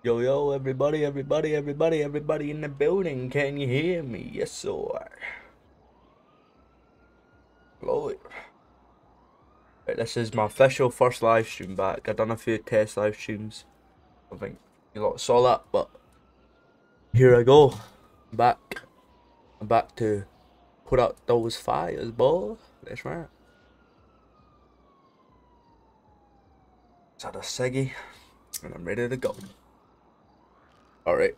Yo, yo, everybody in the building. Can you hear me? Yes, sir. Hello. Right, this is my official first live stream back. I've done a few test live streams. I think you lot saw that, but here I go. I'm back. I'm back to put out those fires, boy. That's right. Just had a ciggy, and I'm ready to go. Alright.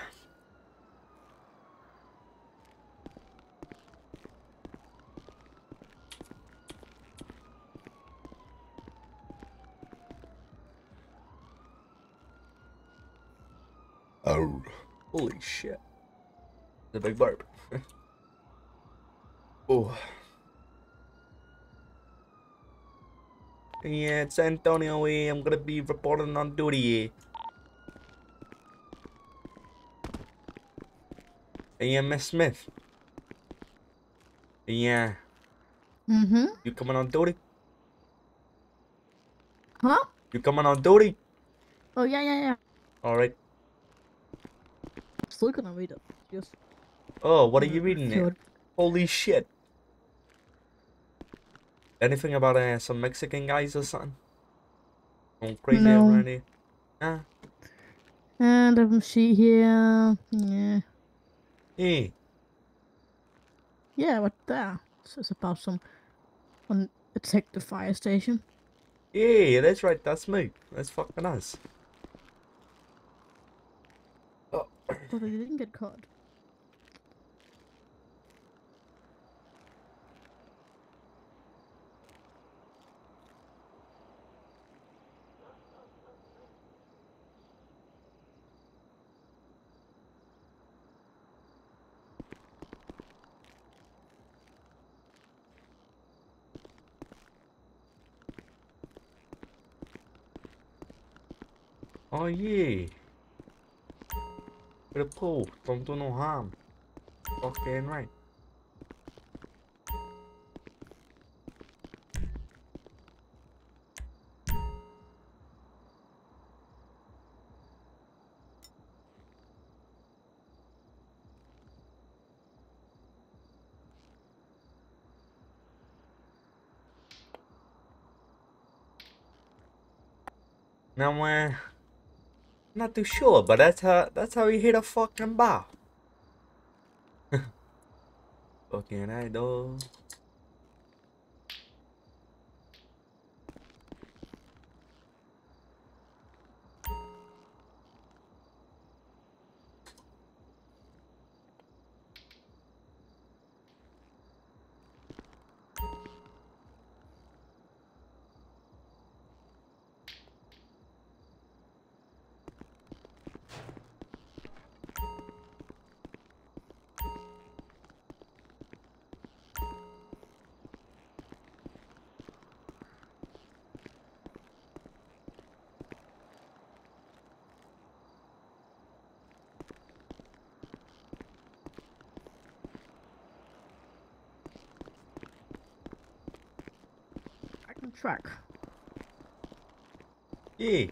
Oh. Holy shit. It's a big burp. Oh. Yeah, it's Antonio. I'm gonna be reporting on duty. Hey, Miss Smith. Yeah. Mm-hmm. You coming on duty? Huh? You coming on duty? Oh, yeah. Alright. Still gonna read it. Just Oh, what are you reading there? sure. Holy shit. Anything about some Mexican guys or something? Going crazy No. around here? Huh? And let me see here. Yeah. Hey. Yeah, what there? This is about some attack the fire station. Yeah, that's right. That's me. That's fucking us. Oh. But they didn't get caught. Oh, yeah. Get a pool. Don't do no harm. Fucking right. Now, not too sure, but that's how you hit a fucking bar. Fucking right, dog. I can track. Yeah.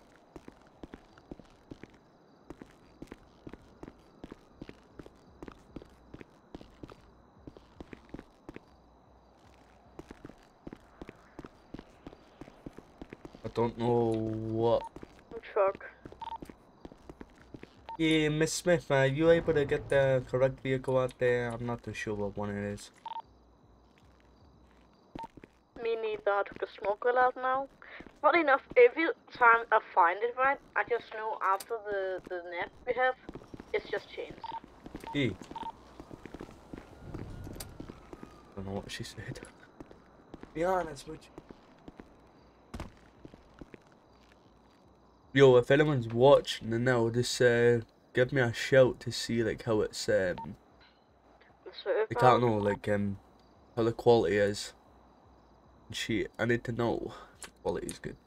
I don't know what. Truck. Yeah, Miss Smith, are you able to get the correct vehicle out there? I'm not too sure what one it is. Me neither. I took the smoke out now. Funny enough, every time I find it right, I just know after the nap we have, it's just changed. Yeah. Don't know what she said. Be honest with you. Yo, if anyone's watching and now, just give me a shout to see like how it's So if I can't know like how the quality is. Shit, I need to know if the quality is good.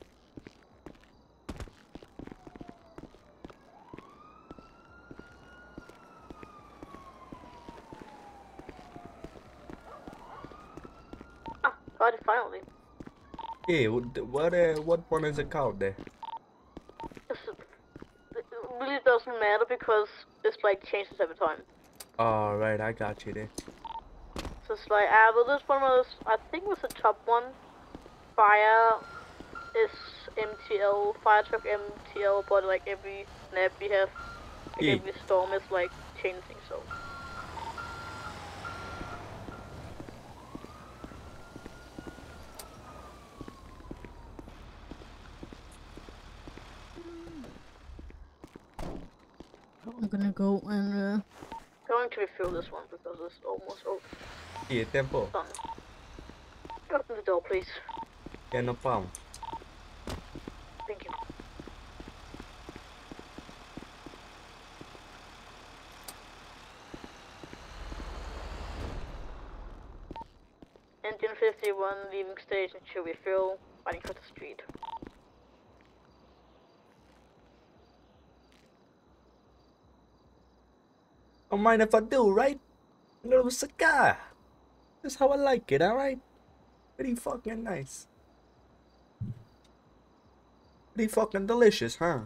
got it finally. Yeah, what one is it called there? changes every time. Alright, I got you there. So it's like, well, this one was, I think it was the top one. Fire is MTL, fire truck MTL, but like every snap we have, like Yeah. every storm is like changing, so. I'm gonna go and Going to refill this one because it's almost over. Yeah, tempo. Done. Open the door, please. Yeah, no problem. Thank you. Engine 51 leaving station to refill, waiting for the street. Don't mind if I do, right? A little cigar. That's how I like it, alright? Pretty fucking nice. Pretty fucking delicious, huh?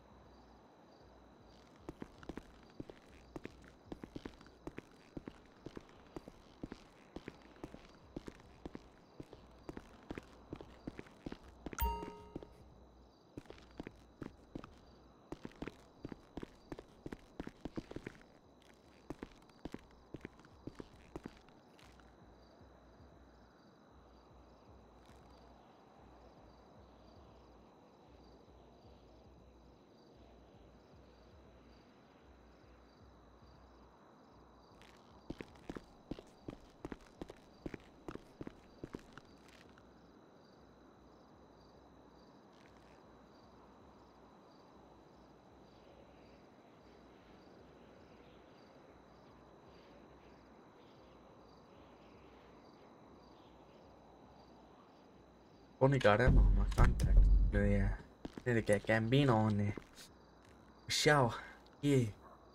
Only got him on my contact. Yeah. Need to get Gambino on there. Michelle. Yeah.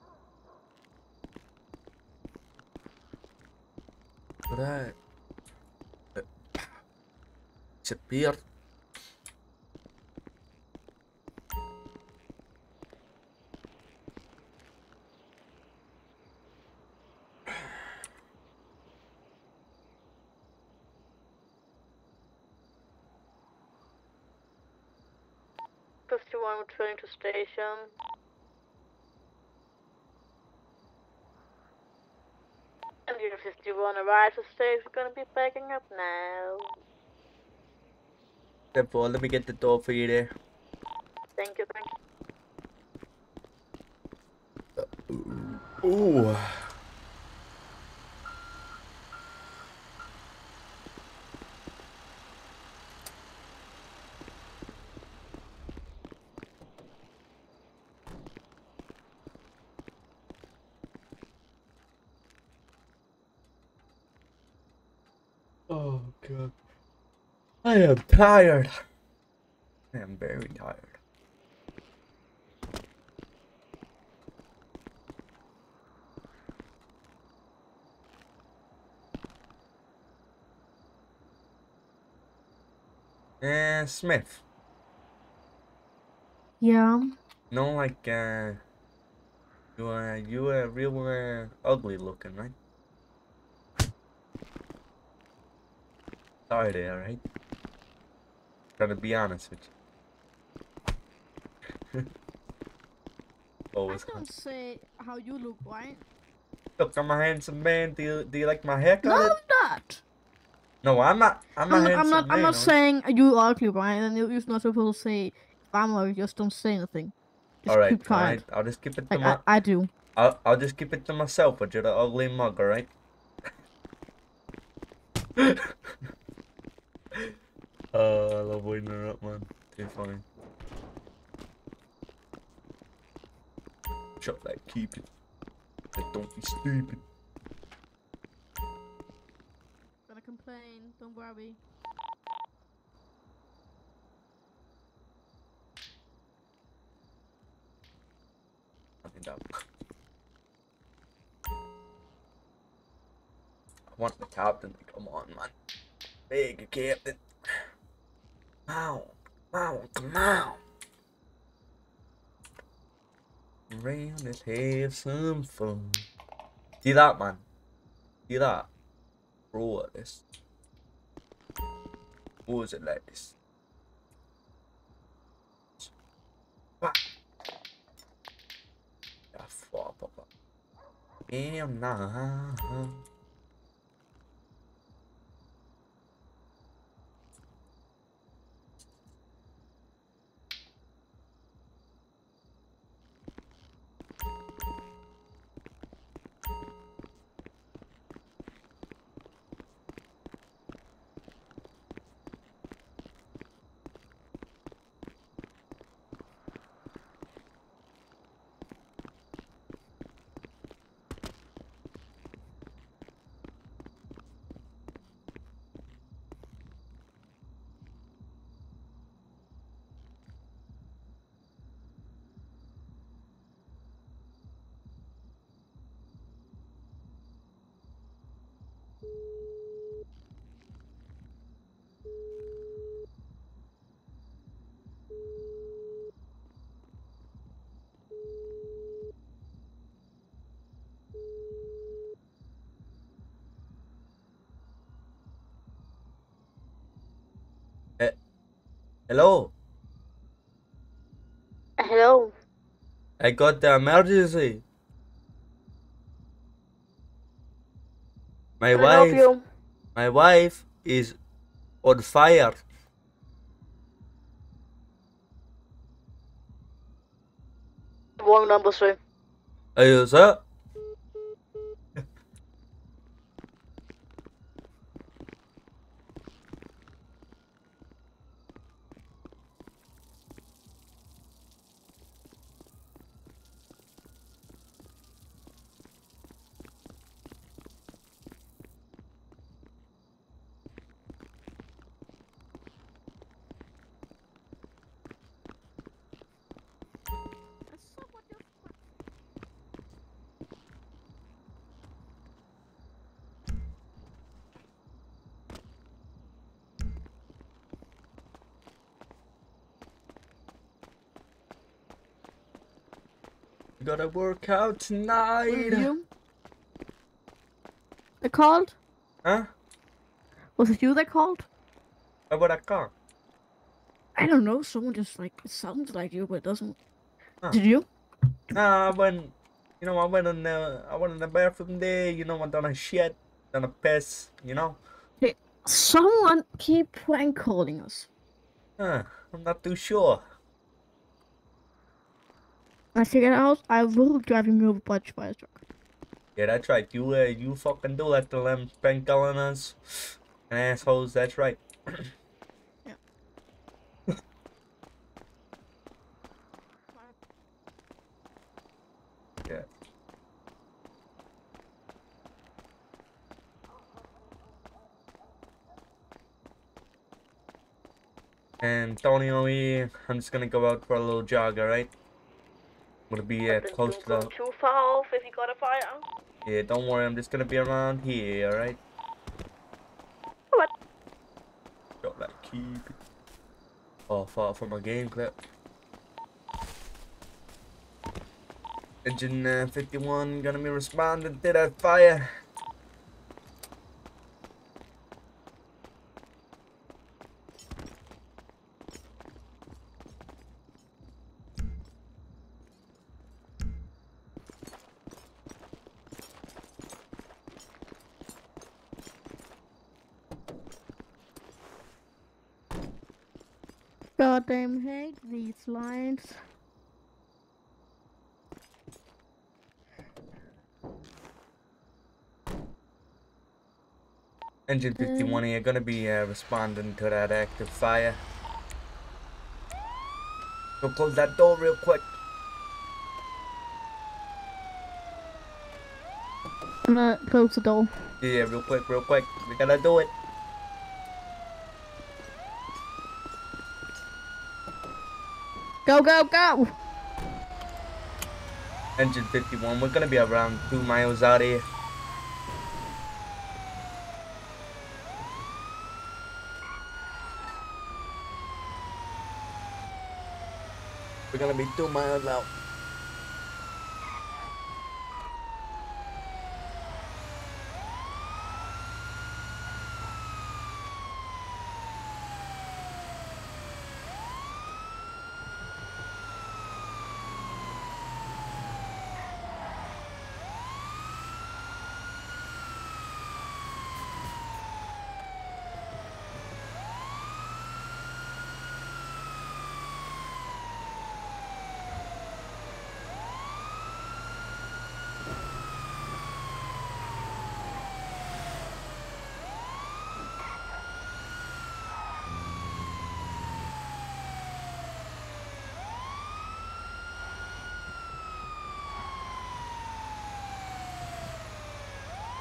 But disappeared. '51 returning to station. Engine 51 arrives at station. We're gonna be backing up now. Tempo, let me get the door for you there. Thank you, thank you. Ooh. Oh god. I am tired. I am very tired. Smith. yeah. No, like, you are real, ugly looking, right? Sorry there, right? Gotta be honest with you. I Always. don't say how you look, right? Look, I'm a handsome man. Do you like my haircut? Not that. No, I'm a handsome I'm man. not saying you ugly, right? And you're not supposed to say if I'm ugly, just don't say anything. Just Alright, keep quiet. I'll just keep it to Like I do. I'll just keep it to myself, but you're the ugly mug, alright? I love winding her up, man. Too funny. Shut that, keep it. Don't be stupid. Gonna complain, don't worry. I want the captain to come on, man. Big captain. Come on, come on. around, let's have some fun. See that, man? See that? Bro, this. What was it like this? Ah, yeah, fuck, papa. Damn, nah. Eh, hello? Hello. I got the emergency. My Can I help wife, you? my wife is on fire. Wrong number, sir. Are you sir? We gotta work out Was tonight. it you? They called? Huh? Was it you that called? Why would I call? I don't know. Someone just like it sounds like you, but it doesn't. Huh. Did you? Nah, I went, I went in the bathroom there, I done a shit, done a piss, Hey, someone keep prank calling us. Huh, I'm not too sure. I figured out I will drive you over by the fire truck. Yeah, that's right. You fucking do that to them prank calling us. And assholes, that's right. Yeah. Yeah. And Tony over here, I'm just gonna go out for a little jog, alright? I'm gonna be close to the... Too far off if you got a fire. Yeah, don't worry, I'm just gonna be around here, alright? Alright. Got that keep it. Oh, far from my game clip. Engine 51 gonna be responding to that fire. Goddamn hate these lines. Engine 51 here gonna be responding to that active fire. Go close that door real quick. I'm gonna close the door. Yeah, real quick, real quick. We gotta do it. Go, go, go! Engine 51, we're gonna be around 2 miles out of here. We're gonna be 2 miles out.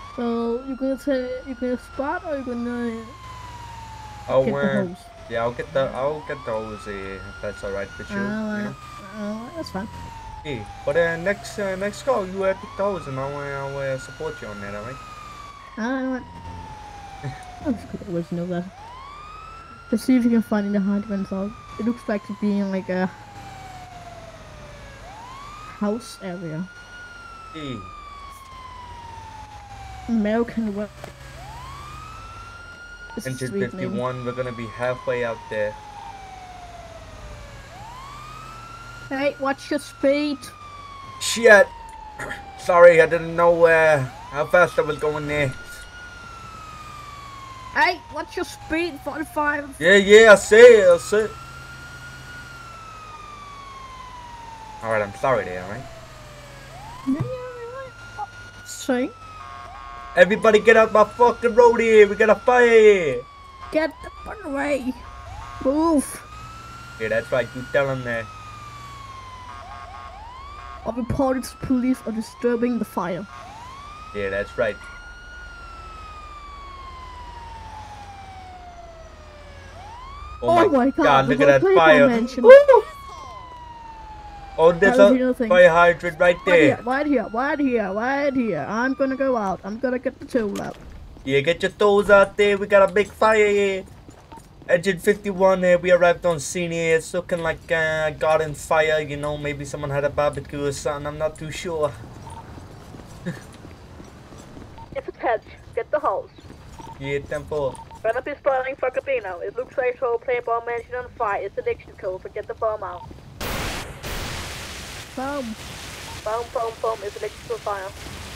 So you're gonna spot or you're gonna I'll get the hose? yeah, I'll get the hose if that's alright with you. You know. That's fine. Yeah, but next call you pick the hose and I'll support you on that, alright? Alright. I could always know that. Let's see if you can find in the hydrants out. It looks like to be in like a house area. Yeah. American West. It's a Engine street name. 51, we're gonna be halfway out there. Hey, watch your speed. Shit! Sorry, I didn't know how fast I was going there. Hey, watch your speed, 45. Yeah, I see it. Alright, I'm sorry there, alright? Sorry. Everybody get out my fucking road here, we got a fire here! Get the fuck away. Move. Yeah, that's right, you tell them that. Or reported to police or disturbing the fire. Yeah, that's right. Oh my god, look the at that whole fire! mansion. Woo! Oh, there's How do you a know things? fire hydrant right there. Right here. I'm gonna go out. I'm gonna get the tool out. Yeah, get your toes out there, we got a big fire here. Engine 51 here, we arrived on scene here. It's looking like garden fire, you know, maybe someone had a barbecue or something, I'm not too sure. It's a catch. Get the hose. Yeah, tempo. Run up his spawning for Capino. It looks like so playable mansion on fire. It's addiction code, but get the bomb out. Boom. Boom. It's electrical fire.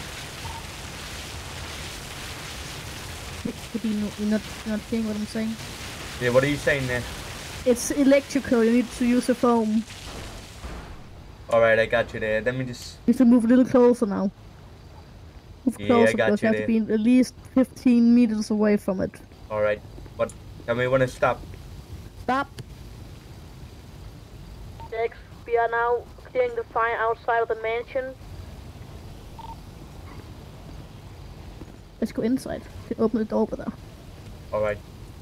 You're not hearing what I'm saying? Yeah, what are you saying there? It's electrical. You need to use a foam. Alright, I got you there. Let me just... You need to move a little closer now. Move Yeah, I closer got because you you have to be at least 15 meters away from it. Alright, but tell me when to stop. Stop. Next, we are now clearing the fire outside of the mansion. Let's go inside. You can open the door over there. Alright.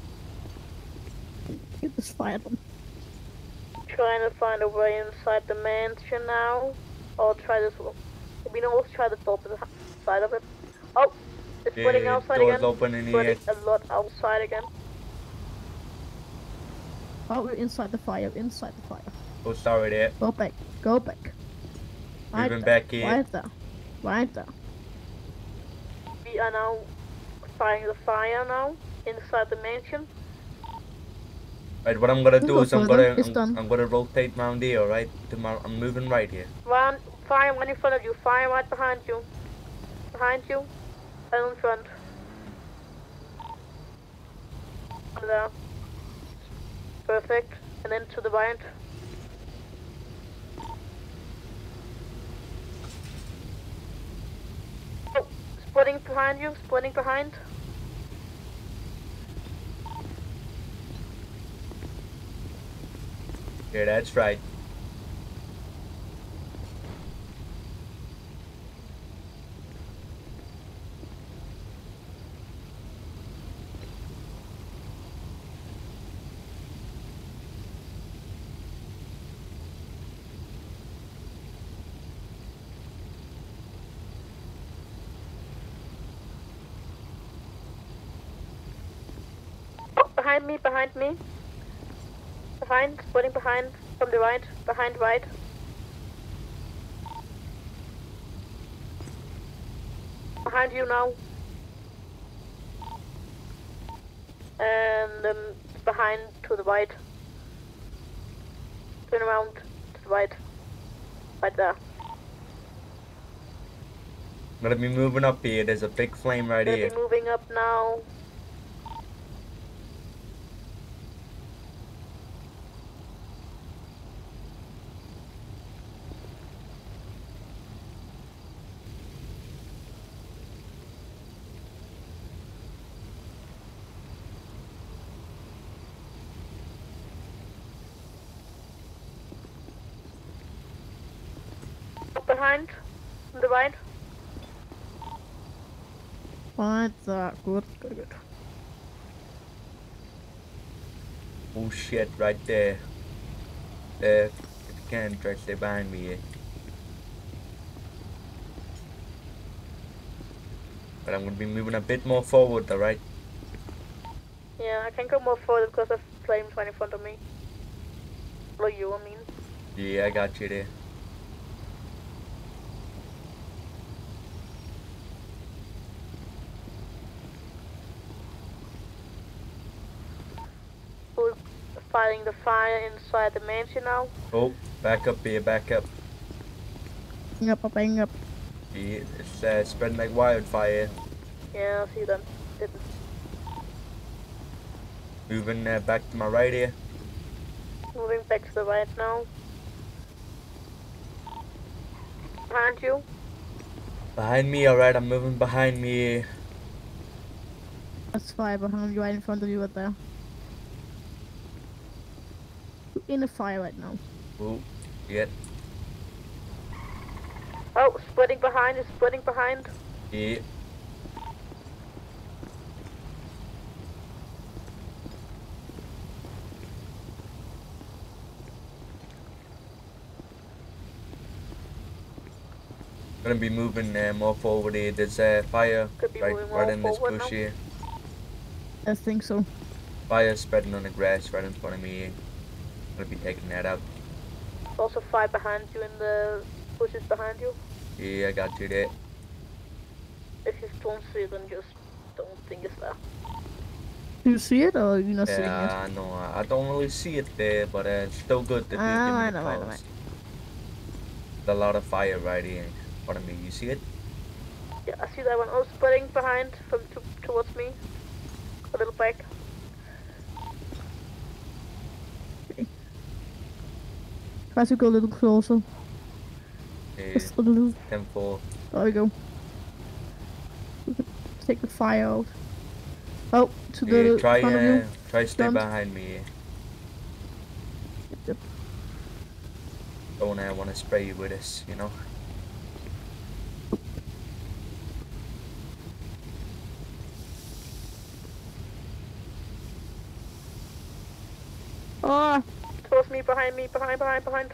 Get this fire done. Trying to find a way inside the mansion now. Or try this one. We can always try the door to the side of it. Oh! It's spreading outside doors again. open in Spreading here. a lot outside again. Oh, we're inside the fire. Oh, sorry there. Go back. Moving back here. Right there. We are now fighting the fire now. Inside the mansion. Right, what I'm gonna do Go is I'm further, it's done. gonna rotate round here, alright? I'm moving right here. Fire right in front of you. Fire right behind you. Behind you. And in front. There. Perfect. And then to the right. Oh, spreading behind you. Spreading behind. Yeah, that's right. Oh, behind me. Behind, spreading behind. From the right. Behind right. Behind you now. And behind to the right. Turn around to the right. Right there. I'm gonna be moving up here. There's a big flame right Gonna here. be moving up now. Up behind, on the right. What's good, good, good. Oh shit, right there. If you can, try to stay behind me. Yeah. But I'm gonna be moving a bit more forward, alright? Yeah, I can go more forward because of flames right in front of me. Or you, I mean. Yeah, I got you there. We're fighting the fire inside the mansion now. Oh, back up here, back up. Bang up. Yeah, it's spreading like wildfire. Yeah, I see them. Didn't. Moving back to my right here. Moving back to the right now. Behind you. Behind me, alright, I'm moving behind me. That's fire behind you, right in front of you, right there. You're in the fire right now. Oh, yeah, Oh, spreading behind, it's spreading behind. yeah. Gonna be moving more forward here. There's fire Could be right, moving right more in this forward bush now. here. I think so. Fire spreading on the grass right in front of me here. Gonna be taking that out. Also fire behind you in the bushes behind you. Yeah, I got you there. If you don't see it, then just don't think it's there. Do you see it or are you not seeing it? Yeah, no, I don't really see it there, but it's still good that you give me I the know, I know. close. There's a lot of fire right here in front of me. You see it? Yeah, I see that one. Oh, spreading behind from towards me. A little back. Try to go a little closer. Yeah, Just a little. 10-4. There we go. Take the fire out. Oh, to Yeah, the front of you. try stay Front. behind me. Yep. Don't want to spray you with this, you know? Oh, Towards me, behind me, behind.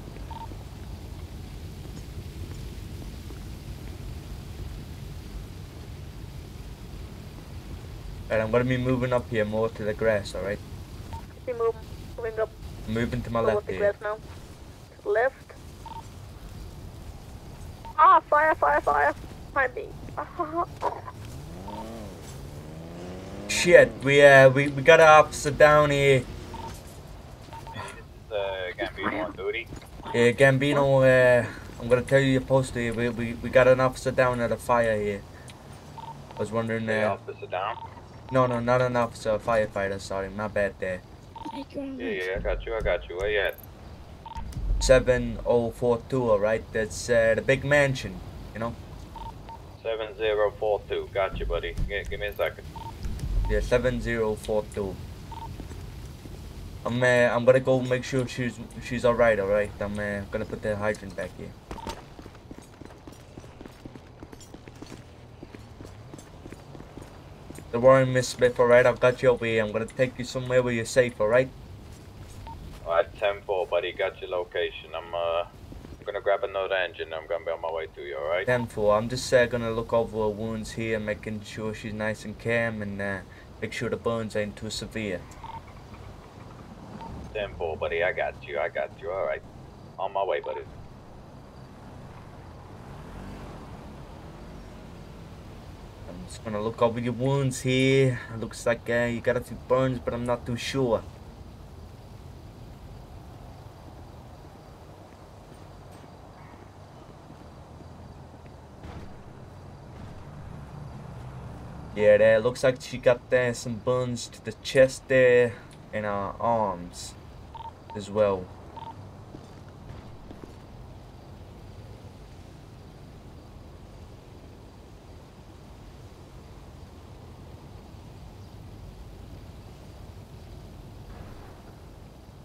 Alright, I'm gonna be moving up here more to the grass, alright? Keep me moving up Moving to my towards left the here. grass now. To the left. Ah, fire. Behind me. Shit, we got an officer down here. Gambino on duty. Yeah, Gambino, I'm gonna tell you your poster here. We got an officer down at a fire here. I was wondering, The officer down. no, not an officer, a firefighter, sorry, my bad there. Yeah, I got you. Where you at? 7042, alright? That's the big mansion, you know? 7042. Got you, buddy. Give me a second. Yeah, 7042. I'm gonna go make sure she's alright, alright? I'm gonna put the hydrant back here. Don't worry, Miss Smith, alright? I've got you over here. I'm gonna take you somewhere where you're safe, alright? Alright, 10-4, buddy. Got your location. I'm gonna grab another engine. I'm gonna be on my way to you, alright? 10-4. I'm just gonna look over her wounds here, making sure she's nice and calm, and make sure the burns ain't too severe. 10-4, buddy. I got you. Alright. On my way, buddy. I'm just gonna look over your wounds here. It looks like you got a few burns, but I'm not too sure. Yeah, there looks like she got some burns to the chest there and her arms as well.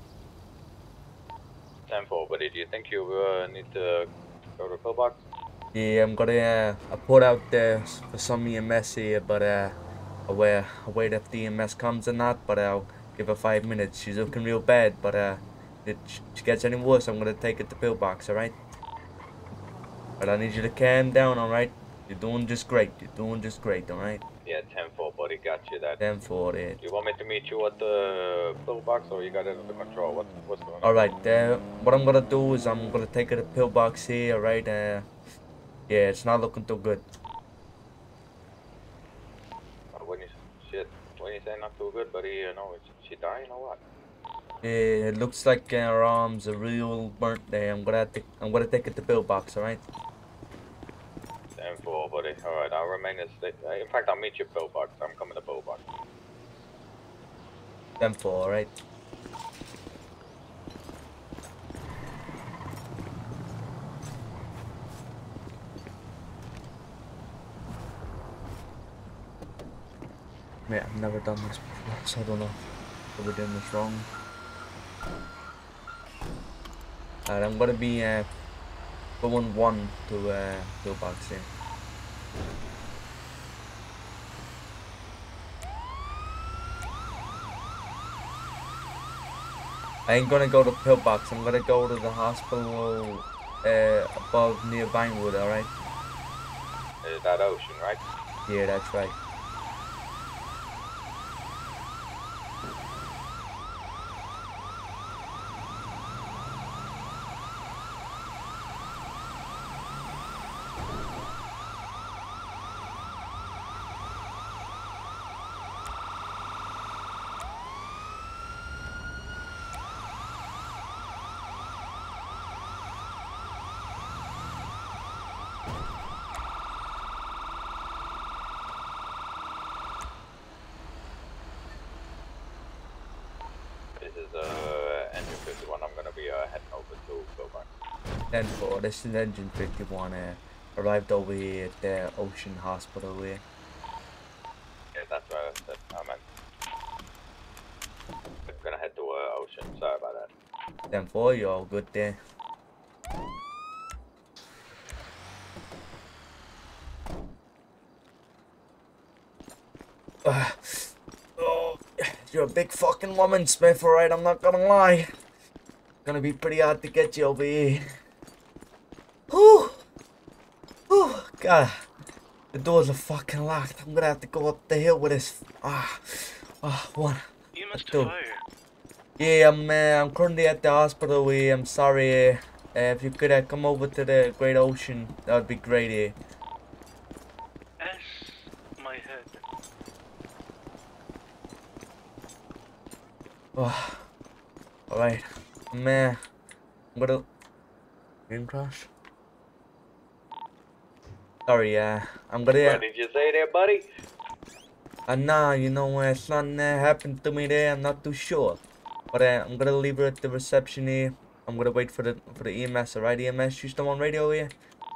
Buddy. Do you think you need to go to the pillbox? Yeah, I'm gonna I put out there for some EMS here, but I'll wait if the EMS comes or not, but I'll give her 5 minutes. She's looking real bad, but if she gets any worse, I'm gonna take her to pillbox, alright? But I need you to calm down, alright? You're doing just great. You're doing just great, alright? Yeah, 10-4, buddy, got you that. 10-4 there. You want me to meet you at the pillbox, or you got it under control? What's going on? Alright, what I'm gonna do is I'm gonna take her to pillbox here, alright? Yeah, it's not looking too good. When you say not too good, buddy, you know, is she dying or what? Yeah, it looks like her arms are real burnt there. I'm gonna take it to pillbox, alright? 10-4, buddy. Alright, I'll remain in state. In fact, I'll meet you at pillbox. I'm coming to pillbox. 10-4, alright? Yeah, I've never done this before, so I don't know if we're doing this wrong. Alright, I'm gonna be going 1 to pillbox here. I ain't gonna go to pillbox. I'm gonna go to the hospital above near Vinewood, alright? That ocean, right? Yeah, that's right. This is engine 51. I'm gonna be heading over to pillbox. 10-4, this is engine 51. Arrived over here at the Ocean Hospital here. Yeah, that's right. I meant. I'm gonna head to ocean. Sorry about that. 10-4, you all good there? Oh, you're a big fucking woman, Smith, alright? I'm not gonna lie. It's gonna be pretty hard to get you over here. Whew! Whew! God. The doors are fucking locked. I'm gonna have to go up the hill with this. One. You must Two. have fire. Yeah, I'm currently at the hospital here. I'm sorry. If you could come over to the Great Ocean, that would be great here. S my head. Oh, alright. I'm gonna... Green crash? Sorry, I'm gonna... What did you say there, buddy? Nah, you know, something happened to me there. I'm not too sure. But I'm gonna leave her at the reception here. I'm gonna wait for the EMS, alright? EMS, you still on radio here?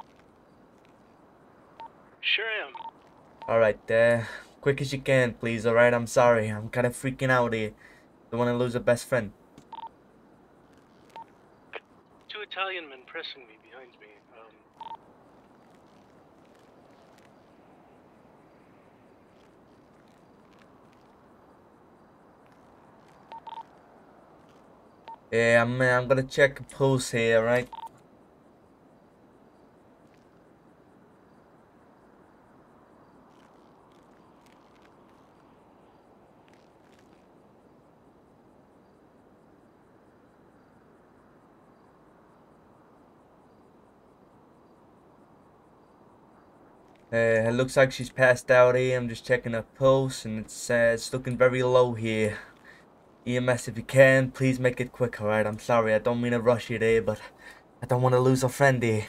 Sure am. Alright, quick as you can, please, alright? I'm sorry. I'm kinda freaking out here. Don't wanna lose a best friend. 2 Italian men pressing me behind me. Yeah, I'm gonna check a pulse here, alright? It looks like she's passed out here. I'm just checking her pulse, and it's looking very low here. EMS, if you can, please make it quick, alright? I'm sorry, I don't mean to rush you there, but I don't want to lose a friend here.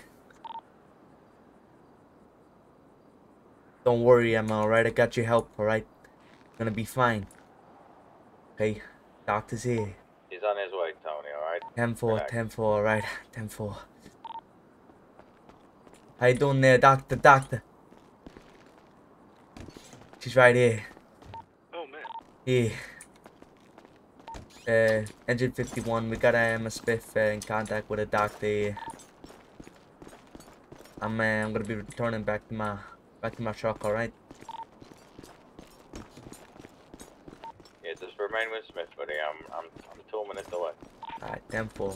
Don't worry, Emma, alright? I got your help, alright? Gonna be fine. Okay, doctor's here. He's on his way, Tony, alright? 10-4, 10-4, alright? 10-4. How you doing there, doctor? She's right here. Oh man. Yeah. Engine 51, we got Emma Smith in contact with a doctor here. I'm gonna be returning back to my truck. All right. Yeah, just remain with Smith, buddy. I'm 2 minutes away. All right. 10-4.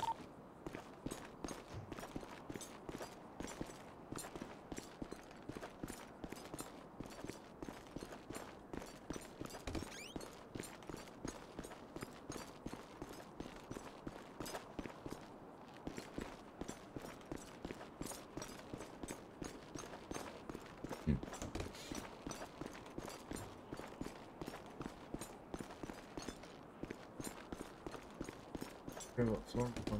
What floor one?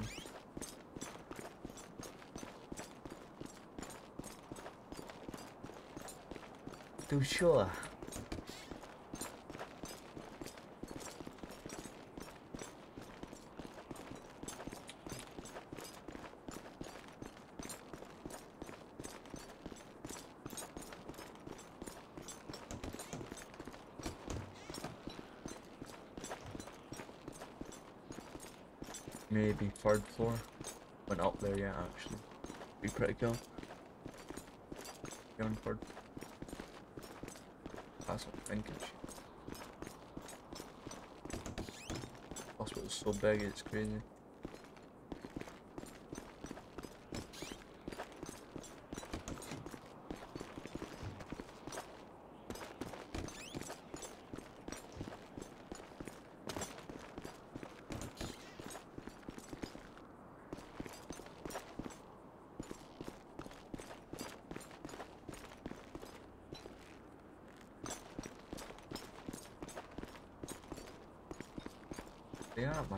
Too sure. Maybe third floor. Went up there yet, actually. Be pretty cool. Going third. That's what I'm thinking. Hospital's so big, it's crazy. Yeah, man.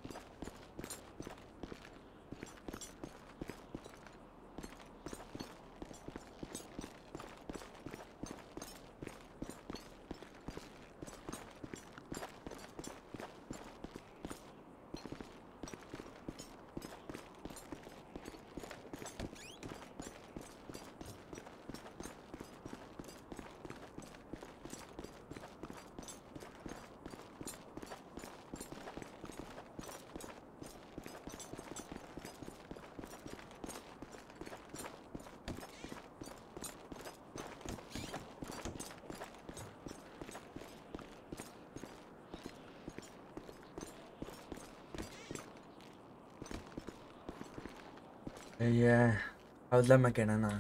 Yeah. How's them again, Anna?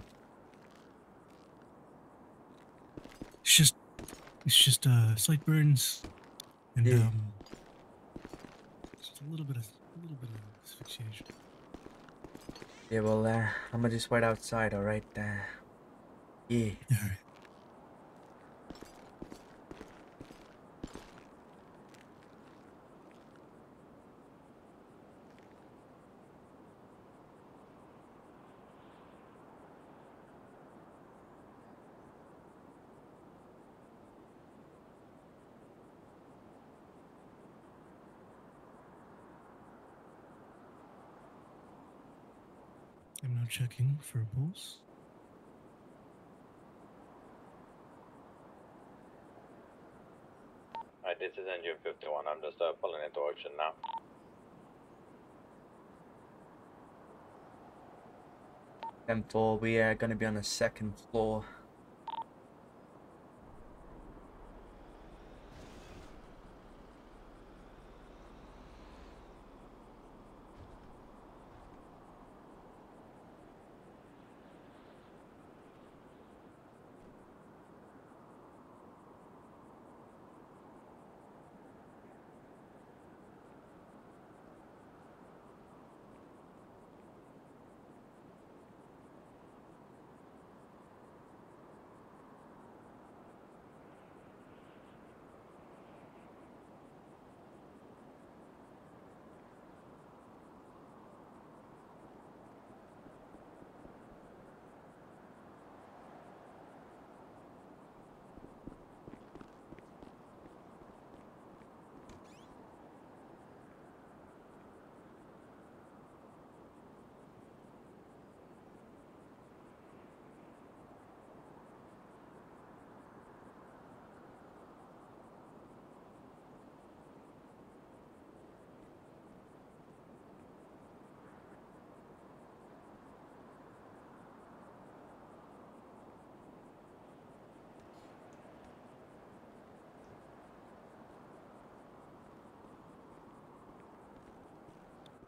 It's just slight burns and Yeah. just a little bit of asphyxiation. Yeah, well, I'm gonna just wait outside, alright? Yeah. All right. I'm now checking for a pulse. Alright, this is engine 51. I'm just pulling into action now. M4, we are gonna be on the second floor.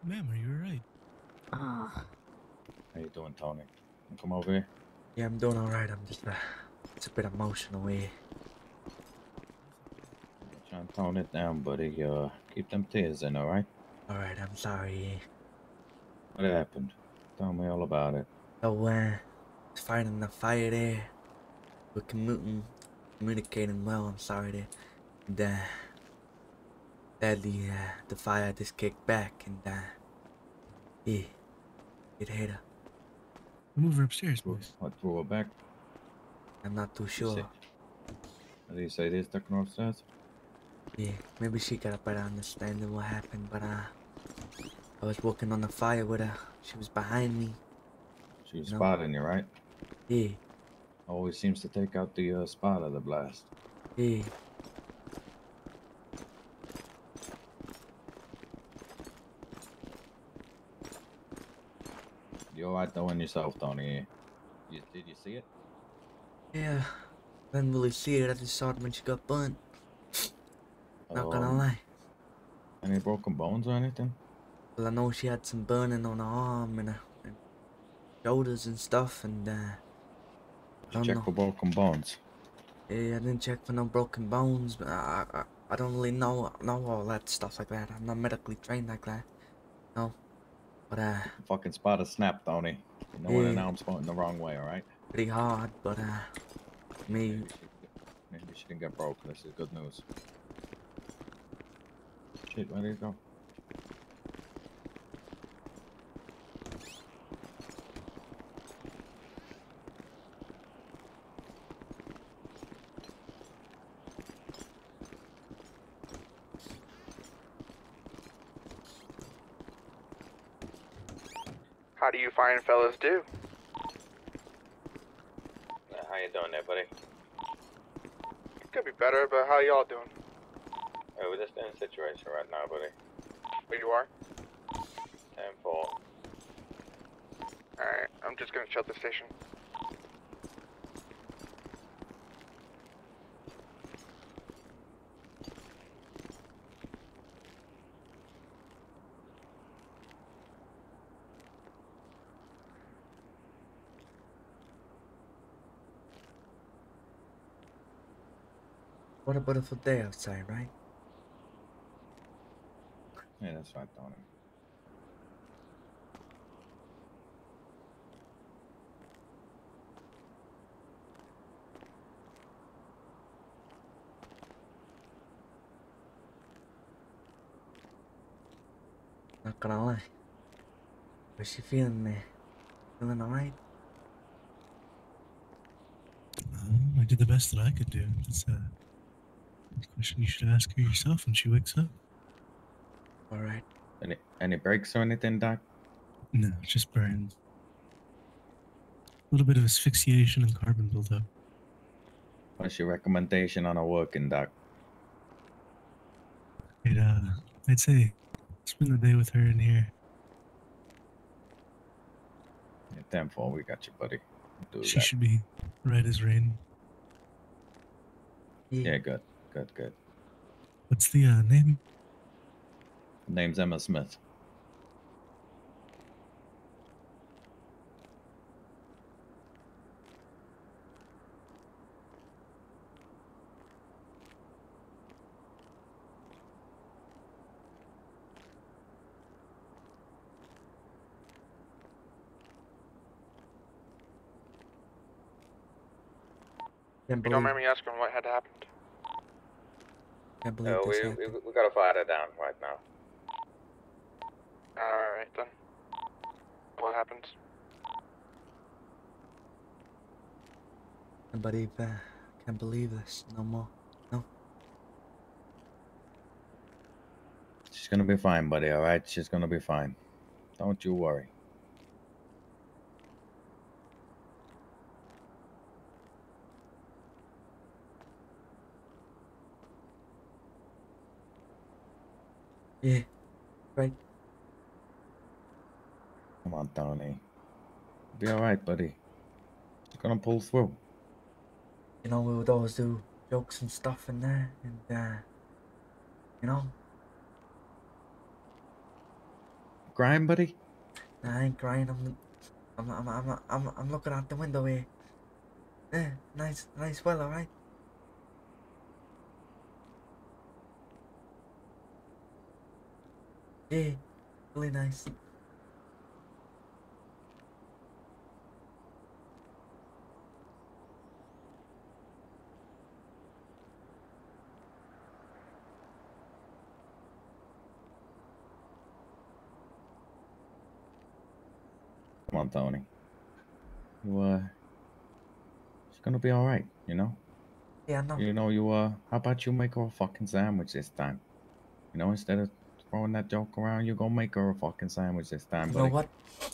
Ma'am, are you alright? Ah, How you doing, Tony? Come over here. Yeah, I'm doing alright. I'm just it's a bit emotional here. Try and tone it down, buddy. Keep them tears in, alright? Alright, I'm sorry. What happened? Tell me all about it. So, it's fighting the fire there. We're communicating well. I'm sorry there. And, sadly, the fire just kicked back and, yeah, it hit her. Move her upstairs, boys. What threw her back? I'm not too You sure. say- How do you say this, Dr. North says? Yeah, maybe she got a better understanding what happened, but, I was working on the fire with her. She was behind me. She was No. spotting you, right? Yeah, Always seems to take out the spot of the blast. yeah. You alright knowing yourself, Tony? Did you see it? Yeah, I didn't really see it. I just saw it when she got burnt. Not gonna lie. Any broken bones or anything? Well, I know she had some burning on her arm and, and shoulders and stuff, and I don't Check know. for broken bones. Yeah, I didn't check for no broken bones, but I don't really know all that stuff like that. I'm not medically trained like that. No, but Fucking spot a snap, Tony. You know when Yeah. an arm's pointing the wrong way, alright? pretty hard. But me, Maybe she didn't get broken. This is good news. Shit, where did it go? How do you fine fellas do? How you doing there, buddy? Could be better, but how y'all doing? Hey, we're just in a situation right now, buddy. Where you are? 10-4. Alright, I'm just gonna shut the station. what a beautiful day outside, right? Yeah, that's right, Tony. Not gonna lie. How's she feeling there? Feeling alright? I did the best that I could do. That's a question you should ask her yourself when she wakes up. Alright. Any breaks or anything, Doc? No, just burns. A little bit of asphyxiation and carbon buildup. What's your recommendation on a working, Doc? I'd say spend the day with her in here. Yeah, 10-4, we got you, buddy. Do She that. should be right as rain. Yeah, good. Good. What's the name? Her name's Emma Smith. Can't You don't believe, mind me asking what had happened? can't believe No, this we happened. gotta fire her down right now. Alright then. What happened? Can't believe this no more. No. She's gonna be fine, buddy, alright? She's gonna be fine. Don't you worry. Yeah. Right. Come on, Tony. Be alright, buddy. She's gonna pull through. You know, we would always do jokes and stuff in there, and you know, crying, buddy? Nah, I ain't crying. I'm looking out the window here. Yeah, nice weather, right? Yeah, really nice. Come on, Tony. It's gonna be all right, you know. Yeah, no. How about you make her a fucking sandwich this time? You know, instead of throwing that joke around, you go make her a fucking sandwich this time, You buddy. know what?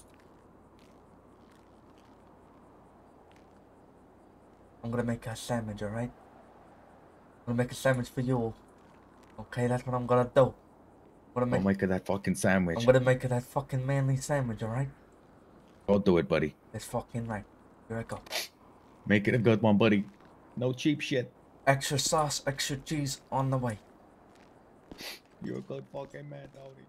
I'm gonna make a sandwich, alright? I'm gonna make a sandwich for you. Okay, that's what I'm gonna do. Go make her that fucking sandwich. I'm gonna make her that fucking manly sandwich, alright? Go do it, buddy. That's fucking right. Here I go. Make it a good one, buddy. No cheap shit. Extra sauce, extra cheese on the way. You're a good fucking man, Tony.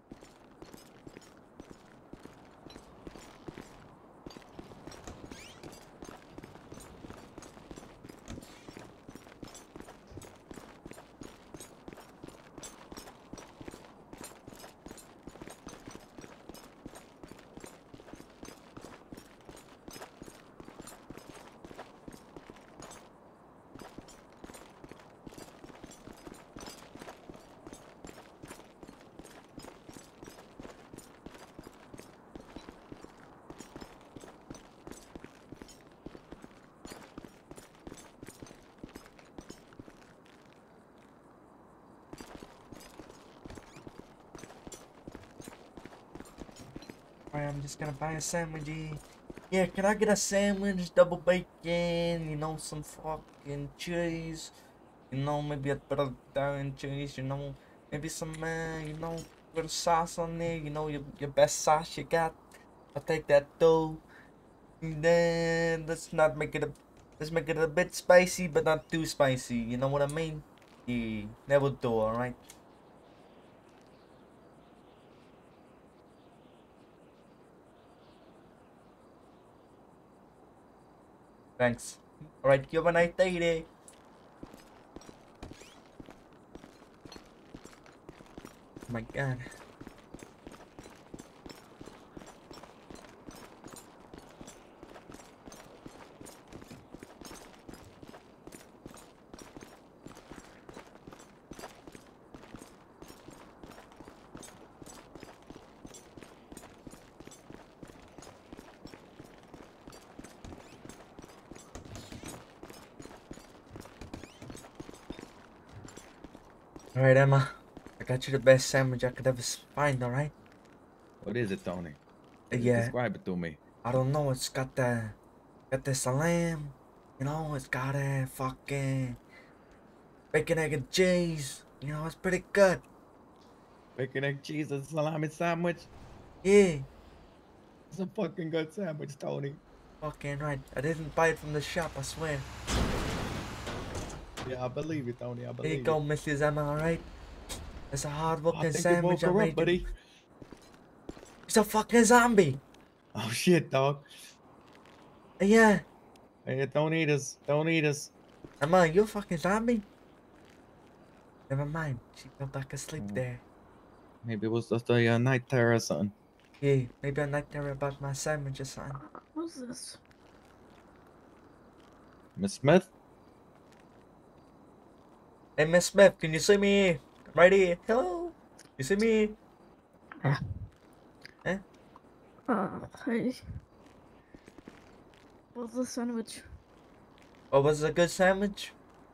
Alright, I'm just gonna buy a sandwich. Yeah, can I get a sandwich, double bacon, you know, some fucking cheese, you know, maybe a bit of Italian cheese, you know, maybe some, you know, little sauce on there, you know, your best sauce you got. I'll take that too. And then let's make it a bit spicy, but not too spicy. You know what I mean? Yeah, that will do. All right. Thanks. All right. You have a nice day there. Oh my God. Alright, Emma. I got you the best sandwich I could ever find, alright? What is it, Tony? Yeah. Describe it to me. I don't know, it's got the salam, you know, it's got a fucking bacon, egg, and cheese. You know, it's pretty good. Bacon, egg, cheese, and salami sandwich? Yeah. It's a fucking good sandwich, Tony. Fucking right. I didn't buy it from the shop, I swear. Yeah, I believe it, Tony. I believe it. Here you go, Mrs. Emma, alright? It's a hard-working sandwich I I made, made. buddy. It's a fucking zombie. Oh shit, dog. Yeah. Hey, don't eat us. Don't eat us. Emma, you a fucking zombie? Never mind. She fell back asleep there. Maybe it was just a night terror or something. Yeah, maybe a night terror about my sandwich or something. What's this? Miss Smith? Hey, Miss Smith, can you see me? I'm right here. Hello? You see me? Yeah. Eh? Hey. What's the sandwich? Oh, was it a good sandwich?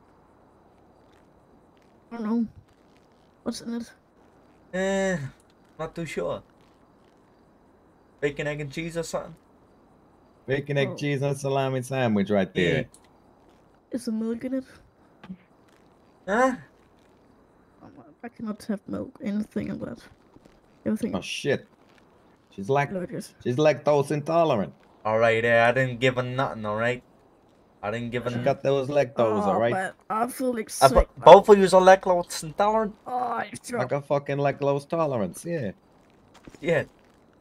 I don't know. What's in it? Not too sure. Bacon, egg, and cheese or something? Bacon, egg, cheese, and salami sandwich right there. Yeah. Is there milk in it? Huh? I cannot have milk. Anything like that. Everything. Oh shit. She's Allergies. lactose intolerant. Alright, I didn't give her nothing, alright? I didn't give her She nothing. got those lactose, alright? But I feel like sick. Both of you are lactose intolerant? Oh, I got fucking lactose tolerance, yeah. Yeah.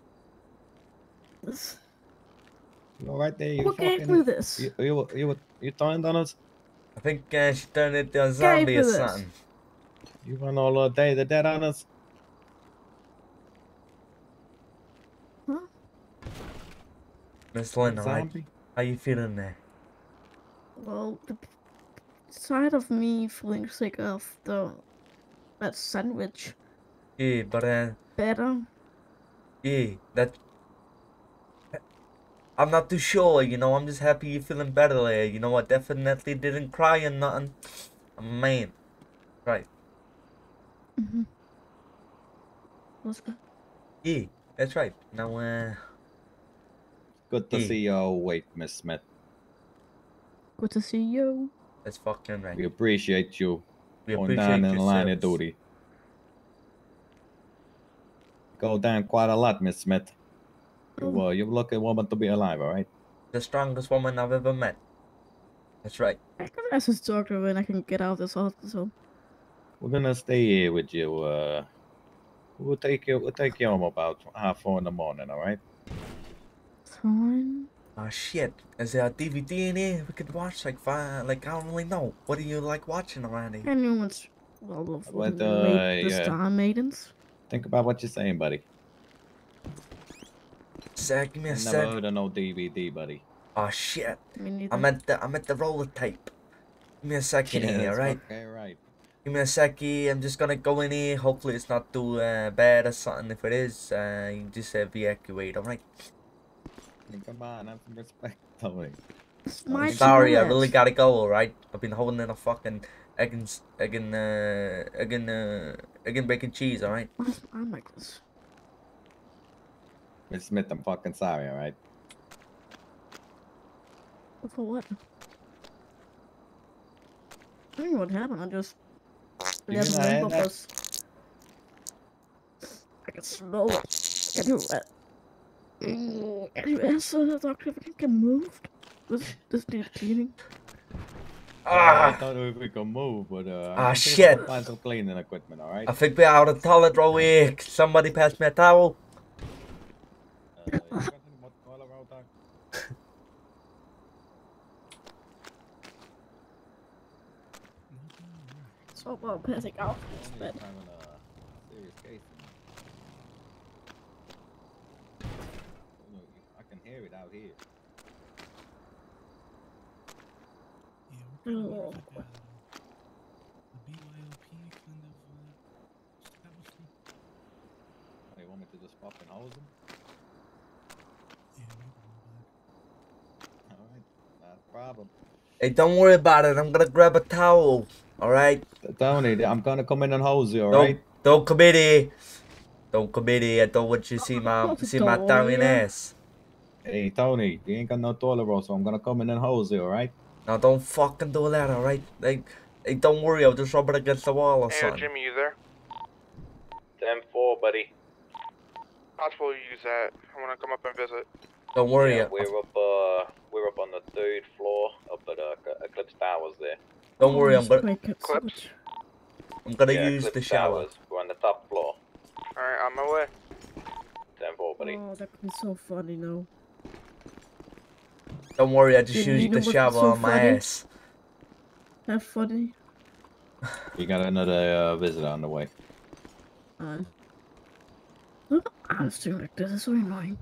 this. You all right there? You Who gave me this? You throwing donuts? I think she turned into a zombie or for this? something. You run all day the dead on us? Huh? Miss Lynn, Zombie? how you feeling there? Well, the side of me feeling sick of that sandwich Yeah, but better. yeah, that. I'm not too sure, you know. I'm just happy you're feeling better there. You know, I definitely didn't cry or nothing. Man, right? Mm-hmm. That's good. Yeah, that's right. Now, Good to Yeah. see you awake, Miss Smith. Good to see you. that's fucking right. We appreciate you We going appreciate down in your the line of service. duty. Go down quite a lot, Miss Smith. You're a lucky woman to be alive, all right? The strongest woman I've ever met. That's right. I can ask this doctor when I can get out of this hospital. We're gonna stay here with you. We'll take you home about 4:30 in the morning, all right? Fine. Oh shit! Is there a DVD in here we could watch? Like, I don't really know. What do you like watching around here? Anyone's well of But, the yeah. Star Maidens. Think about what you're saying, buddy. Sec, give me I a never sec. heard of no DVD, buddy. Oh shit! Me neither. I'm at the roller tape. Give me a second here, that's right? Okay, right. Give me a second. I'm just gonna go in here. Hopefully it's not too bad or something. If it is, you can just evacuate. All right. Come on, have some respect, Tony. It's my I'm Sorry, I chance. really gotta go. All right. I've been holding in a fucking egg and bacon cheese. All right. Where's my necklace? Miss Smith, I'm fucking sorry, all right? For what? I don't know what happened. I just. You There's know, limp I- of us. I can smell it. Can you, can you ask the doctor if it can get moved? This needs cleaning. I Ah, thought we could move, but Ah, I think shit. we'll find some cleaning equipment, all right? I think we're out of toilet roll here. Somebody pass me a towel. You got any more toilet roll, Doc? So about passing out. It's Tony's bad. having a serious case. I can hear it out here. Yeah, we're kind of Oh. like a BYOP kind of establishment. Hey, you want me to just pop and hose him? Yeah, we can go back. All right, not a problem. Hey, don't worry about it. I'm gonna grab a towel. All right. Tony, I'm gonna come in and hose you, all Don't right? don't come in here. Don't come in here. I don't want you to see my Don't Italian worry. ass. Hey, Tony, you ain't got no toilet roll, so I'm gonna come in and hose you, all right? Now don't fucking do that. All right. Hey, don't worry. I'll just rub it against the wall or Hey, something. Jimmy, you there? 10-4, buddy. Possible you use that. I want to come up and visit. Don't worry. Yeah, we're up on the 3rd floor up at Eclipse Towers there. Don't worry. I'm gonna Clips? Yeah, use the Eclipse shower. Towers. We're on the top floor. Alright, on my way. 10-4, buddy. Oh, that could be so funny, no. Don't worry. I just Didn't used you know the what's shower so on my funny? ass. That funny. You got another visitor on the way. I'm doing like this. It's so annoying.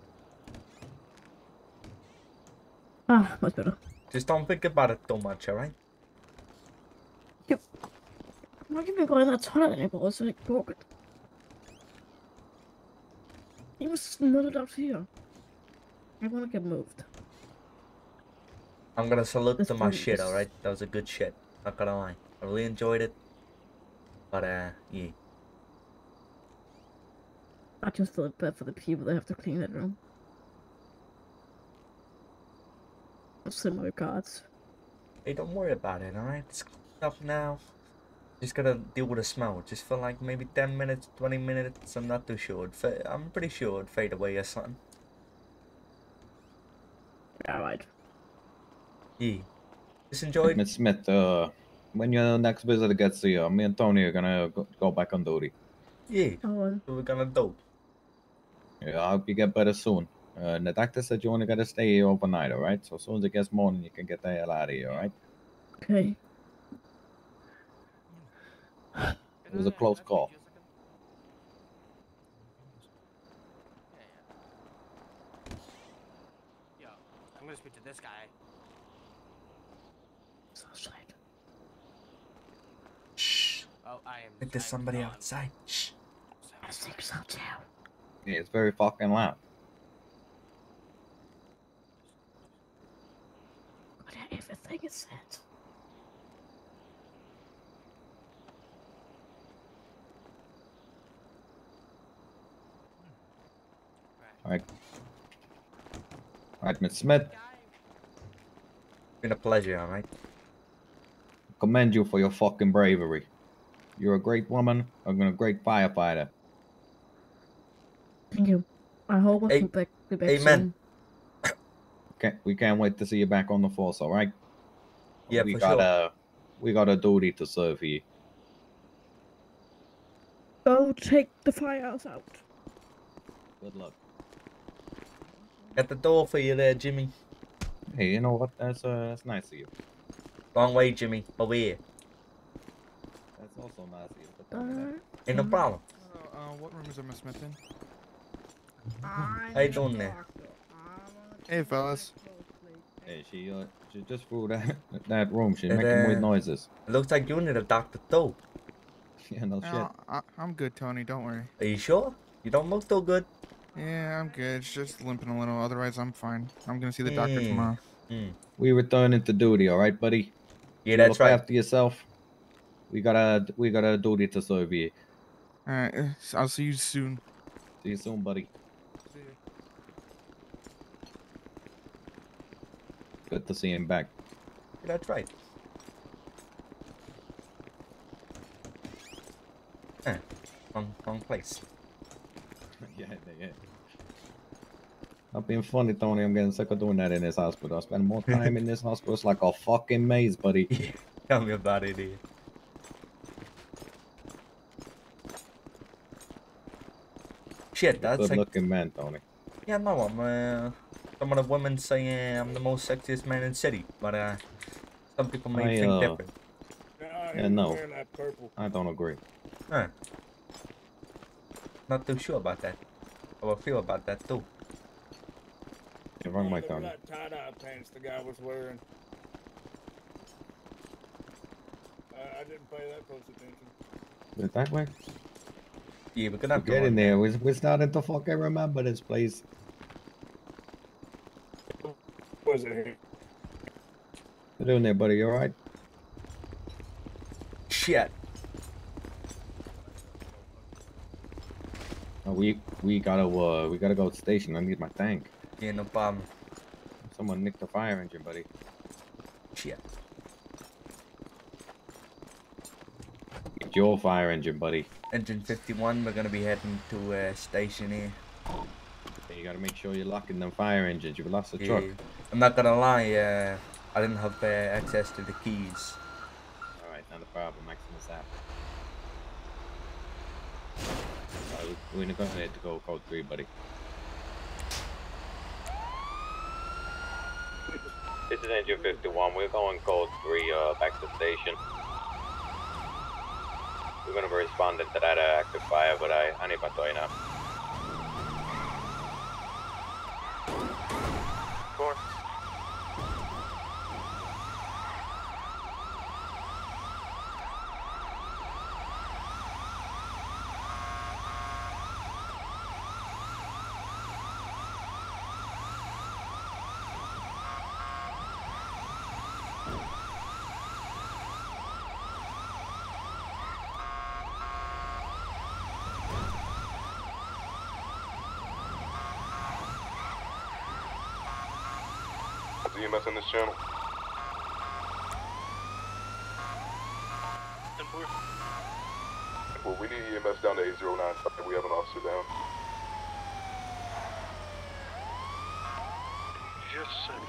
Ah, much better. Just don't think about it too much. All right. I'm not even going to the toilet anymore. It's like broken. It was not out here. I want to get moved. I'm gonna salute This to my one shit. is- All right. That was a good shit. Not gonna lie. I really enjoyed it. But yeah. I just feel bad for the people that have to clean that room. I'll send my regards. Hey, don't worry about it. All right. It's cleaned up now. Just gotta deal with the smell. Just for like maybe 10 minutes, 20 minutes. I'm not too sure. I'm pretty sure it'd fade away or something. Alright. Yeah. Just enjoy it. Miss Smith, when your next visitor gets here, me and Tony are gonna go back on duty. Yeah. Oh, What we're gonna do. Yeah, I hope you get better soon. The doctor said you only gotta stay here overnight, alright? So as soon as it gets morning, you can get the hell out of here, alright? Okay. It was a close call. Yo, I'm gonna speak to this guy. So sad. Shh. Oh, I am. I think there's somebody outside. Shh. I think so too. Yeah, it's very fucking loud. But everything is said. Alright. Alright, Miss Smith, Been a pleasure, alright? commend you for your fucking bravery. You're a great woman, and a great firefighter. Thank you. I hope Hey- I'll be back amen. soon. We can't wait to see you back on the force, alright? Yeah, we for got sure. we got a duty to serve here. Go take the firehouse out. Good luck. Got the door for you there, Jimmy. Hey, you know what? That's nice of you. Long way, Jimmy. Over here. That's also nice of you. But tell me that. Ain't no problem. What room is Miss Smith in? How you doing there? Hey, fellas. Hey, she just threw that room. She's It, making weird noises. It looks like you need a doctor too. Yeah, no shit. I'm good, Tony. Don't worry. Are you sure? You don't look too good. Yeah, I'm good. It's just limping a little. Otherwise, I'm fine. I'm gonna see the doctor Mm. tomorrow. We returning to duty, all right, buddy? Yeah, You that's look right. after yourself. We got a duty to serve you. All right. I'll see you soon. See you soon, buddy. See you. Good to see him back. That's right. Huh. Wrong place. Yeah. Not being funny, Tony. I'm getting sick of doing that in this hospital. I spend more time in this hospital. It's like a fucking maze, buddy. Tell me about it, dude. Shit, that's Good like... looking man, Tony. Yeah, no, some of the women say I'm the most sexiest man in the city, but some people may think different. Yeah, no. I don't agree. Huh. Not too sure about that. How I feel about that too. You're wrong, my Tony. That tie-dye pants the guy was wearing. I didn't pay that close attention. Is it that way? Yeah, we're gonna have to Get in run there. We're starting to fucking remember this place. Was it here? What you doing there, buddy? You alright? Shit. Oh, we gotta go to the station. I need my tank. Yeah, no problem. Someone nicked the fire engine, buddy. Shit. It's your fire engine, buddy. Engine 51, we're gonna be heading to station here. Hey, you gotta make sure you're locking them fire engines. You've lost the truck. Yeah. I'm not gonna lie, I didn't have access to the keys. Alright, not a problem. Maximus app. We're gonna go ahead to go code 3, buddy. This is engine 51. We're going code 3 back to station. We're gonna be responding to that active fire, but I need my toy now. Four. EMS in this channel. Well, we need EMS down to 809. We have an officer down. Just a second.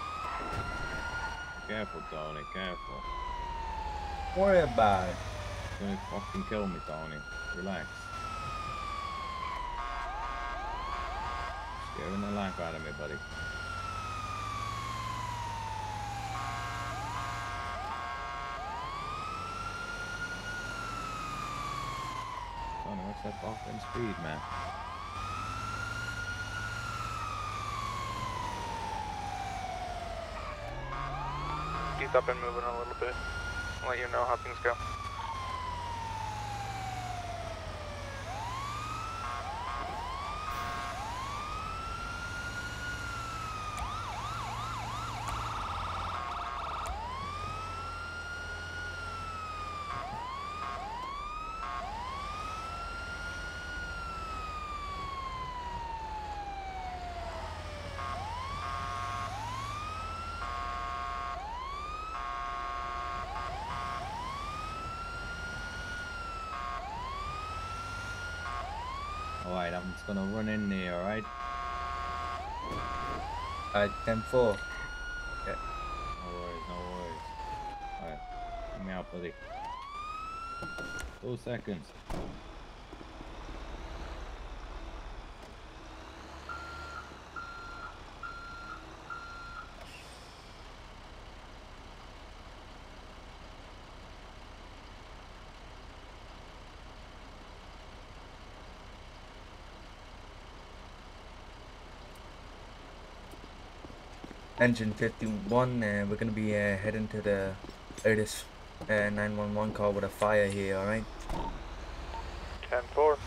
Careful, Tony. Careful. Don't worry about it. You're gonna fucking kill me, Tony. Relax. Scaring the life out of me, buddy. Tony, what's that fucking speed, man? Keep up and moving a little bit. I'll let you know how things go. Alright, I'm just gonna run in there, alright? Alright, 10-4. Yeah. No worries, no worries. Alright, let me out, buddy. 2 seconds. Engine 51, we're gonna be heading to the Otis 911 call with a fire here, alright? 10-4.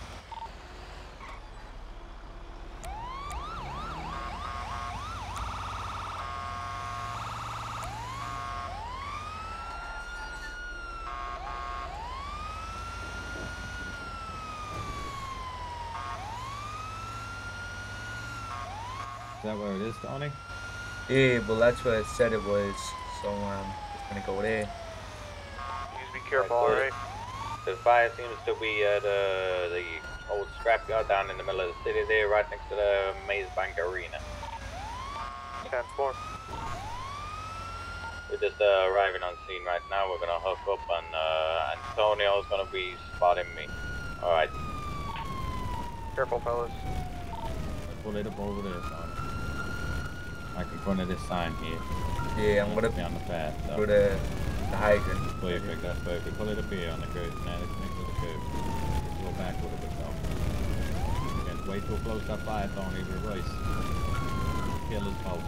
Is that where it is, Tony? Yeah, well that's what it said it was, so just gonna go there. Please be careful, alright? The fire seems to be at the old scrapyard down in the middle of the city there, right next to the Maze Bank Arena. 10-4. We're just arriving on scene right now. We're gonna hook up and Antonio's gonna be spotting me. Alright. Careful, fellas. Pull it up over there, Tony. Like in front of this sign here. Yeah, I'm gonna be on the path. So. Go to the hydrant. Perfect, that's perfect. Pull it up here on the curb, man. It's next to the curb. Just go back a little bit, though. Again, way too close to that fire, Tony. Reverse. Kill us both.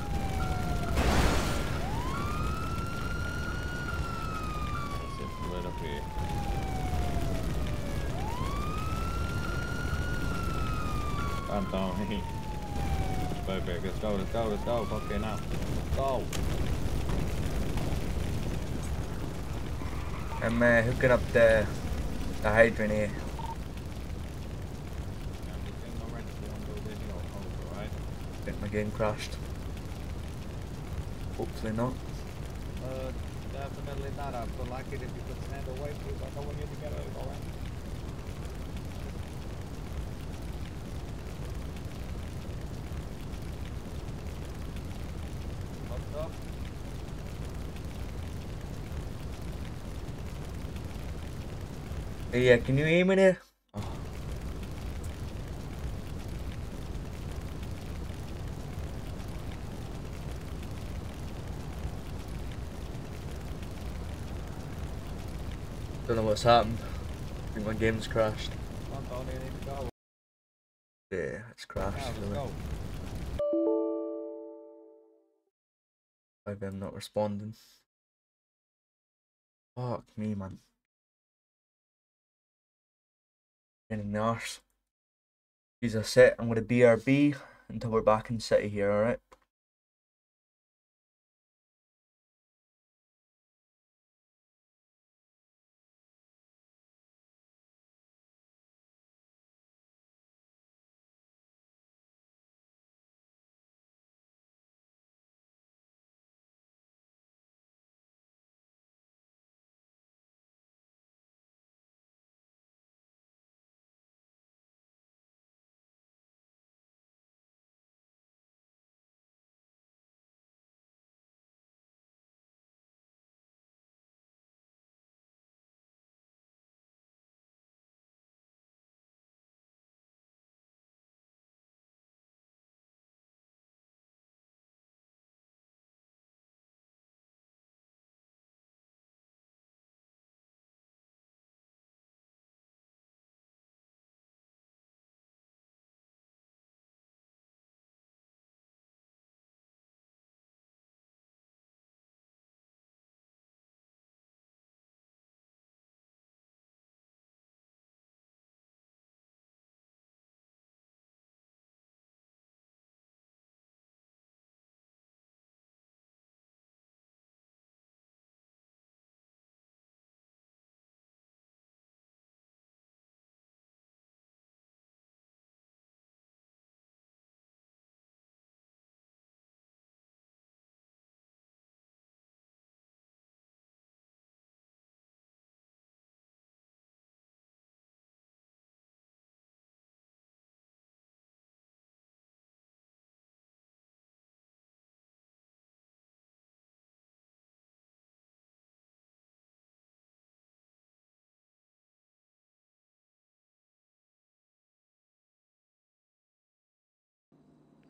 That's it. Pull it up here. Come, Tony. Perfect. Let's go, let's go, let's go. Okay, now. Go. I'm hooking up the hydrant here. I think my game crashed. Hopefully not. Definitely not. I would like it if you could stand away, please. I know we need to get out, alright? What's up? Hey, yeah, can you hear me there? Oh. Don't know what's happened. I think my game's crashed. Yeah, it's crashed. Maybe I'm not responding. Fuck me, man. Getting the arse. Use a set. I'm gonna BRB until we're back in city here, alright?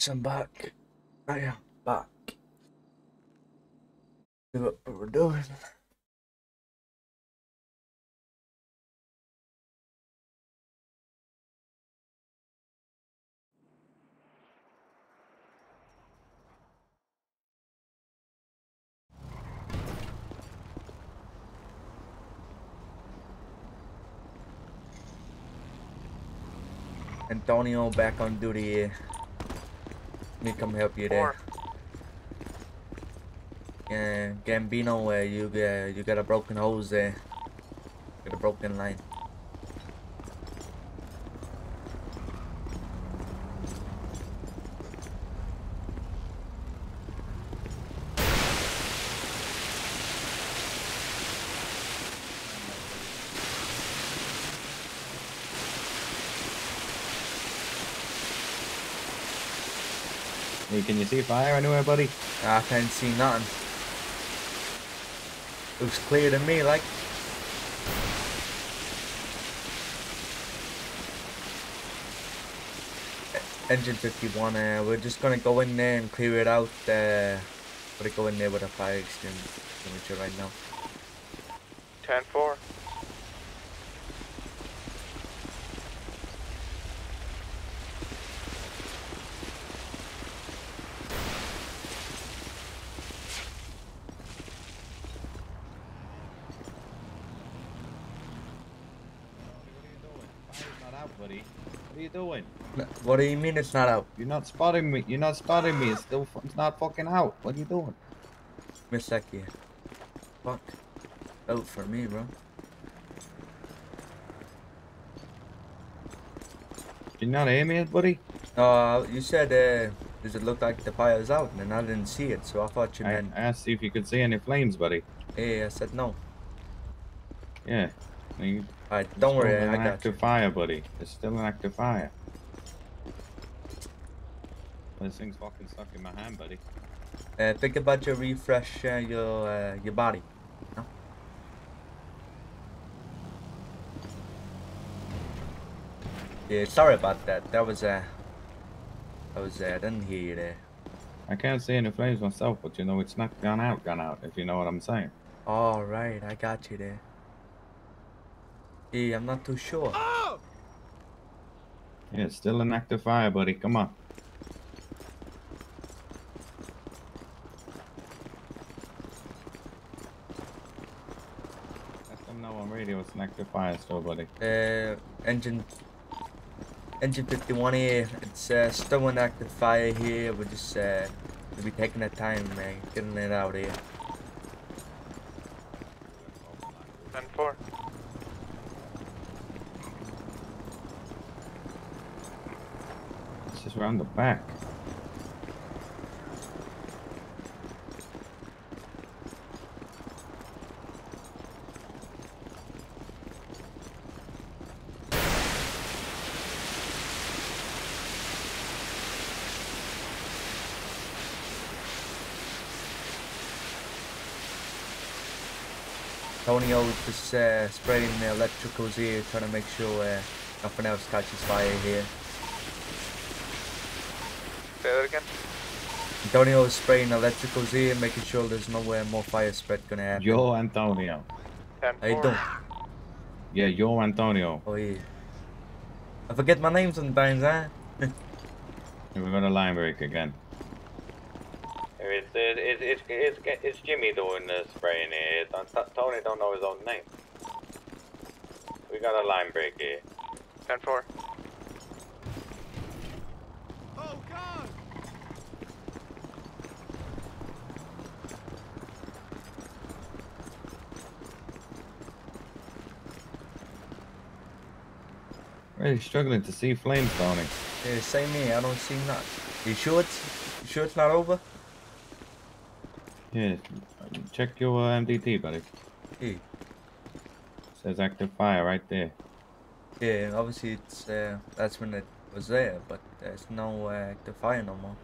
I'm back. I am back. Do what we're doing. Antonio back on duty. Me come help you there. Yeah, Gambino, you got a broken hose there. Got a broken line. Hey, can you see fire anywhere, buddy? I can't see nothing. Looks clear to me, like. Engine 51, we're just gonna go in there and clear it out. We're gonna go in there with a fire extinguisher right now. 10-4. Buddy, what are you doing? What do you mean it's not out? You're not spotting me. You're not spotting me. It's still. It's not fucking out. What are you doing? Misaki. Fuck. Out for me, bro. Did you not hear me, buddy? You said, does it look like the fire's out? And I didn't see it, so I thought you meant... I asked you if you could see any flames, buddy. Hey, I said no. Yeah. Alright, don't worry, I got you. Active fire, buddy. It's still an active fire. This thing's fucking stuck in my hand, buddy. Think about your refresh, your body. No? Yeah, sorry about that. That was, I didn't hear you there. I can't see any flames myself, but you know, it's not gone out, if you know what I'm saying. Alright, I got you there. Yeah, I'm not too sure. Yeah, it's still an active fire, buddy. Come on. Let them know on radio it's an active fire still, buddy. Engine 51 here. It's still an active fire here. We're just we'll be taking our time, man, getting it out here. 10-4. It's just around the back. Antonio just spraying the electricals here, trying to make sure nothing else catches fire here. Say that again. Antonio is spraying electricals here, making sure there's nowhere more fire spread gonna happen. Yo, Antonio. 10-4. How you doing? Yeah, yo, Antonio. Oh yeah. I forget my name sometimes, huh? We're gonna line break again. It's Jimmy doing the spraying here. Tony don't know his own name. We got a line break here. 10-4. Oh God! Really struggling to see flames, Tony. Yeah, same here. I don't see nothing. You sure it's not over? Yeah, check your MDT, buddy. Yeah. Says active fire right there. Yeah, obviously it's that's when it was there, but there's no active fire no more.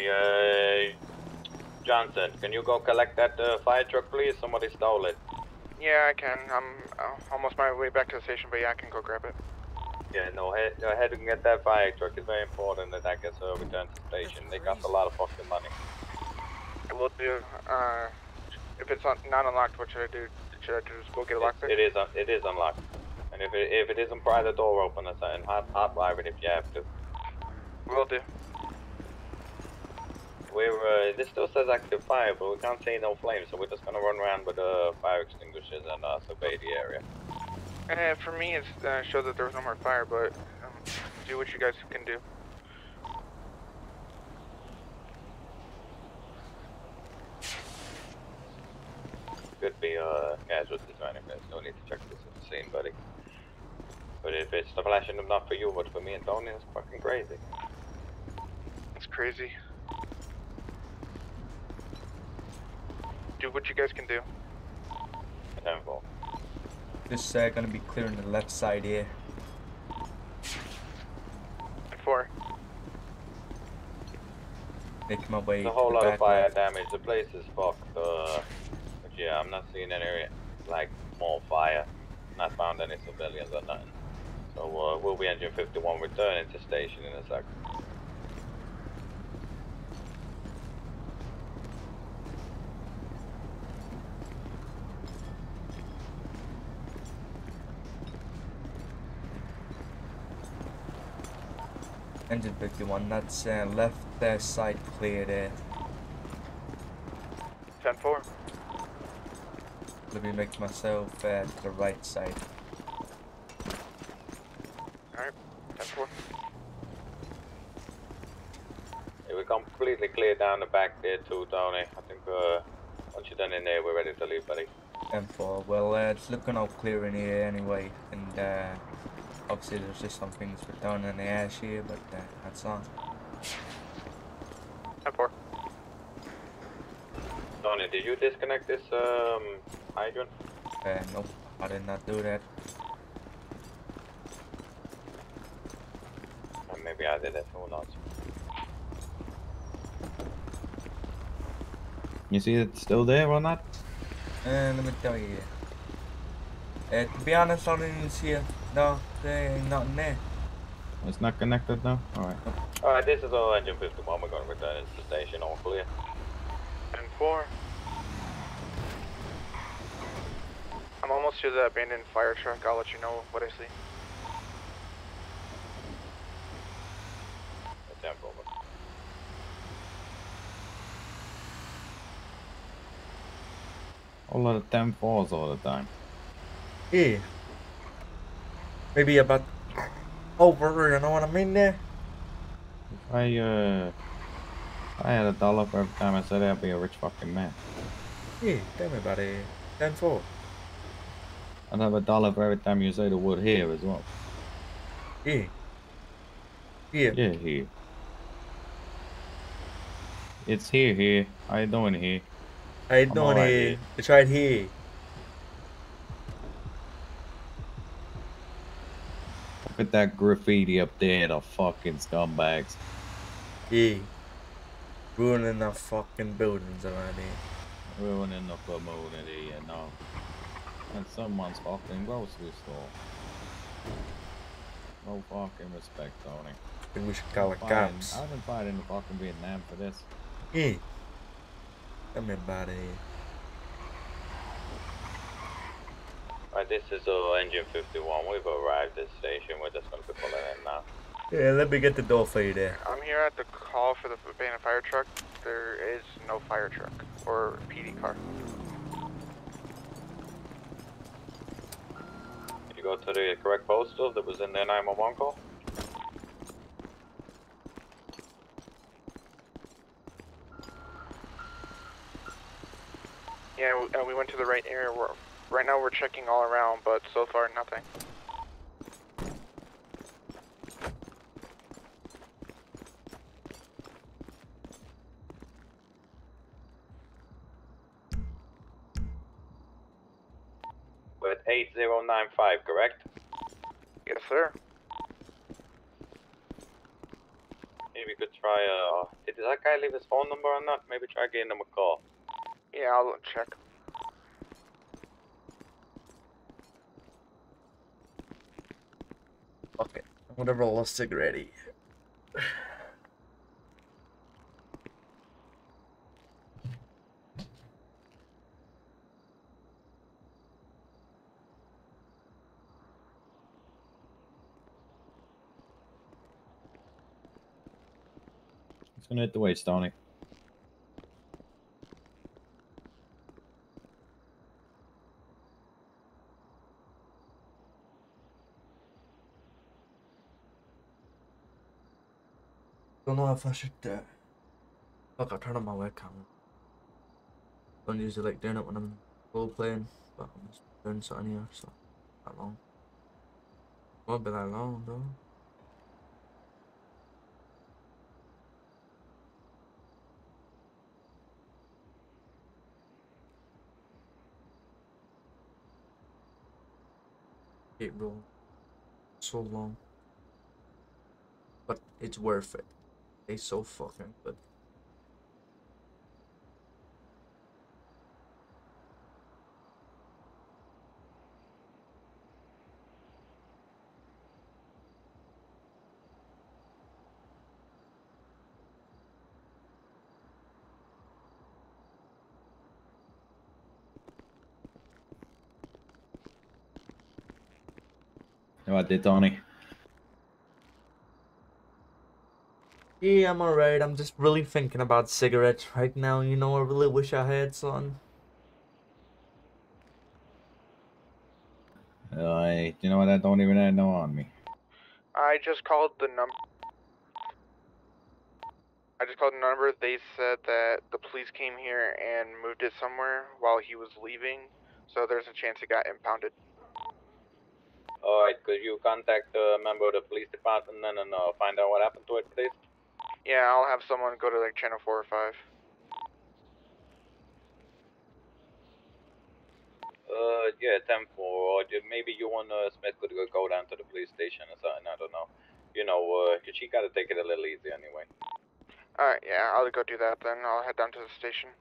Hey, Johnson, can you go collect that fire truck, please? Somebody stole it. Yeah, I can. I'm almost my way back to the station, but yeah, I can go grab it. Yeah, no, go ahead and get that fire truck. It's very important that that gets returned to the station. They cost a lot of fucking money. I will do. If it's not unlocked, what should I do? Should I just go get a lockpick? It is unlocked. And if it isn't, pry the door open or something. Hot wire it if you have to. Will do. This still says active fire, but we can't see no flames, so we're just gonna run around with fire extinguishers and survey the area. For me, it's show that there was no more fire, but do what you guys can do. Could be casualties or anything. No need to check this at the scene, buddy. But if it's flashing them not for you, but for me and Tony, it's fucking crazy. It's crazy. Do what you guys can do. Temple. Just gonna be clearing the left side here. 4. Making my way. There's a whole to lot the of fire back damage. The place is fucked. But yeah, I'm not seeing any like more fire. Not found any civilians or nothing. So we'll be engine 51 returning to station in a sec. Engine 51, that's left side clear there. 10-4. Let me make myself to the right side. Alright, 10-4. Yeah, we completely clear down the back there too, Tony. I think once you're done in there, we're ready to leave, buddy. 10-4. Well, it's looking all clear in here anyway, and obviously there's just some things we're down in the ash here, but that's on. 10-4. Tony, did you disconnect this hydrant? Nope, I did not do that. Or maybe I did it, who knows? You see it still there or not? Let me tell you. To be honest, I didn't even see it. No, there ain't nothing there. It's not connected now? Alright. Alright, this is all engine 51. We're going to return it to the station, all clear. 10-4. I'm almost to the abandoned fire truck. I'll let you know what I see. Temple. A lot of 10-4s all the time. Yeah. Maybe about over, you know what I mean there? If I had $1 for every time I said I'd be a rich fucking man. Yeah, tell me about it. 10-4. I'd have $1 for every time you say the word here as well. Yeah. Here. Yeah, here. It's here. How you doing here? How you doing right here? here. It's right here. Look at that graffiti up there, the fucking scumbags. Yeah. Ruining the fucking buildings around here. Ruining the community, you know. And someone's fucking grocery store. No fucking respect, Tony. I think we should call it cops. I've been fighting in fucking Vietnam for this. Yeah. Tell me about it. Alright, this is engine 51. We've arrived at the station. We're just going to be pulling in now. Yeah, let me get the door for you there. I'm here at the call for the abandoned fire truck. There is no fire truck or PD car. Did you go to the correct postal that was in their 911 call? Yeah, we went to the right area. Right now we're checking all around, but so far nothing. We're at 8095, correct? Yes, sir. Maybe you could try, did that guy leave his phone number or not? Maybe try getting him a call. Yeah, I'll check. Whatever lost cigarette. It's gonna hit the weights, Tony. Don't know if I should fuck, I turn on my webcam. Don't usually like doing it when I'm role playing, but I'm just doing something here, so that long. Won't be that long though. It roll so long, but it's worth it. It's so fucking good. What did Tony? Yeah, I'm alright. I'm just really thinking about cigarettes right now. You know, I really wish I had some. You know what? I don't even have no on me. I just called the number. They said that the police came here and moved it somewhere while he was leaving, so there's a chance it got impounded. Alright, could you contact a member of the police department then and find out what happened to it, please? Yeah, I'll have someone go to like channel 4 or 5. Yeah, 10-4, or maybe you and Smith could go down to the police station or something, I don't know. You know, she gotta take it a little easy anyway. Alright, yeah, I'll go do that then. I'll head down to the station.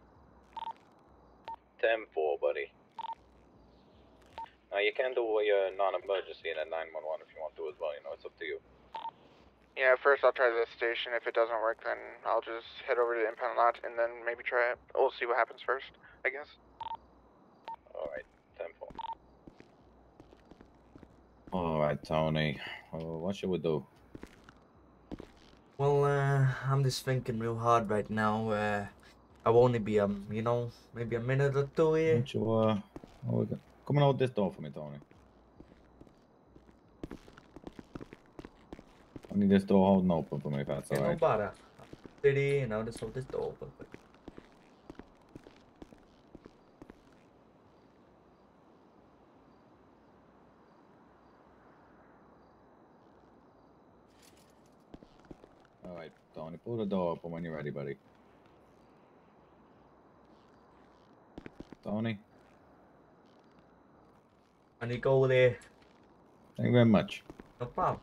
10-4, buddy. Now, you can do a non-emergency in a 911 if you want to as well, you know, it's up to you. Yeah, first I'll try the station. If it doesn't work, then I'll just head over to the impound lot and then maybe try it. We'll see what happens first, I guess. Alright, 10-4. Alright, Tony. What should we do? Well, I'm just thinking real hard right now. I'll only be you know, maybe a minute or two here. Why don't you, come on out this door for me, Tony. I need this door holding open for me if that's Ain't no alright. bother. Steady, you know, just hold this door open. Alright, Tony, pull the door open when you're ready, buddy. Tony? And you go there. Thank you very much. No problem.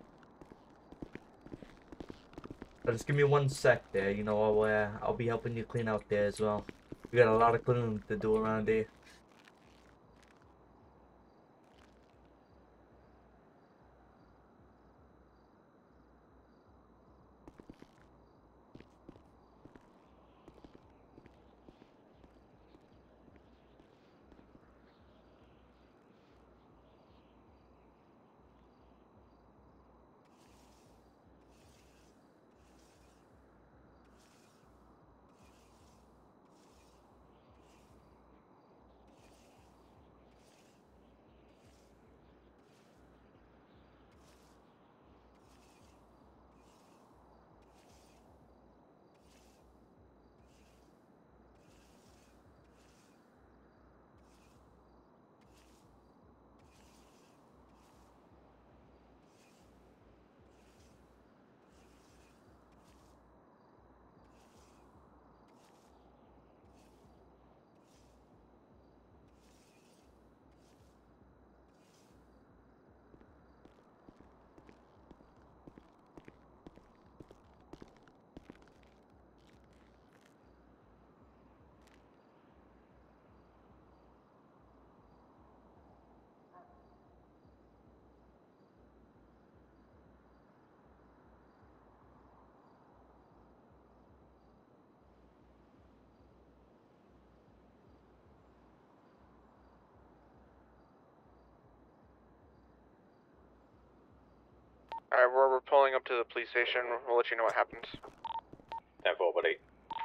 So just give me 1 sec there, you know, I'll be helping you clean out there as well. We got a lot of cleaning to do around here. Alright, we're pulling up to the police station. We'll let you know what happens. 10-4, buddy.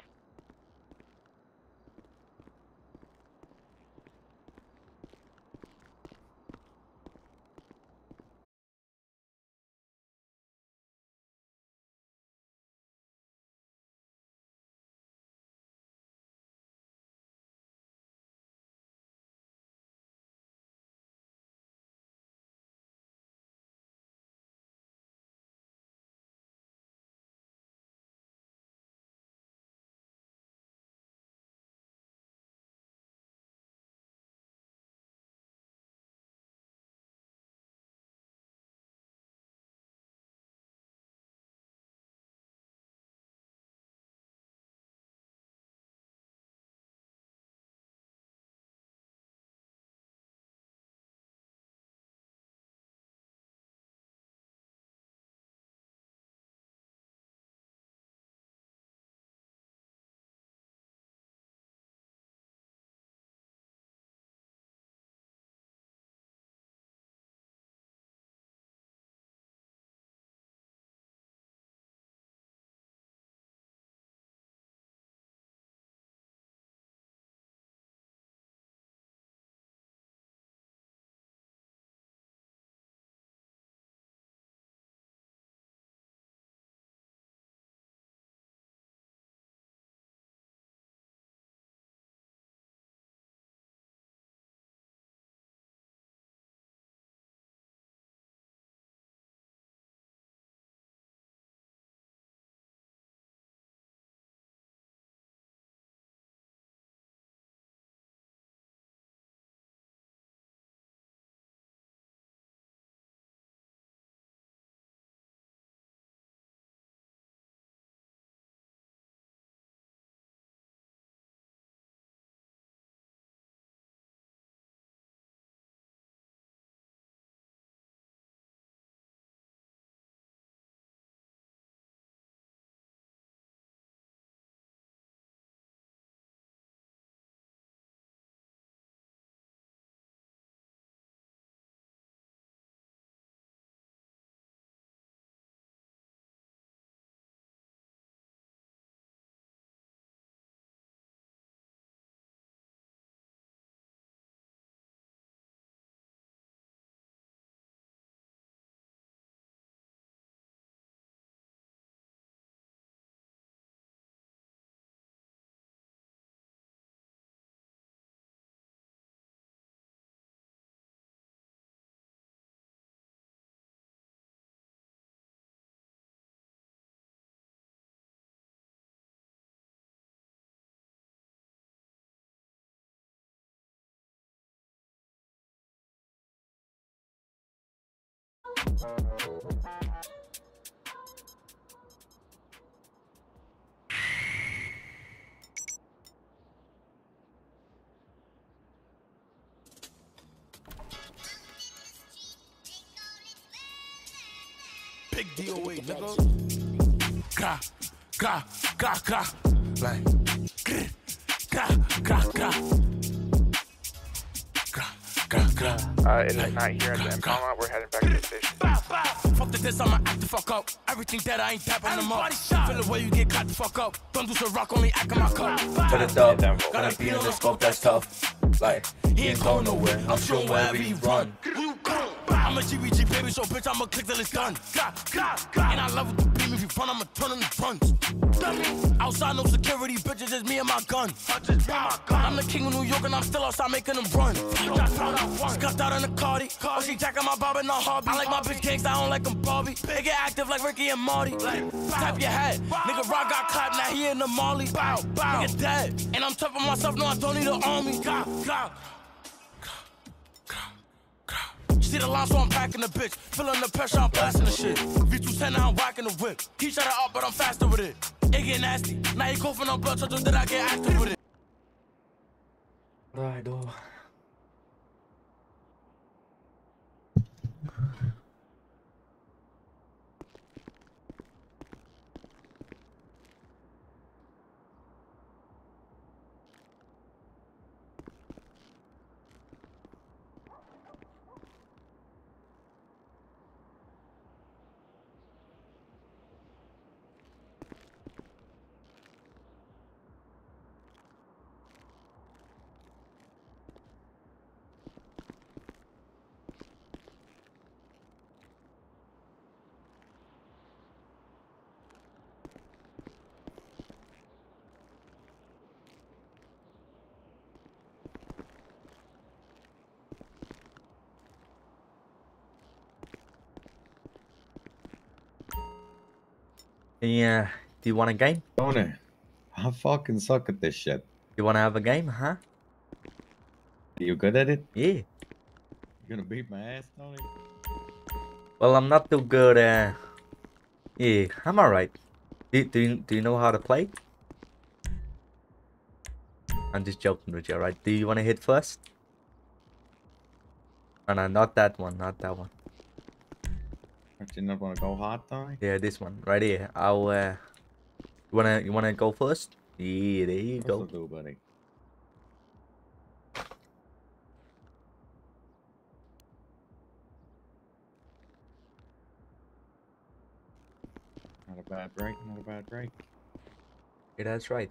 Big DOA, nigga. Gra, gra, gra, gra. Like, grr, gra, gra, gra. Gra, gra, gra. It is not here at the impound lot. We're heading back to the station. Fuck the diss, I'ma act the fuck up. Everything that I ain't tapping them up. Feel the way you get caught the fuck up. Don't do some rock, only act in my cup. Put it up, gotta beat on the scope, that's tough. Like, he ain't going nowhere, I'm sure wherever he run. I'm a GBG baby, so bitch, I'ma click till it's done. And I love it to beam if you run, I'ma turn on the runs. Outside, no security, bitches, just me and my gun. I'm the king of New York and I'm still outside making them run. Scuffed out in the Cardi. Oh, she jacking my bob in the hobby. I like my bitch gangsta, I don't like them Barbie. They get active like Ricky and Marty. Tap your head. Nigga Rock got clapped, now he in the Molly. Bow, bow. Nigga dead. And I'm tough on myself, no, I don't need an army. See the line, so I'm packing the bitch. Feeling the pressure, I'm blasting the shit. V210, now I'm whacking the whip. He shut it up, but I'm faster with it. It get nasty. Now he coughing on blood, so that I get active with it. Right, though. Yeah. Do you want a game? Tony, I fucking suck at this shit. You want to have a game, huh? Are you good at it? Yeah. You gonna beat my ass, Tony? Well, I'm not too good. Yeah, I'm alright. Do you know how to play? I'm just joking with you, alright? Do you want to hit first? No, not that one, not that one. But you not wanna go hard, Tony? Yeah, this one right here. I'll you wanna go first? Yeah, there you go. What's do, buddy? Not a bad break, not a bad break. Yeah, that's right.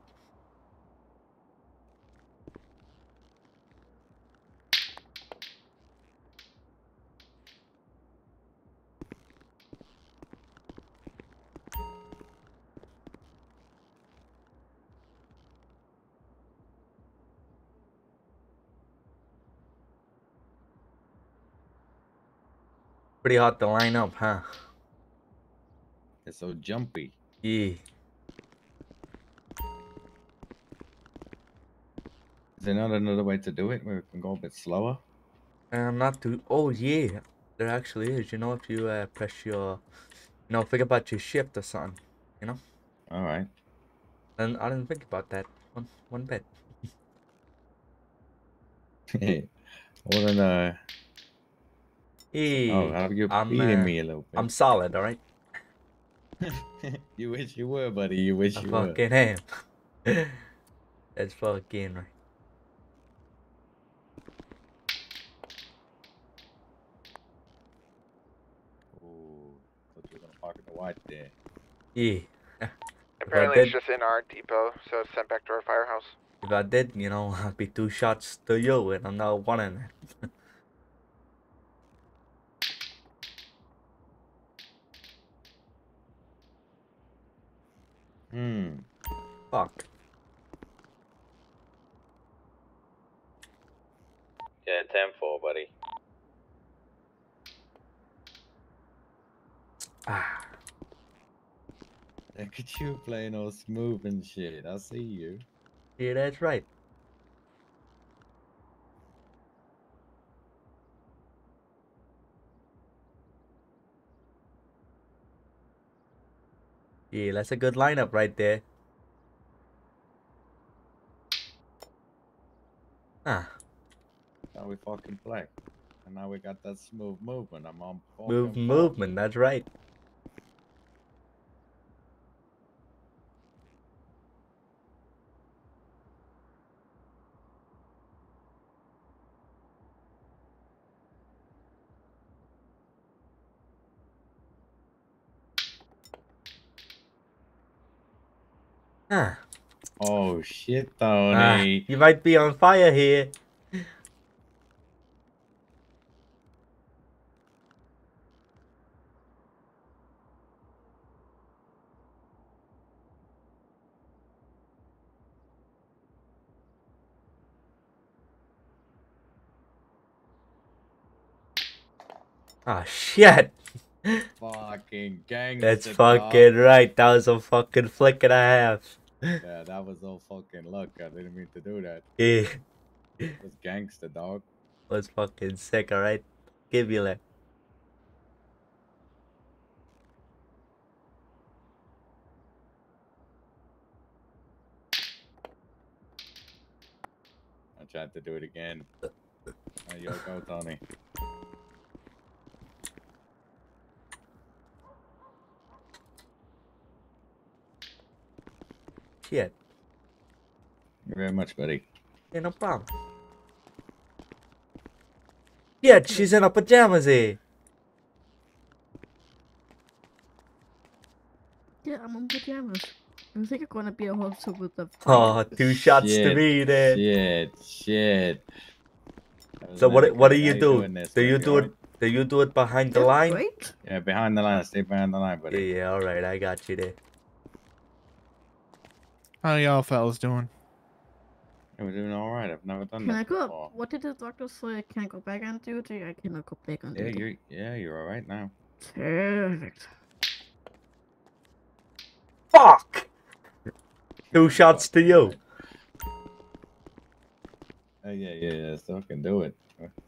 Pretty hard to line up, huh? It's so jumpy. Yeah. Is there not another way to do it where we can go a bit slower? Not too. Oh yeah, there actually is. You know, if you press your, think about your shift or something. You know. All right. And I didn't think about that one bit. What an Hey, Oh, how you beating me a little bit? I'm solid, all right. You wish you were, buddy. You wish I you were. fucking am. That's fucking right. Ooh, thought you were gonna pocket the white there. Yeah. Apparently it's just in our depot, so it's sent back to our firehouse. If I did, I'd be 2 shots to you, and I'm not one in it. Fuck. Yeah, 10-4, buddy. Look at you playing all smooth and shit. I see you. Yeah, that's right. Yeah, that's a good lineup right there. Ah. Now we fucking play. And now we got that smooth movement. I'm on Movement, that's right. Huh. Oh shit, Tony. You might be on fire here. Ah, shit. Fucking gangster. That's fucking right. That was a fucking flick and a half. Yeah, that was all fucking luck. I didn't mean to do that. Yeah. It was gangster, dog. Was fucking sick, alright? Give you that. I tried to do it again. There you go, Tony. Shit. Thank you very much, buddy. Yeah, no problem. Yeah, she's in her pajamas here. Yeah, I'm in pajamas. I think I'm gonna be a host with the. Oh, 2 shots to me there. Shit. So what do you do? Do you do it behind the line? Wait. Yeah, behind the line. Stay behind the line, buddy. Yeah, alright, I got you there. How y'all fellas doing? Yeah, we're doing all right. I've never done Can that I go? before. What did the doctor say? Can I go back on duty? I cannot go back on Yeah, duty. you're all right now. Perfect. Fuck! 2 shots to you. Yeah, still can do it.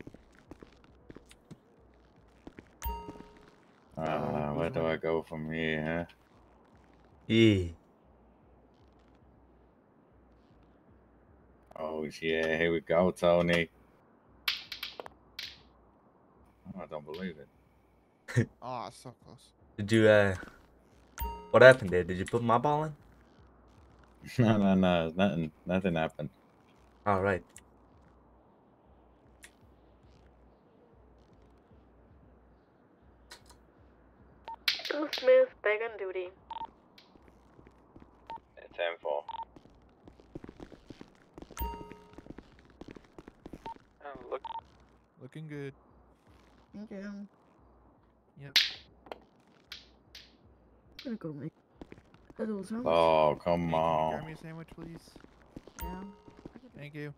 Where do I go from here, huh? Yeah. Oh, yeah, here we go, Tony. Oh, I don't believe it. Oh, so close. Did you, what happened there? Did you put my ball in? No, nothing happened. Alright. Bill Smith, back on duty. It's 10-4. Oh, Looking good. Okay. Yep. I'm gonna go make a little sandwich. Oh, come Hey, can you on. grab me a sandwich, please? Yeah. Thank you.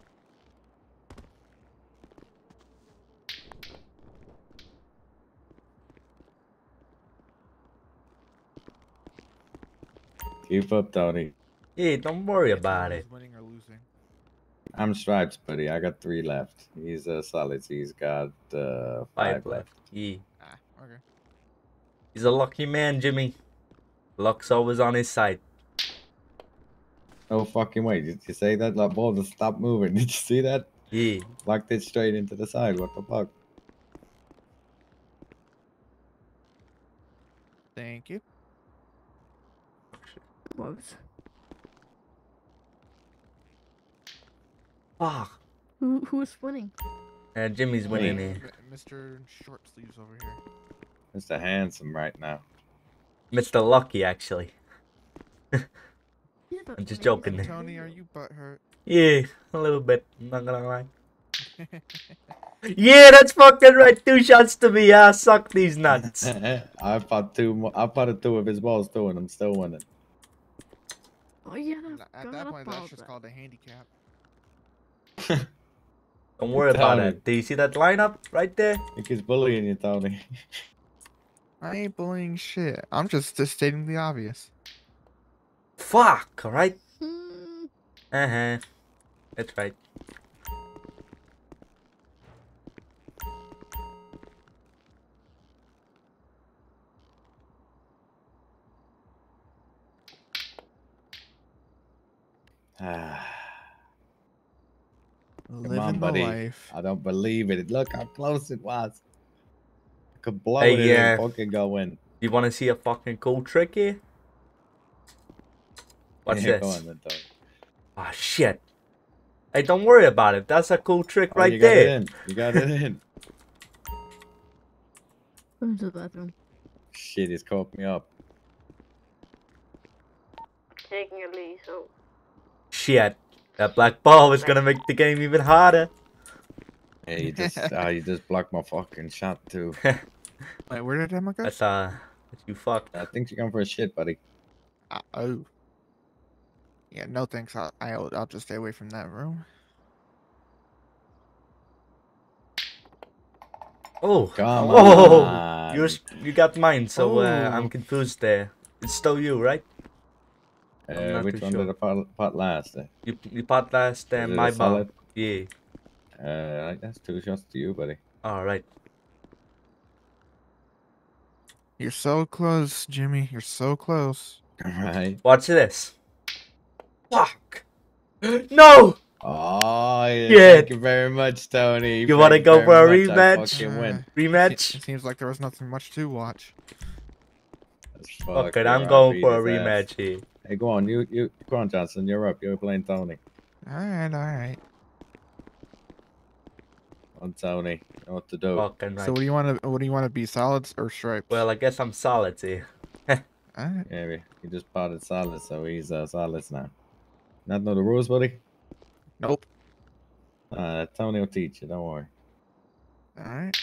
Keep up, Tony. Yeah, don't worry Can't tell about who's it. winning or losing. I'm stripes, buddy. I got 3 left. He's solid. He's got 5 5 left. left. Yeah. Ah, okay. He's a lucky man, Jimmy. Luck's always on his side. No fucking way. Did you say that? That ball just stopped moving. Did you see that? Yeah. Locked it straight into the side. What the fuck? Thank you. Whoops. Fuck. Who's winning? Jimmy's winning here. Mr. Short Sleeves over here. Mr. Handsome right now. Mr. Lucky, actually. Yeah, but I'm just joking there. Tony, are you butthurt? Yeah, a little bit. I'm not gonna lie. Yeah, that's fucking right. 2 shots to me. Yeah, suck these nuts. I potted 2 of his balls too, and I'm still winning. Oh yeah, At that point, that's just called a handicap. Don't worry about Tony. it. Do you see that lineup right there? I think he's bullying you, Tony. I ain't bullying shit. I'm just stating the obvious. Fuck, alright? Hmm. Uh-huh. That's right. Come Living on, the buddy. life. I don't believe it. Look how close it was. I could blow Hey, it yeah. and fucking go in. You wanna see a fucking cool trick here? Watch Yeah, this. go on then, Tony. Ah, shit. Hey, don't worry about it. That's a cool trick Oh, right you got it there. in. You got it in. Go into the bathroom. Shit, he's caught me up. Taking a lead, so. Shit. That black ball was gonna make the game even harder. Hey, you just blocked my fucking shot too. Wait, where did Emma go? That's you fucked. I think you're going for a shit, buddy. Oh. Yeah, no thanks. I'll just stay away from that room. Oh, Come oh, on. you got mine, so Oh. I'm confused there. It's still you, right? I'm not Which too one sure. did I pot last? You pot last, Is it my a ball. solid? Yeah. That's 2 shots to you, buddy. All right. You're so close, Jimmy. You're so close. Alright. Watch this. Fuck. No. Oh, yeah. Yeah. Thank you very much, Tony. You wanna Thank go very for a much. I rematch? fucking win. Rematch? It seems like there was nothing much to watch. Fuck it, I'm going for a rematch here. Hey, go on. You, go on, Johnson. You're up. You're playing Tony. Alright. On Tony. You know what to do. Fucking right. So what do you want to be, solids or stripes? Well, I guess I'm solid here. Alright. Yeah, he just potted solid, so he's solids now. Not know the rules, buddy? Nope. Tony will teach you. Don't worry. Alright.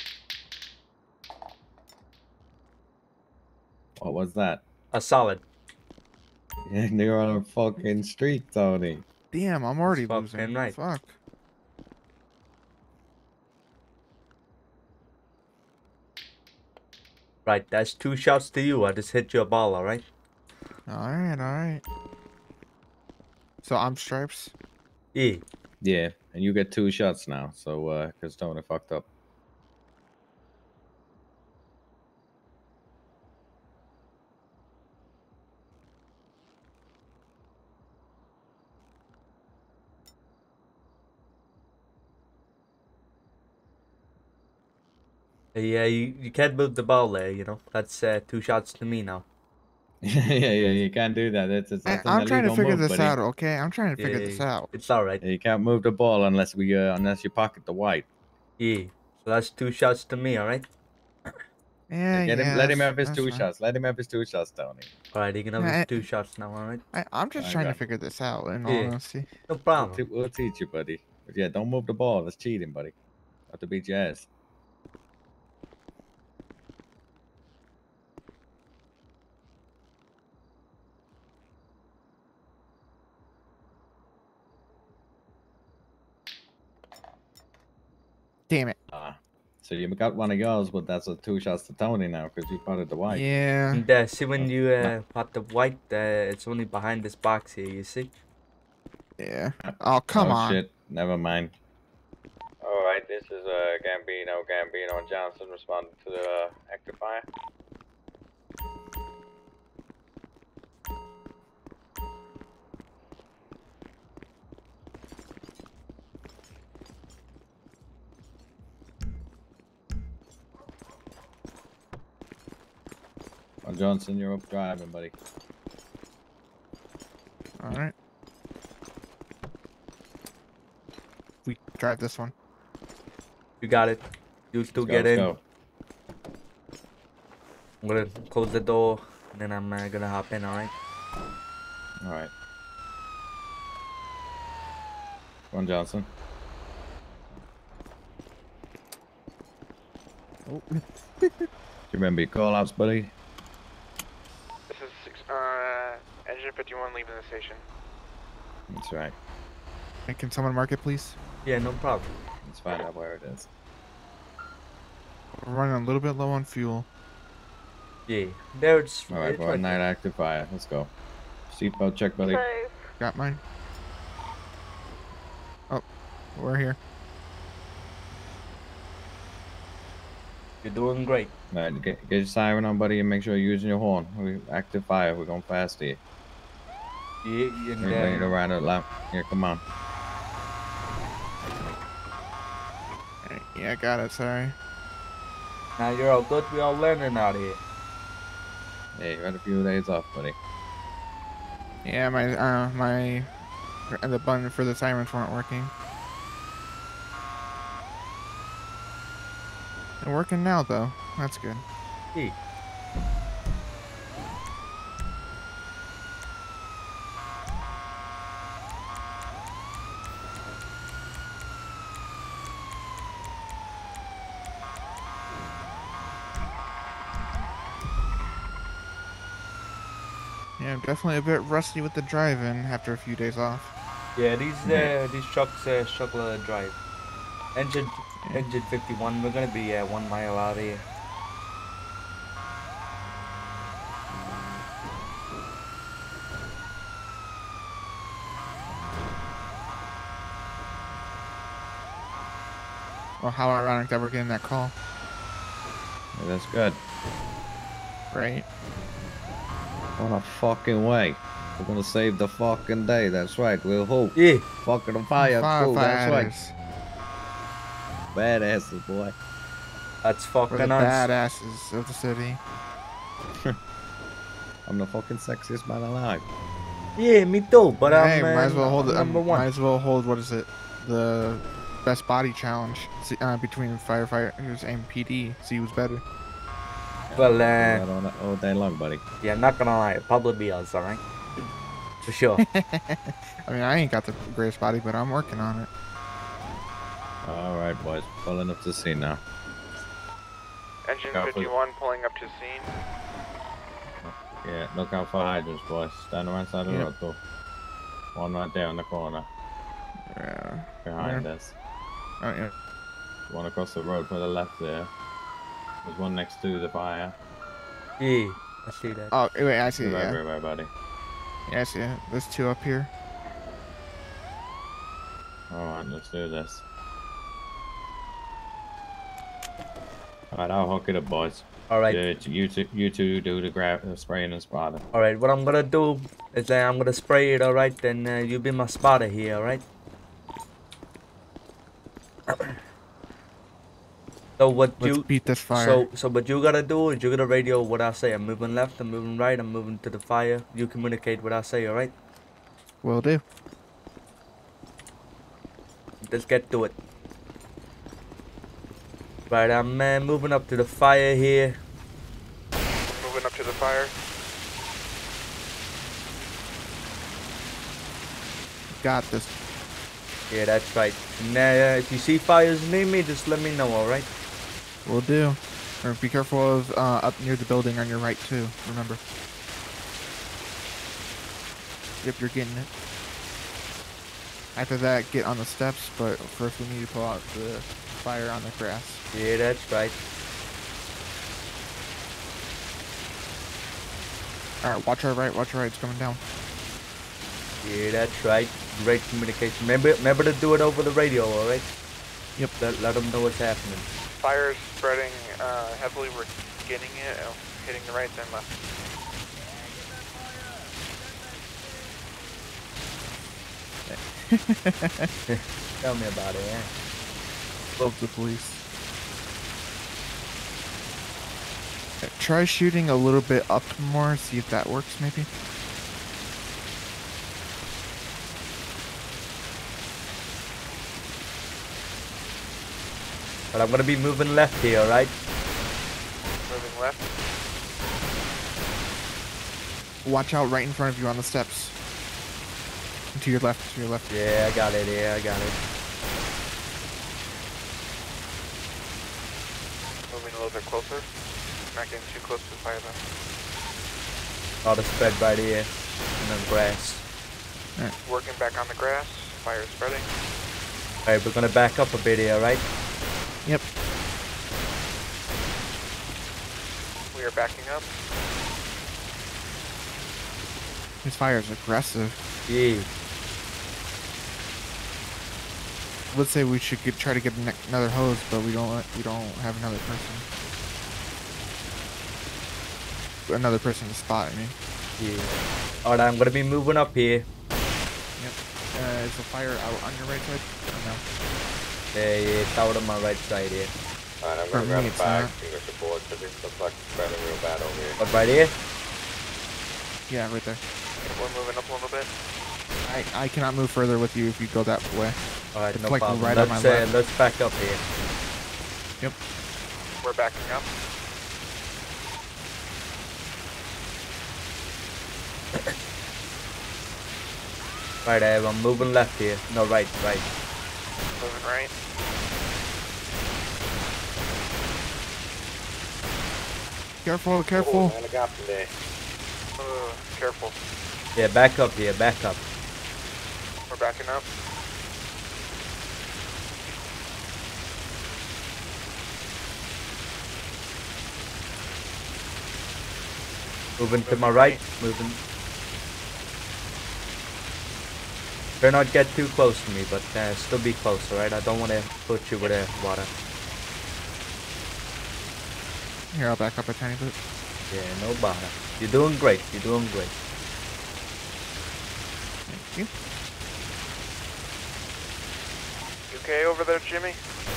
What was that? A solid. You're on a fucking streak, Tony. Damn, I'm already That's losing. fucking right. Fuck. Right, that's 2 shots to you. I just hit your ball, alright? Alright. So I'm Stripes? Yeah. Yeah, and you get 2 shots now, so, because Tony fucked up. Yeah, you can't move the ball there, you know. That's 2 shots to me now. yeah, you can't do that. That's an I'm trying to illegal figure move, this buddy. out, okay? I'm trying to figure this out. It's alright. You can't move the ball unless you pocket the white. Yeah. So that's 2 shots to me, alright? Yeah, Let him have his that's 2 fine. shots. Let him have his 2 shots, Tony. Alright, he can have his 2 shots now, alright? I'm just trying to figure this out, in all Yeah. honesty. No problem. We'll teach you, buddy. But yeah, don't move the ball. That's cheating, buddy. Have to beat your ass. Damn it. So you got one of yours, but that's a 2 shots to Tony now because you potted the white. Yeah. And see when you pot the white, it's only behind this box here, you see? Yeah. Oh, come on. Shit. Never mind. Alright, this is Gambino and Johnson responding to the active fire. Well, Johnson, you're up driving, buddy. Alright. We drive this one. You got it. You still Let's go, get let's in. go. I'm gonna close the door, and then I'm gonna hop in, alright? Alright. Come on, Johnson. Oh. Do you remember your call-outs, buddy? This is Engine 51 leaving the station. That's right. Hey, can someone mark it, please? Yeah, no problem. Let's find out where it is. We're running a little bit low on fuel. Yeah, there's. Alright, we're on night active fire. Let's go. Seatbelt check, buddy. Got mine. Oh, we're here. You're doing great. Alright, get your siren on, buddy, and make sure you're using your horn. We active fire. We're going fast here. Yeah, Everybody around the lap. Here, come on. Yeah, got it. Sorry. Now you're all good. We all learning out here. Hey, you had a few days off, buddy. Yeah, the button for the sirens weren't working. They're working now, though. That's good. Hey. Yeah, I'm definitely a bit rusty with the driving after a few days off. Yeah, these trucks struggle to drive. Engine 51. We're gonna be 1 mile out of here. Well, how ironic that we're getting that call. Yeah, that's good. Right. What a fucking way. We're gonna save the fucking day. That's right. We'll hope. Yeah. Fucking fire crew. That's right. Firefighters. Badasses, boy. That's fucking We're the nice. badasses of the city. I'm the fucking sexiest man alive. Yeah, me too. But hey, I'm might as well hold it. number one. Might as well hold. What is it? The best body challenge between firefighters and PD. See who's better. Well, all day long, buddy. Yeah, not gonna lie, it'll probably be us, alright? For sure. I mean, I ain't got the greatest body, but I'm working on it. Alright, boys. Pulling up to scene now. Engine Careful. 51 pulling up to scene. Yeah, look out for hydrants, boys. Stand around side of the road, though. One right there in the corner. Yeah. Behind Where? us. Oh, yeah. One across the road to the left there. There's one next to the fire. Yeah, I see that. Oh, wait, I see it. Right, Yeah. right, right, buddy. Yeah, I see it. There's 2 up here. Alright, let's do this. Alright, I'll hook it up, boys. Alright. You two do the spraying and spotting. Alright, what I'm gonna do is I'm gonna spray it, alright? Then you be my spotter here, alright? So Let's beat this fire. So what you gotta do is you gotta radio what I say. I'm moving left, I'm moving right, I'm moving to the fire. You communicate what I say, alright? Will do. Let's get to it. Right, I'm moving up to the fire here. Moving up to the fire. Got this. Yeah, that's right. And if you see fires near me, just let me know, alright? Will do. Or be careful of up near the building on your right too. Remember. Yep, you're getting it. After that, get on the steps, but first we need to pull out the fire on the grass. Yeah, that's right. Alright, watch our right, it's coming down. Yeah, that's right. Great communication. Remember to do it over the radio, alright? Yep. Let them know what's happening. Fire is spreading heavily. We're getting it, hitting the right then left. Tell me about it, yeah. Love the police. Try shooting a little bit up more, see if that works maybe. But I'm gonna be moving left here, alright? Moving left. Watch out right in front of you on the steps. To your left, to your left. Yeah, I got it, I got it. Moving a little bit closer. Not getting too close to the fire though. All the spread right here. And then grass. Right. Working back on the grass. Fire is spreading. Alright, we're gonna back up a bit here, right? Yep. We are backing up. This fire is aggressive. Yeah. Let's say we should try to get another hose, but we don't have another person to spot. I mean. Yeah. Alright, I'm gonna be moving up here. Yep. Is the fire out on your right side? Or no? Yeah, it's out on my right side here. Alright, I'm gonna grab a bag, extinguish the board, because it looks like it's spreading real bad over here. What, right here? Yeah, right there. We're moving up a little bit. I cannot move further with you if you go that way. Alright, it's no like problem. Right on my left. Let's back up here. Yep. We're backing up. Right, I'm moving left here. No, right. Moving right. Careful, careful. Oh, man, I got today. Careful. Yeah, back up here, back up. We're backing up. Moving to my right, moving. Better not get too close to me, but still be close, alright? I don't want to put you with water. Here, I'll back up a tiny bit. Yeah, no bother. You're doing great, you're doing great. Thank you. You okay over there, Jimmy?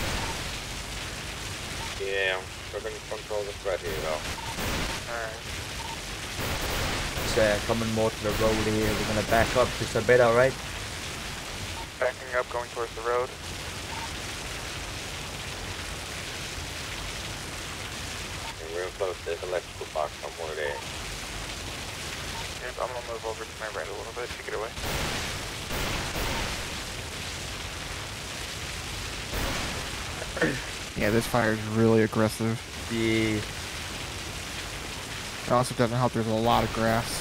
Yeah, we're gonna control the spread here, though. Alright. It's coming more to the road here. We're gonna back up just a bit, alright? Backing up, going towards the road. We're real close to this electrical box somewhere there. Yep, I'm gonna move over to my right a little bit. Take it away. Yeah, this fire is really aggressive. Yeah. It also doesn't help there's a lot of grass.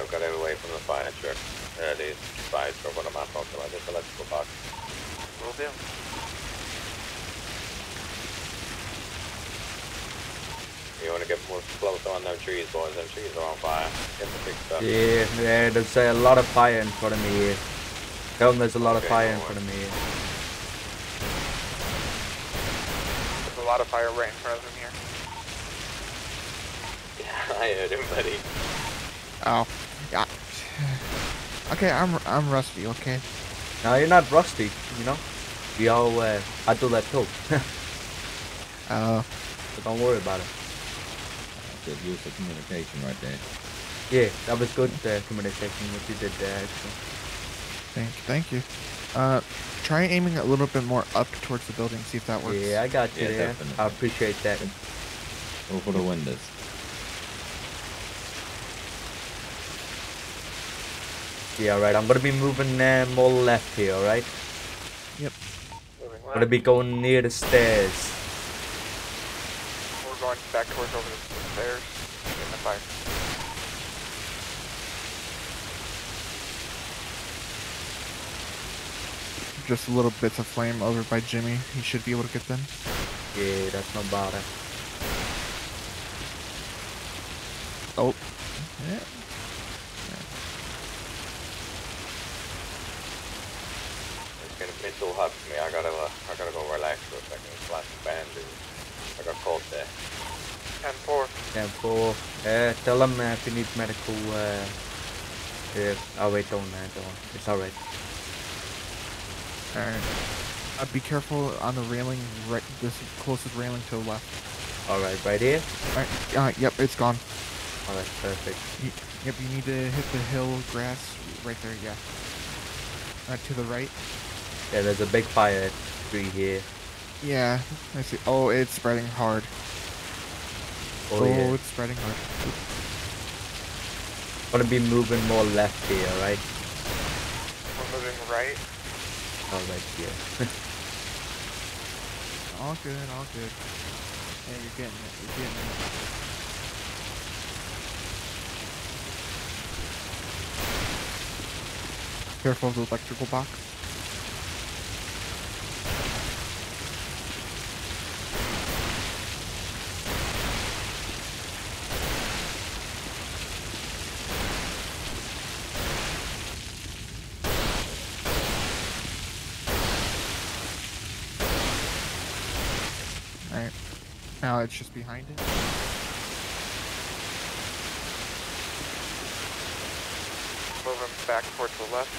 I've got away from the fire truck. The fire truck on the map talking about this electrical box. Will do. You want to get more closer on them trees, boys. Them trees are on fire. Get the big stuff. Yeah, there's a lot of fire in front of me here. Tell them there's a lot of fire in front of me here. There's a lot of fire right in front of him here. Yeah, I heard him, buddy. Oh, yeah. Okay, I'm rusty. Okay. No, you're not rusty. You know, we all I do that too. So don't worry about it. Good use of communication right there. Yeah, that was good communication what you did there. Actually. Thank you. Try aiming a little bit more up towards the building. See if that works. Yeah, I got you there. Definitely. I appreciate that. Over the windows. Yeah, alright. I'm gonna be moving more left here, alright? Yep. I'm gonna be going near the stairs. We're going back towards over the stairs in the fire. Just little bits of flame over by Jimmy. He should be able to get them. Yeah, that's no bother. Oh. Yeah. It's getting a bit too hot for me. I gotta go relax for a second. Flash the band. I got cold there. 10-4. 10-4. Tell them if you need medical. I'll wait on that. It's alright. Alright. Be careful on the railing, right, this closest railing to the left. Alright, right here? Alright, yep, it's gone. Alright, perfect. Yep, you need to hit the hill grass right there, yeah. To the right. Yeah, there's a big fire tree here. Yeah, I see. Oh, it's spreading hard. Oh, yeah. It's spreading hard. I'm gonna be moving more left here, right? We're moving right. Oh, right here. All good, all good. Yeah, you're getting it, you're getting it. Careful of the electrical box. Alright. Now it's just behind it. Moving back towards the left.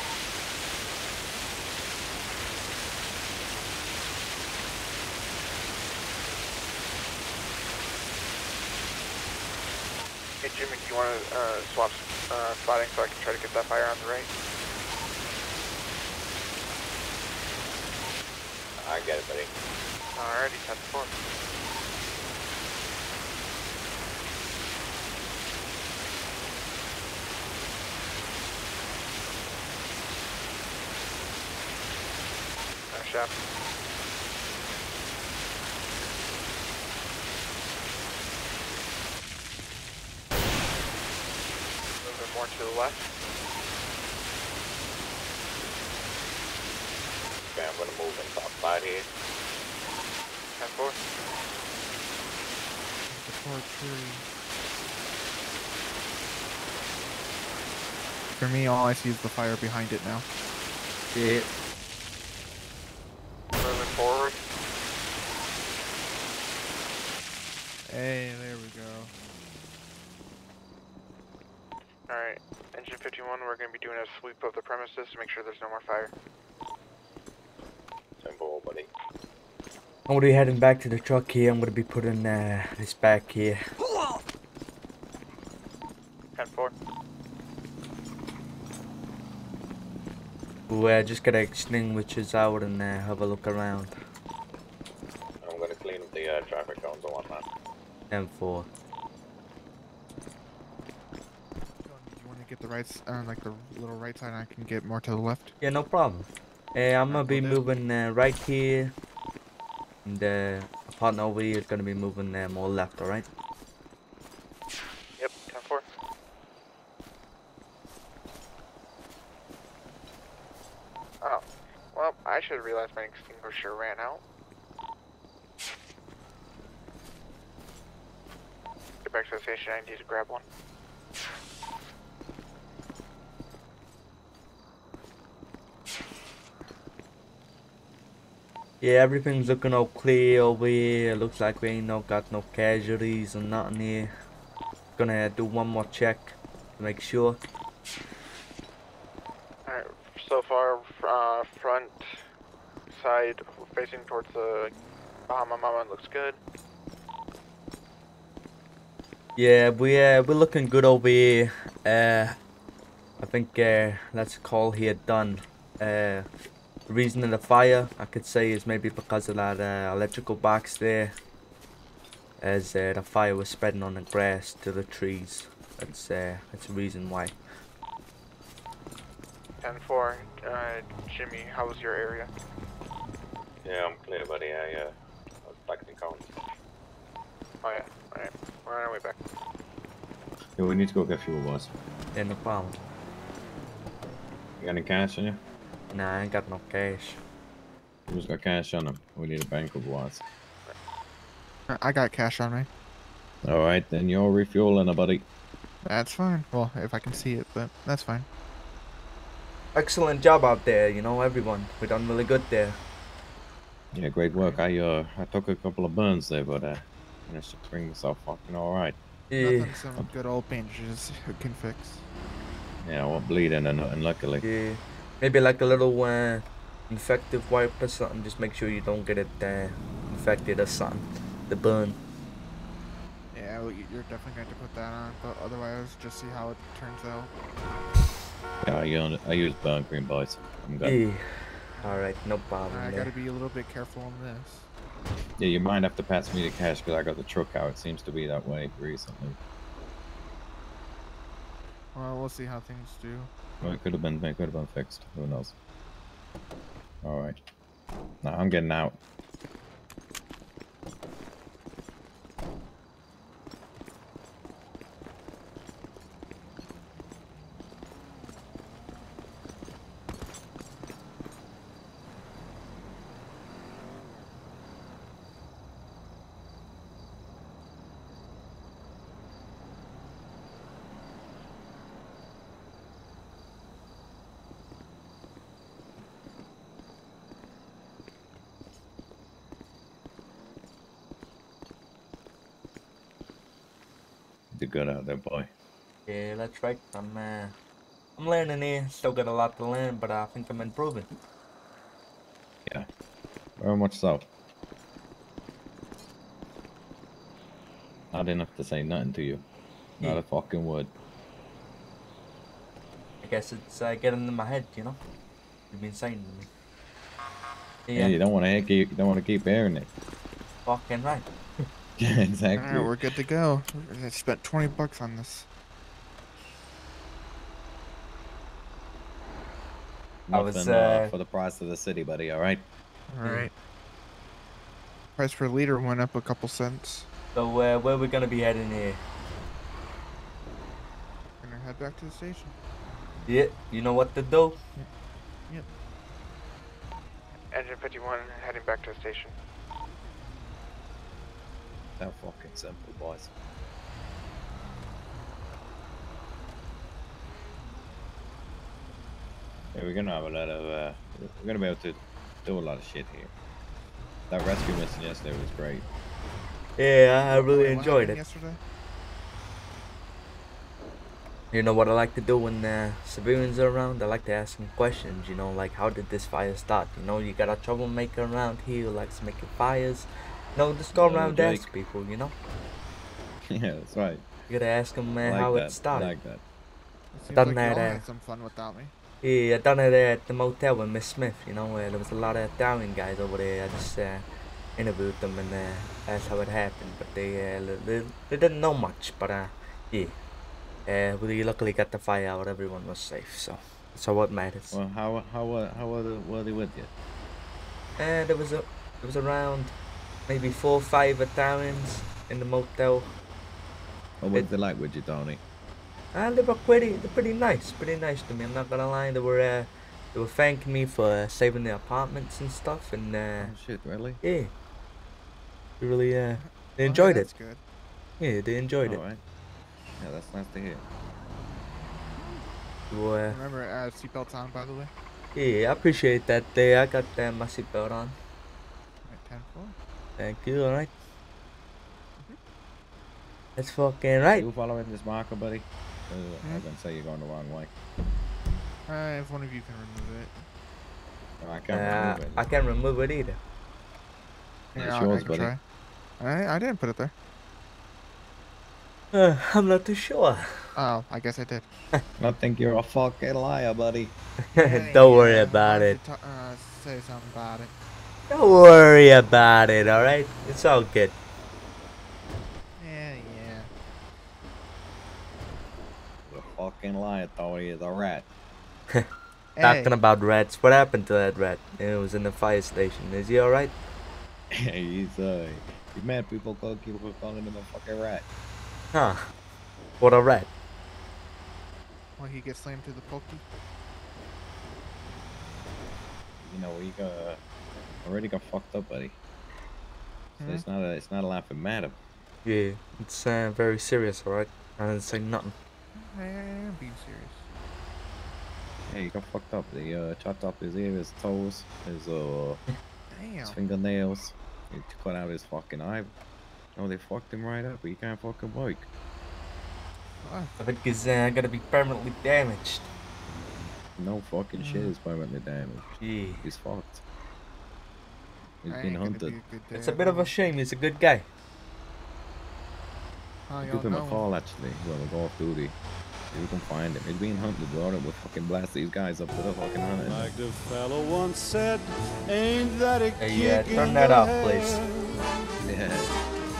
Hey Jimmy, do you want to swap spotting so I can try to get that fire on the right? I get it, buddy. Alrighty, 10-4. Nice shot. Moving more to the left. Okay, I'm gonna move in top side here. 10-4. The poor tree. For me, all I see is the fire behind it now. Yeah. Moving forward. Hey, there we go. Alright, engine 51, we're going to be doing a sweep of the premises to make sure there's no more fire. Simple, buddy. I'm gonna be heading back to the truck here. I'm gonna be putting this back here. 10-4. We're just gonna extinguishers out and have a look around. I'm gonna clean up the traffic cones and whatnot. 10-4. You want to get the right, like the little right side, and I can get more to the left? Yeah, no problem. I'm gonna be moving right here. And the partner over here is gonna be moving more left, alright? Yep, 10-4. should have realized my extinguisher ran out. Get back to the station, I need to grab one. Yeah, everything's looking all clear over here. Looks like we ain't got no casualties or nothing here. Gonna do one more check to make sure. Alright, so far, front side facing towards the Bahama Mama looks good. Yeah, we're looking good over here. I think that's a call here done. The reason of the fire, I could say, is maybe because of that electrical box there. As the fire was spreading on the grass to the trees. That's a reason why. 10-4, Jimmy, how was your area? Yeah, I'm clear, buddy. I was back in count. Oh yeah, alright, we're on our way back. Yeah, we need to go get fuel, boys. Yeah, no problem. You got any cash on you? Nah, I ain't got no cash. Who's got cash on them? We need a bank of boys. I got cash on me. Alright, then you're refueling, buddy. That's fine. Well, if I can see it, but that's fine. Excellent job out there, you know, everyone. We done really good there. Yeah, great work. I took a couple of burns there, but managed to bring myself fucking alright. Yeah. Nothing some good old bandages can fix. Yeah, I won't bleed in or nothing, luckily. Yeah. Maybe like a little infective wipe or something. Just make sure you don't get it infected or something. The burn. Yeah, well, you're definitely going to put that on, but otherwise, just see how it turns out. Yeah, I use burn cream, boys. I'm good. Yeah. Alright, no problem. I got to be a little bit careful on this. Yeah, you might have to pass me the cash because I got the truck out. It seems to be that way recently. Well, we'll see how things do. Well, it could have been fixed. Who knows? All right. Now I'm getting out. Did good out there, boy. Yeah, that's right. I'm learning here. Still got a lot to learn, but I think I'm improving. Yeah, very much so. I didn't have to say nothing to you. Not a fucking word. I guess it's getting in my head, you know. You've been saying to me. Yeah, you don't want to keep hearing it. Fucking right. Yeah, exactly. Alright, we're good to go. I spent $20 on this. Nothing, for the price of the city, buddy. All right. Alright. Price per liter went up a couple cents. So where are we gonna be heading here? We're gonna head back to the station. Yeah, you know what to do. Yep. Engine 51 heading back to the station. How fucking simple, boys. Yeah, we're gonna have a lot of, we're gonna be able to do a lot of shit here. That rescue mission yesterday was great. Yeah, I really What enjoyed happened it. yesterday? You know what I like to do when civilians are around? I like to ask them questions, you know, like how did this fire start? You know, you got a troublemaker around here who likes making fires. No, just go around and ask people, you know? Yeah, that's right. You gotta ask them I like how that. it started. I like that. It seems Done like that, y'all had some fun without me. Yeah, I done it at the motel with Miss Smith, you know, where there was a lot of Italian guys over there. I just interviewed them and that's how it happened. But they didn't know much, but yeah. We luckily got the fire out, everyone was safe, so that's all what matters. Well, how were they with you? There was around maybe 4 or 5 Italians in the motel. What was they like with you, Tony? They were pretty nice to me. I'm not gonna lie. They were They were thanking me for saving their apartments and stuff, and Oh shit, really? yeah, they really they Well, enjoyed hey, it. that's good. Yeah, they enjoyed it. Alright. Yeah, that's nice to hear. So, Remember, seatbelts on, by the way. yeah, I appreciate that. I got my seatbelt on. At 10-4. Thank you. All right. That's fucking right. You following this marker, buddy? I was gonna say you're going the wrong way. If one of you can remove it. No, I can't remove it. I can't remove it either. It's Yeah, yours, I can buddy. try. I didn't put it there. I'm not too sure. Oh, I guess I did. I think you're a fucking liar, buddy. Don't worry about it. Say something about it. Don't worry about it, alright? It's all good. Yeah. You're a fucking liar, Tony. You're a rat. Talking about rats, what happened to that rat? It was in the fire station. Is he alright? He's mad people keep calling him a fucking rat. Huh. What a rat. When he gets slammed to the pokey. You know, he already got fucked up, buddy. So it's not a laughing matter. Yeah, it's very serious, alright? I didn't say nothing. I am being serious. Yeah, he got fucked up. They chopped off his ear, his toes, his Damn. fingernails. They cut out his fucking eye. No, they fucked him right up. He can't fucking work. I think he's gonna be permanently damaged. No fucking shit is permanently damaged. Yeah. He's fucked. He's I been ain't gonna be hunted. a good It's a dad, bit of a huh? shame. He's a good guy. How y'all Give him a going? call actually. When we go off duty. See if we can find him. He's being hunted, bro. We'll fucking blast these guys up to the fucking hunting. Like the fellow once said, ain't that a Hey, yeah, kick turn in that the off, head? please. Yeah.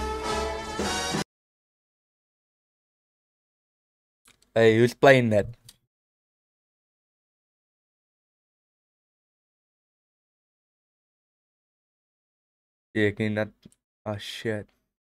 Hey, who's playing that? Yeah, can you not? Oh shit.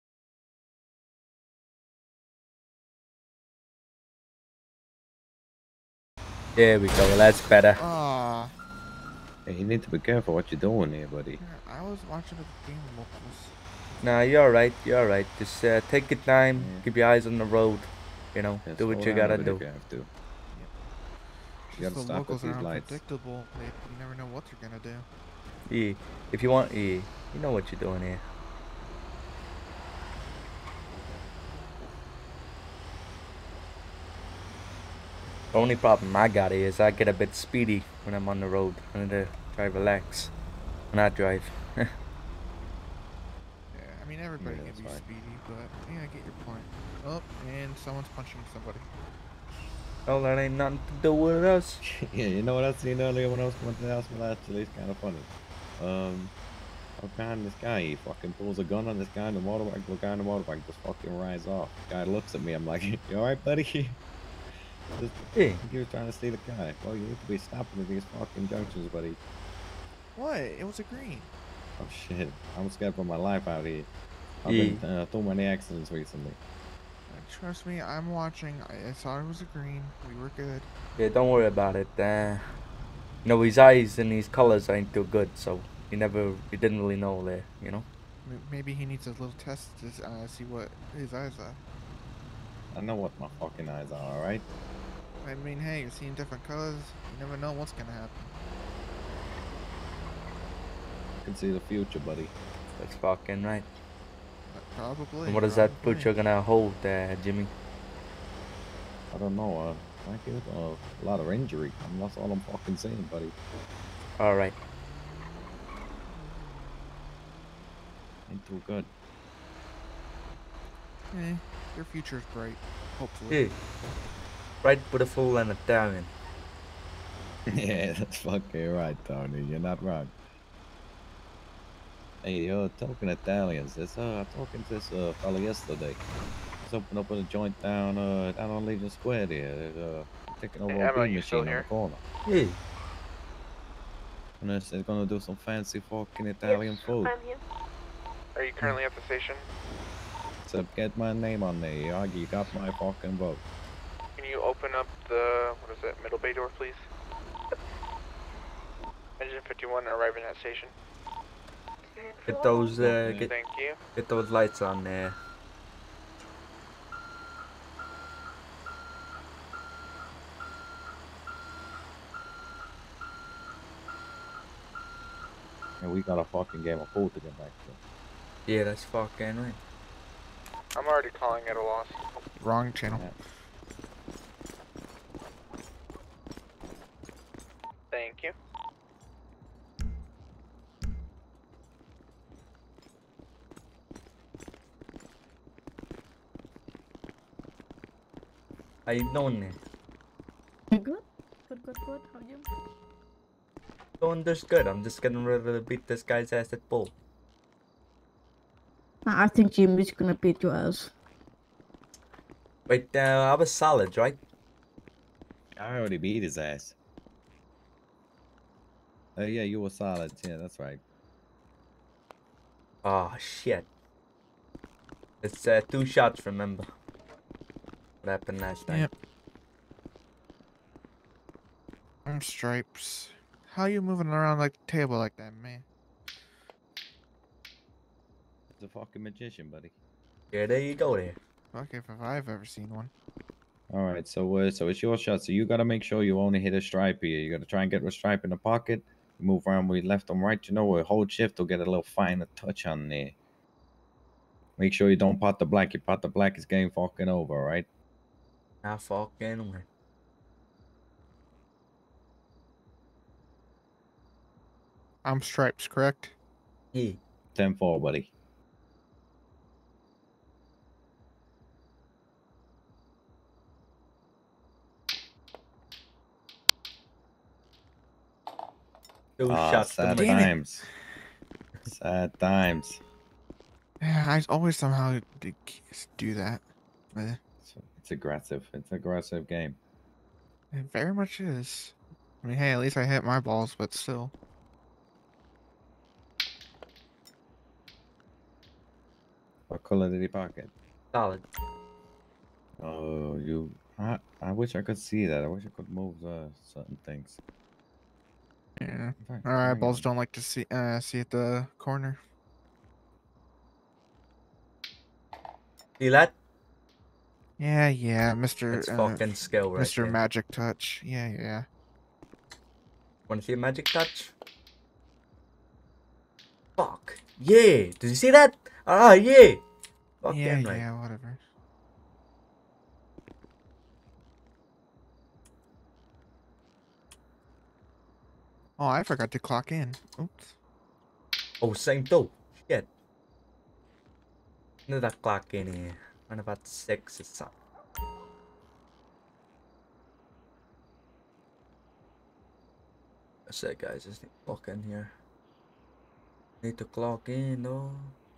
There we go. That's better. Ah. Hey, you need to be careful what you're doing here, buddy. I was watching the game locals. Nah, you're alright. You're alright. Just take your time. Keep your eyes on the road. You know, Yeah, do what slow you down a gotta bit do. if you have to. You Just gotta the stop at locals these are lights. unpredictable. You never know what they're gonna do. Yeah, if you want, yeah, you know what you're doing here. The only problem I got is I get a bit speedy when I'm on the road. I need to try to relax when I drive. Yeah, I mean everybody Yeah, can be that's fine. speedy, but yeah, I get your point. Oh, and someone's punching somebody. Oh, that ain't nothing to do with us. Yeah, you know what I seen earlier when I was coming to the house? Well, actually, it's kind of funny. I'm behind this guy. He fucking pulls a gun on this guy on the motorbike. The guy on the motorbike just fucking rides off. The guy looks at me. I'm like, you alright, buddy? Just, Yeah. he was trying to steal a guy. Well, you need to be stopping at these fucking junctions, buddy. What? It was a green. Oh, shit. I'm scared for my life out here. I've Yeah. been through many accidents recently. Trust me, I'm watching. I saw it was a green. We were good. Yeah, don't worry about it. You know, his eyes and his colors ain't too good, so you didn't really know there, you know? Maybe he needs a little test to see what his eyes are. I know what my fucking eyes are, alright? I mean, hey, you're seeing different colors. You never know what's gonna happen. I can see the future, buddy. That's fucking right. Probably. And what is that probably. future gonna hold, Jimmy? I don't know. I get a lot of injury. That's all I'm fucking saying, buddy. Alright. Ain't too good. Your future's bright. Hopefully. Yeah. Right, beautiful, and Italian. Yeah, that's fucking right, Tony. You're not wrong. Hey, you're talking Italians. I'm talking to this fella yesterday. He's opening up a joint down on Legion Square there. They're taking over Hey, a Emma, bean you still machine on here? the corner. Yeah. And they're gonna do some fancy fucking Italian food. I'm here. Are you currently at the station? So get my name on there. You got my fucking vote. Can you open up the, what is it, middle bay door, please? Engine 51 arriving at station. Get those Thank you. get those lights on there. And we got a fucking game of pool to get back to. Yeah, that's fucking right. I'm already calling it a loss. Wrong channel. Yeah. Thank you. How you doing there? Good? Good. How are you? Doing just good. I'm just getting ready to beat this guy's ass at pool. I think Jimmy's gonna beat your ass. Wait, I was solid, right? I already beat his ass. Oh yeah, you were solid. Yeah, that's right. Oh shit. It's 2 shots, remember? What happened last night? Yep. I'm Stripes. How you moving around like the table like that, man? He's a fucking magician, buddy. Yeah, there you go there. Fuck if I've ever seen one. All right, so it's your shot. So you gotta make sure you only hit a stripe here. You gotta try and get a stripe in the pocket. You move around with left and right. You know, a hold shift will get a little finer touch on there. Make sure you don't pot the black. You pot the black, it's game fucking over, right? I fucking win. I'm Stripes, correct? Yeah. 10-4, buddy. Two shots to Sad me. times. Sad times. Yeah, I always somehow do that. It's aggressive. It's an aggressive game. It very much is. I mean, hey, at least I hit my balls, but still. What color did he pocket? Solid. Oh, you. I wish I could see that. I wish I could move certain things. Yeah. fact, Our hang eyeballs on. don't like to see at the corner. See that? Yeah, Mr. That's fucking skill right Mr. there. Magic Touch. Yeah. Wanna see a magic touch? Fuck. Yeah. Did you see that? Ah, yeah. Fucking right. Yeah, whatever. Oh, I forgot to clock in. Oops. Oh, same though. Shit. When did that clock in here? Around about 6 or something. That's it, guys. Just need to clock in here. Need to clock in, though.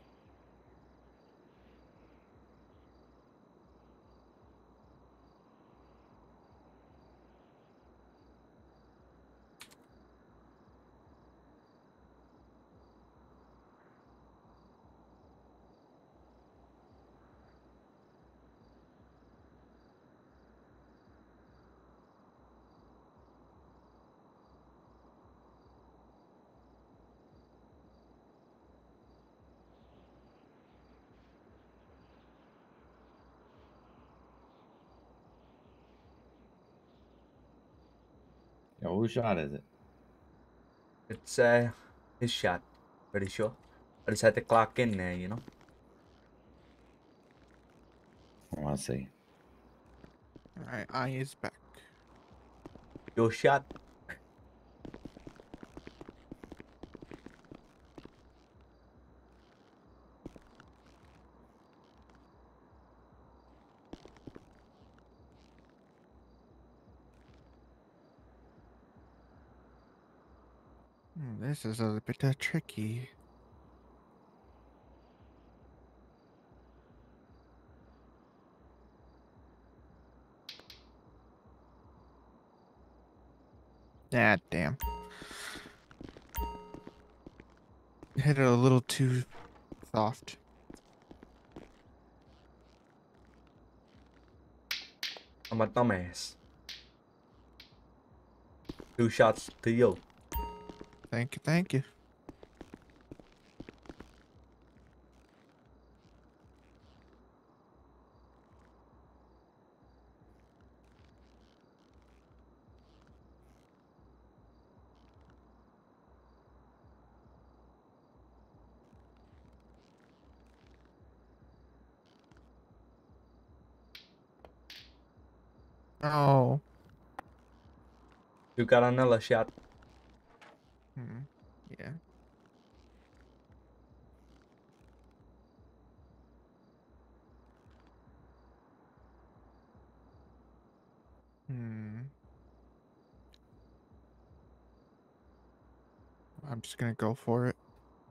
Yo, whose shot is it? It's his shot. Pretty sure. I just had to clock in there, you know. Oh, I see. Alright, eye is back. Your shot. This is a bit tricky. Ah, damn. Hit it a little too soft. I'm a dumbass. 2 shots to you. Thank you, thank you. Oh. You got another shot. Yeah. I'm just gonna go for it.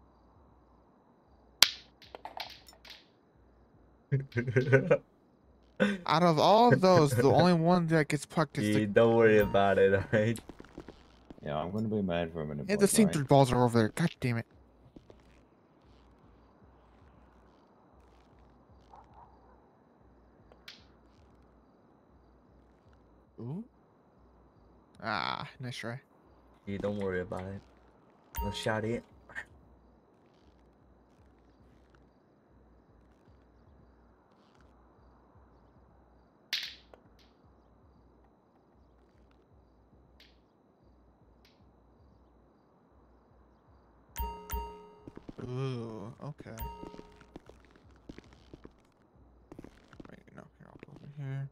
Out of all of those, the only one that gets pucked is the. Don't worry about it, alright? Yeah, I'm gonna be mad for a minute. Hey, the same right? three balls are over there. God damn it. Ooh. Ah, nice try. Yeah, don't worry about it. No shot it. Ooh, okay. Wait, no, here, I'll go over here.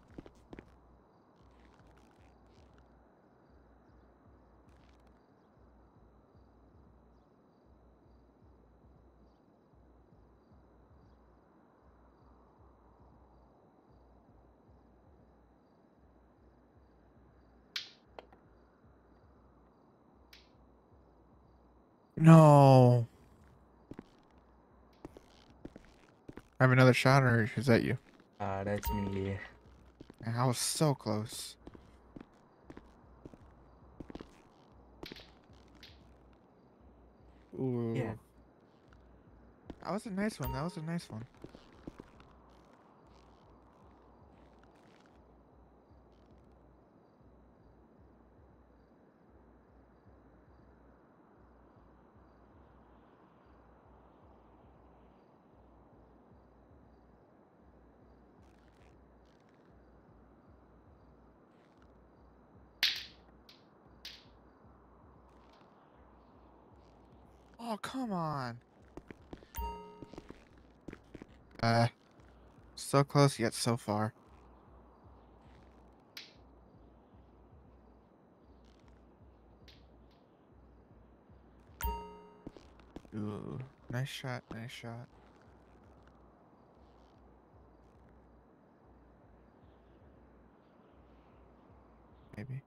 No. I have another shot, or is that you? That's me, yeah. I was so close. Ooh. Yeah. That was a nice one. That was a nice one. Oh, come on. So close yet so far. Ooh, nice shot, nice shot. Maybe.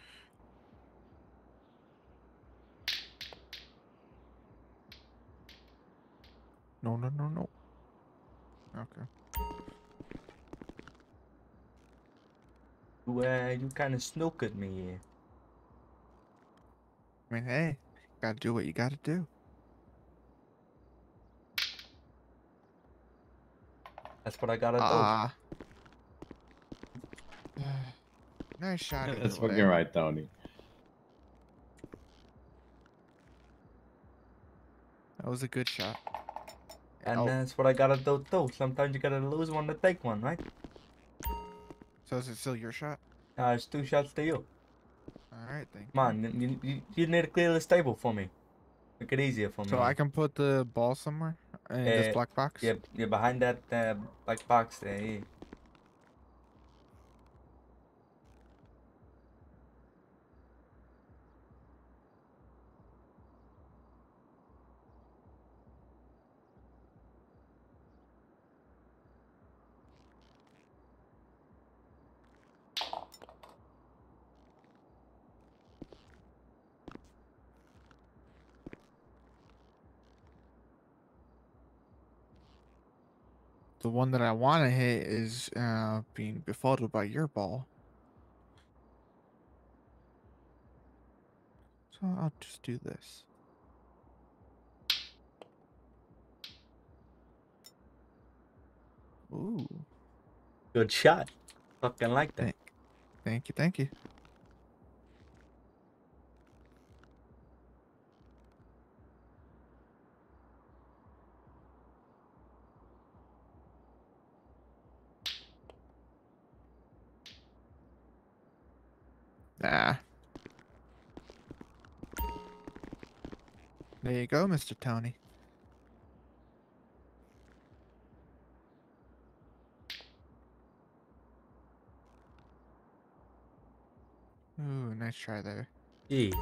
No, no, no, no. Okay. You kind of snookered me, yeah. I mean, hey, gotta do what you gotta do. That's what I gotta do. Nice shot. That's either way. fucking right, Tony. That was a good shot. And that's what I gotta do too. Sometimes you gotta lose one to take one, right? So is it still your shot? It's 2 shots to you. Alright, thank you. Come on, you need to clear this table for me. Make it easier for me. So I can put the ball somewhere in this black box? Yeah, you're behind that black box there, yeah. The one that I want to hit is being befuddled by your ball. So I'll just do this. Ooh. Good shot. Fucking like that. Thank you, thank you. Nah. There you go, Mr. Tony. Ooh, nice try there. Yeah.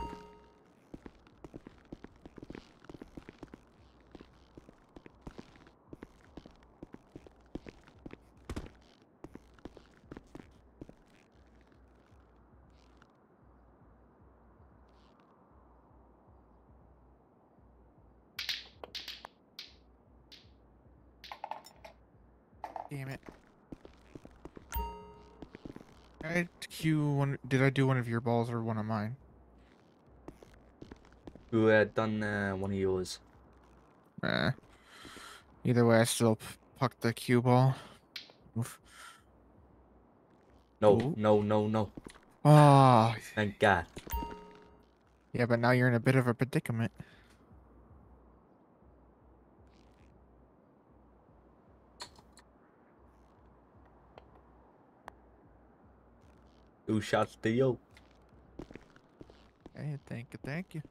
Damn it. I queue one. Did I do one of your balls or one of mine? Who had done one of yours? Either way, I still pucked the cue ball. Oof. No, Ooh. no. Ah. Thank God. Yeah, but now you're in a bit of a predicament. Two shots to you. Hey, thank you, thank you.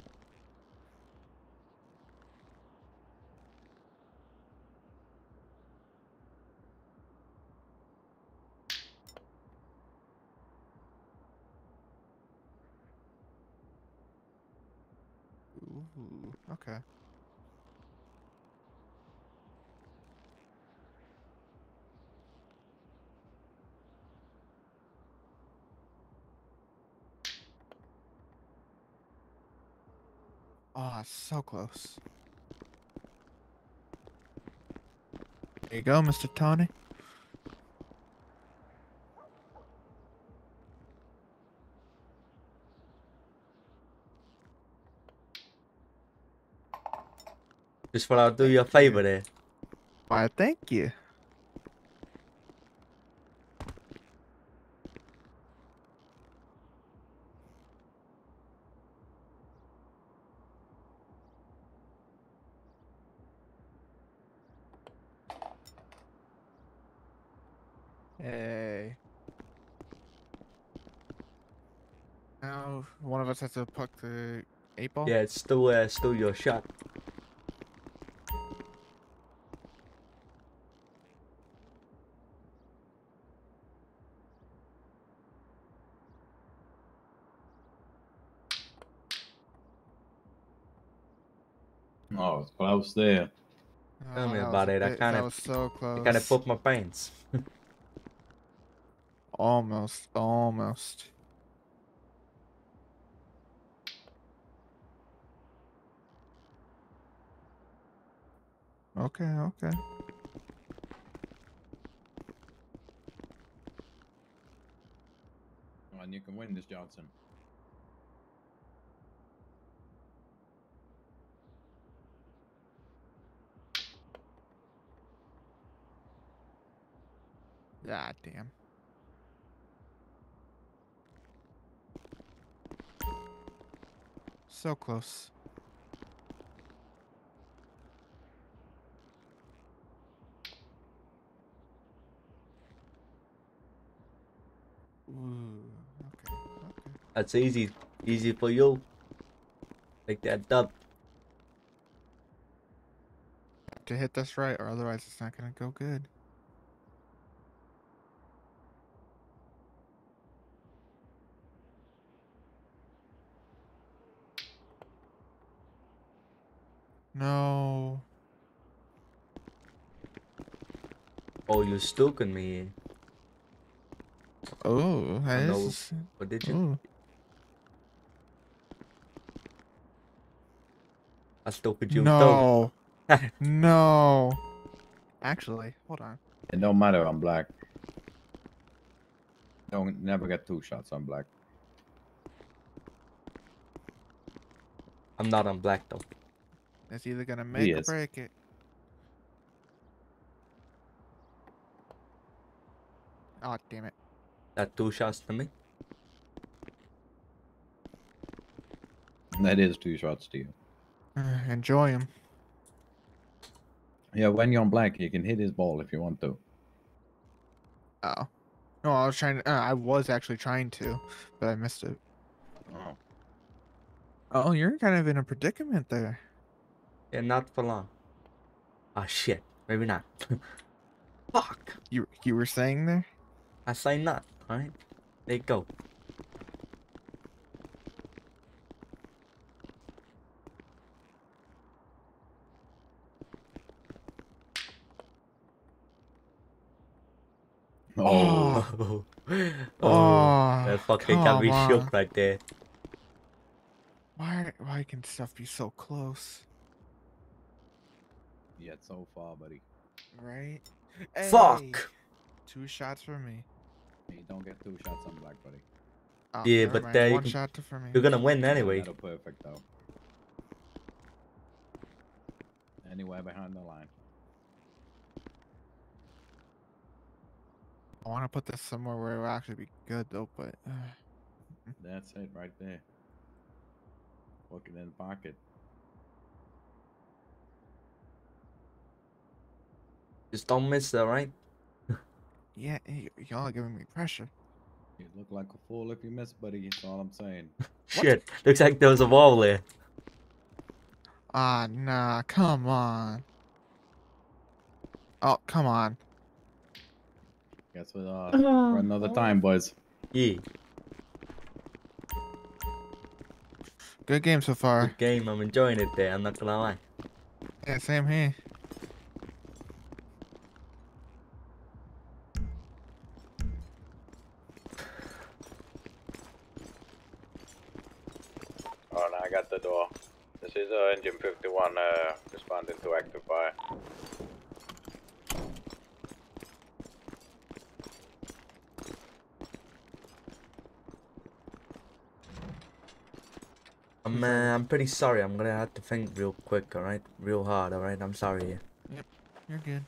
Ooh, okay. Ah, so close. There you go, Mr. Tony. Just for I'll do you a favor there. Why, thank you. Hey. Now, one of us has to puck the 8-ball? Yeah, it's still your shot. Oh, it's close there. Tell me that about was it. that was so I kind of close. put my pants. Almost. Okay. Come on, you can win this, Johnson. Ah, damn. So close. Ooh, okay. That's easy for you. Take that dub. To hit this right, or otherwise it's not gonna go good. No. Oh, you're stalking me. Oh, that Oh, no. is. What did you? Ooh. I stalked you No. No. Actually, hold on. It don't matter on black. Don't never get 2 shots on black. I'm not on black though. It's either gonna make or is. break it. Oh, damn it. That 2 shots to me. That is 2 shots to you. Enjoy him. Yeah, when you're on black, you can hit his ball if you want to. Oh. No, I was trying to. I was actually trying to, but I missed it. Oh. Oh, you're kind of in a predicament there. Yeah, not for long. Oh shit, maybe not. Fuck. You were saying there? I say not. Alright, there you go. Oh. Oh, that fucking got me come shook on. right there. Why can stuff be so close? Yet so far, buddy. Right? Fuck. Hey, 2 shots for me. You don't get 2 shots on black, buddy. Oh, Yeah, never but mind. you 1 can- shot for me. You're gonna win anyway. That'll perfect though. Anywhere behind the line. I want to put this somewhere where it will actually be good though, but That's it right there. Look it in the pocket. Just don't miss it, right? yeah, y'all are giving me pressure. You look like a fool if you miss, buddy. That's all I'm saying. Shit, looks like there was a wall there. Ah, nah, come on. Oh, come on. Guess what? For another time, boys. Yeah. Good game so far. Good game, I'm enjoying it there, I'm not gonna lie. Yeah, same here. Oh, now I got the door. This is engine 51 responding to active fire. I'm pretty sorry, I'm gonna have to think real quick, alright? Real hard, alright? I'm sorry. Yep, you're good.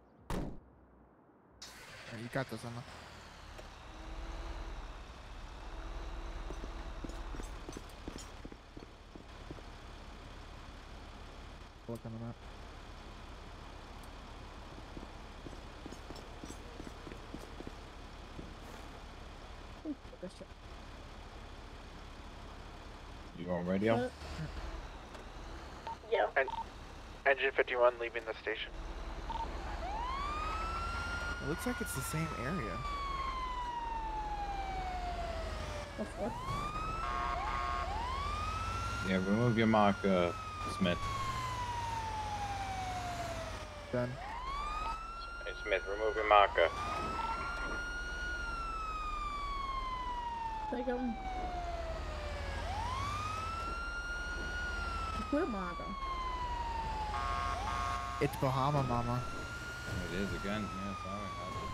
Alright, you got this, Emma. Look on the map. You on radio? Yeah. Engine 51 leaving the station. It looks like it's the same area. Yeah, remove your mark, Smith. Done. Hey, Smith, remove your marker. Take him. Quit Margo. It's Bahama Mama. It is again. Yeah, sorry.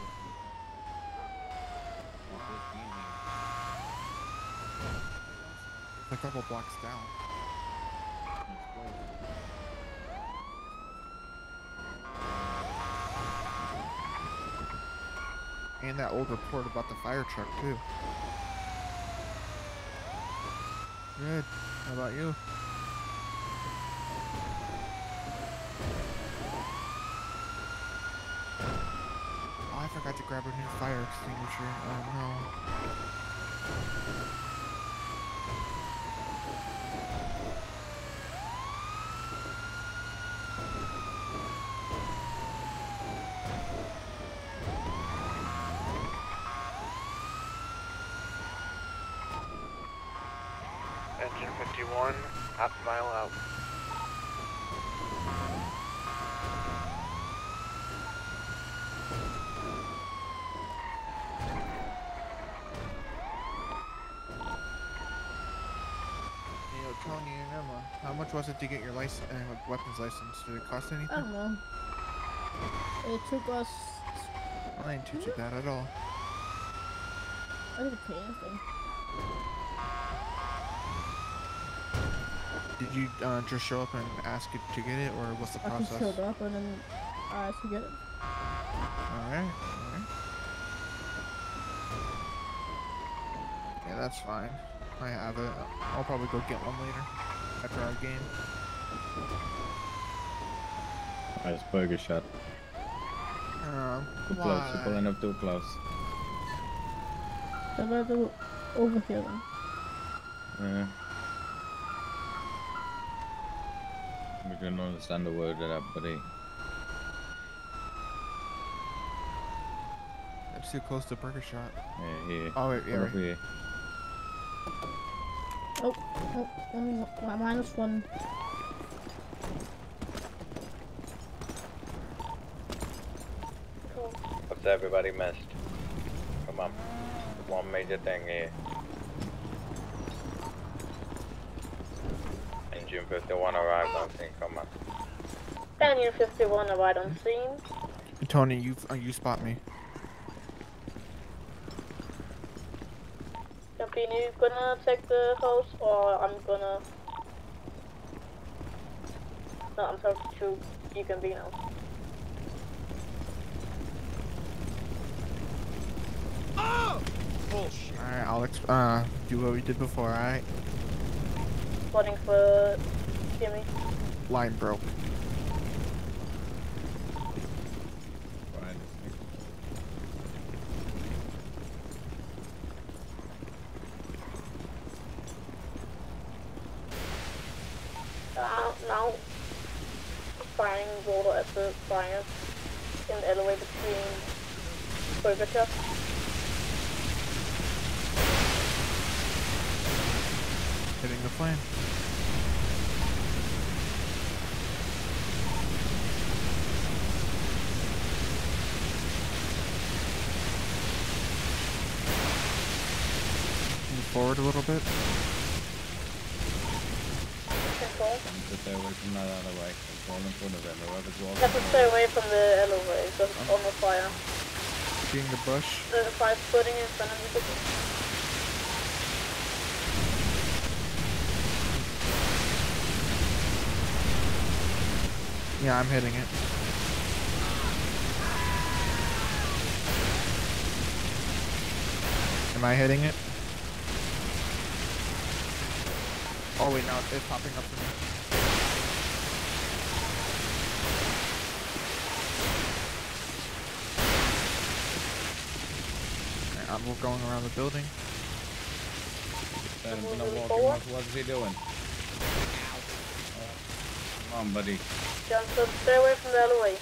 It's a couple blocks down. And that old report about the fire truck too. Good. How about you? Oh, I forgot to grab a new fire extinguisher. Oh no. Engine 51, half a mile out. Hey, yo, Tony and Emma, how much was it to get your license, weapons license? Did it cost anything? I don't know. It took us. Well, I ain't too bad at all. I didn't pay anything. Did you just show up and ask it to get it, or what's the I just process? showed up and then I asked to get it. Alright, alright. Yeah, that's fine. I have it. I'll probably go get one later after our game. Nice burger shot. Too close. You're Why? pulling up too close. So let's go over here then. Yeah. We didn't understand the word of that, buddy. That's too close to Burger Shot. Yeah, here. Oh, wait, yeah. Over Right. here. -1. What's everybody missed? Come on. One major thing here. Engine 51 arrived on scene, come on. Canyon 51 arrived on scene. Tony, you spot me. Campini, you gonna take the house or I'm gonna... No, I'm talking to you can be now. Oh! Bullshit. Alright, I'll do what we did before, alright? Spotting for Kimmy. Line broke. Now, firing water at the fire in the elevator between Burger Shop. Hitting the flame. Move forward a little bit. Just stay away from that alleyway. It's all in front of him. Whoever's You walking. have to stay away from the elevator because it's on the fire. Seeing the bush. The fire's splitting in front of you. Yeah, I'm hitting it. Am I hitting it? Oh wait, no, it's popping up for me. Alright, we're going around the building. What's he doing? Come on, buddy. Johnson, stay away from the alleyway.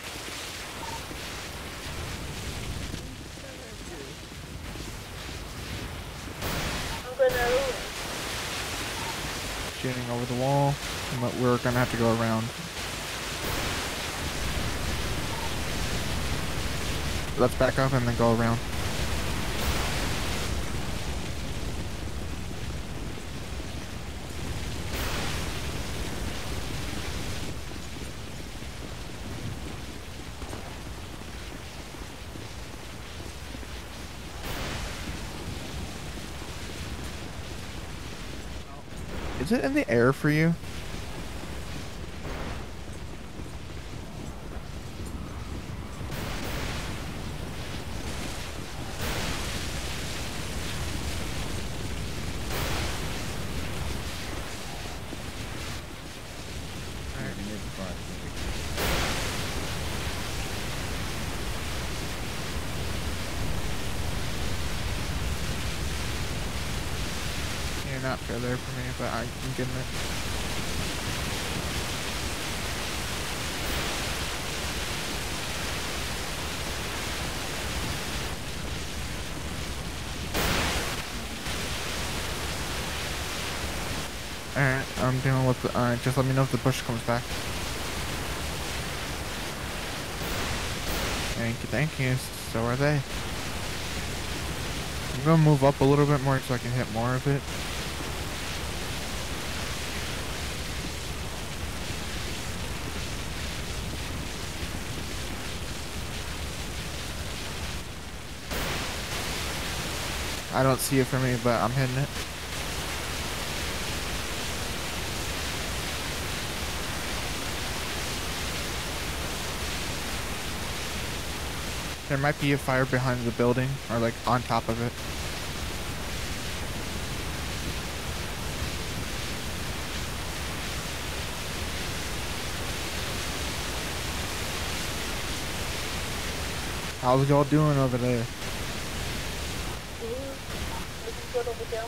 I'm going to alleyway. Shooting over the wall. But we're gonna have to go around. Let's back up and then go around. Is it in the air for you? You're not fair there for me, but I'm getting it. Alright, I'm dealing with the, just let me know if the bush comes back. Thank you, so are they. I'm gonna move up a little bit more so I can hit more of it. I don't see it for me, but I'm hitting it. There might be a fire behind the building, or like on top of it. How's y'all doing over there? good over here.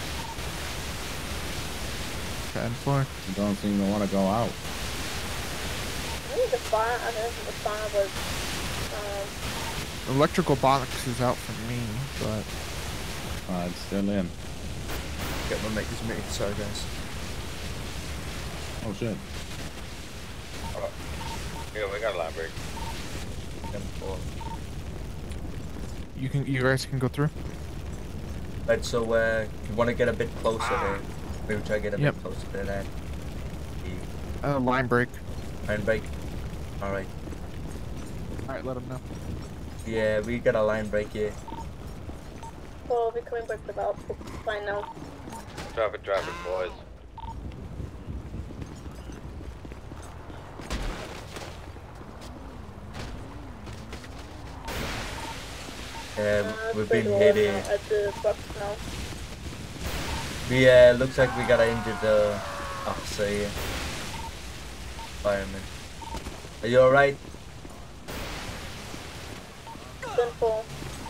10-4. You don't seem to want to go out. I think the fire, was, Electrical box is out for me, but It's still in. Get my makers meeting, sorry guys. Oh shit. Yeah, we got a line break. you guys can go through. Right, so you want to get a bit closer there. Maybe try to get a Yep. bit closer to that. Line break. Line break. Alright. Alright, let them know. Yeah, we got a line break here. well, we're coming back to the outfit right now. Traffic, boys. We've been hit here. At the box now. We looks like we got an injured officer here. Fireman. Are you alright? 10-4.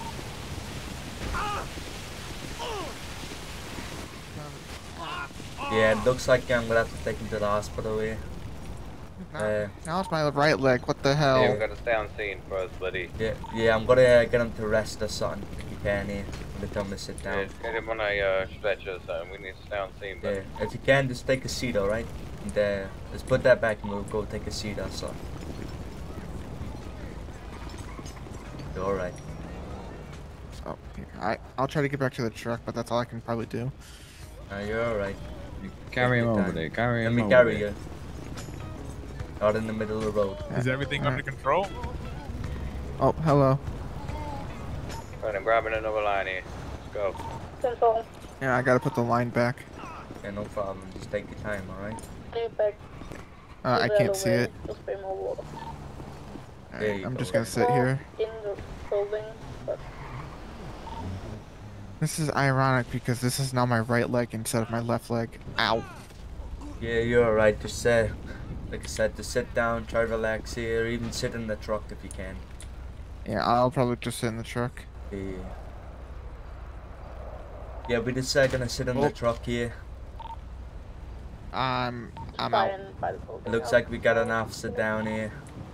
Yeah, it looks like I'm gonna have to take him to the hospital here. Now it's my right leg. What the hell? Yeah, we gotta stay on scene first, buddy. Yeah, I'm gonna get him to rest or something if you can here. When they tell him to sit Yeah, down. just get him on a stretcher or something. We need to stay on scene, buddy. Yeah, if you can, just take a seat, alright? And let's put that back and we'll go take a seat or something. Alright. Oh, here. I'll try to get back to the truck, but that's all I can probably do. You're alright. Carry him over there. Carry him Let me over carry there. you. Out in the middle of the road. Is everything under control? Oh, hello. Right, I'm grabbing another line here. Let's go. 10-4. Yeah, I gotta put the line back. Yeah, no problem. Just take your time, alright? Get back. I can't see it. Just spray more water. Alright, I'm just gonna sit here. In the building, but This is ironic because this is now my right leg instead of my left leg. Ow. Yeah, you're alright. Just like I said, just sit down, try to relax here, or even sit in the truck if you can. Yeah, I'll probably just sit in the truck. Yeah. Yeah, we just gonna sit in the truck here. I'm out. It looks like we got an officer down here.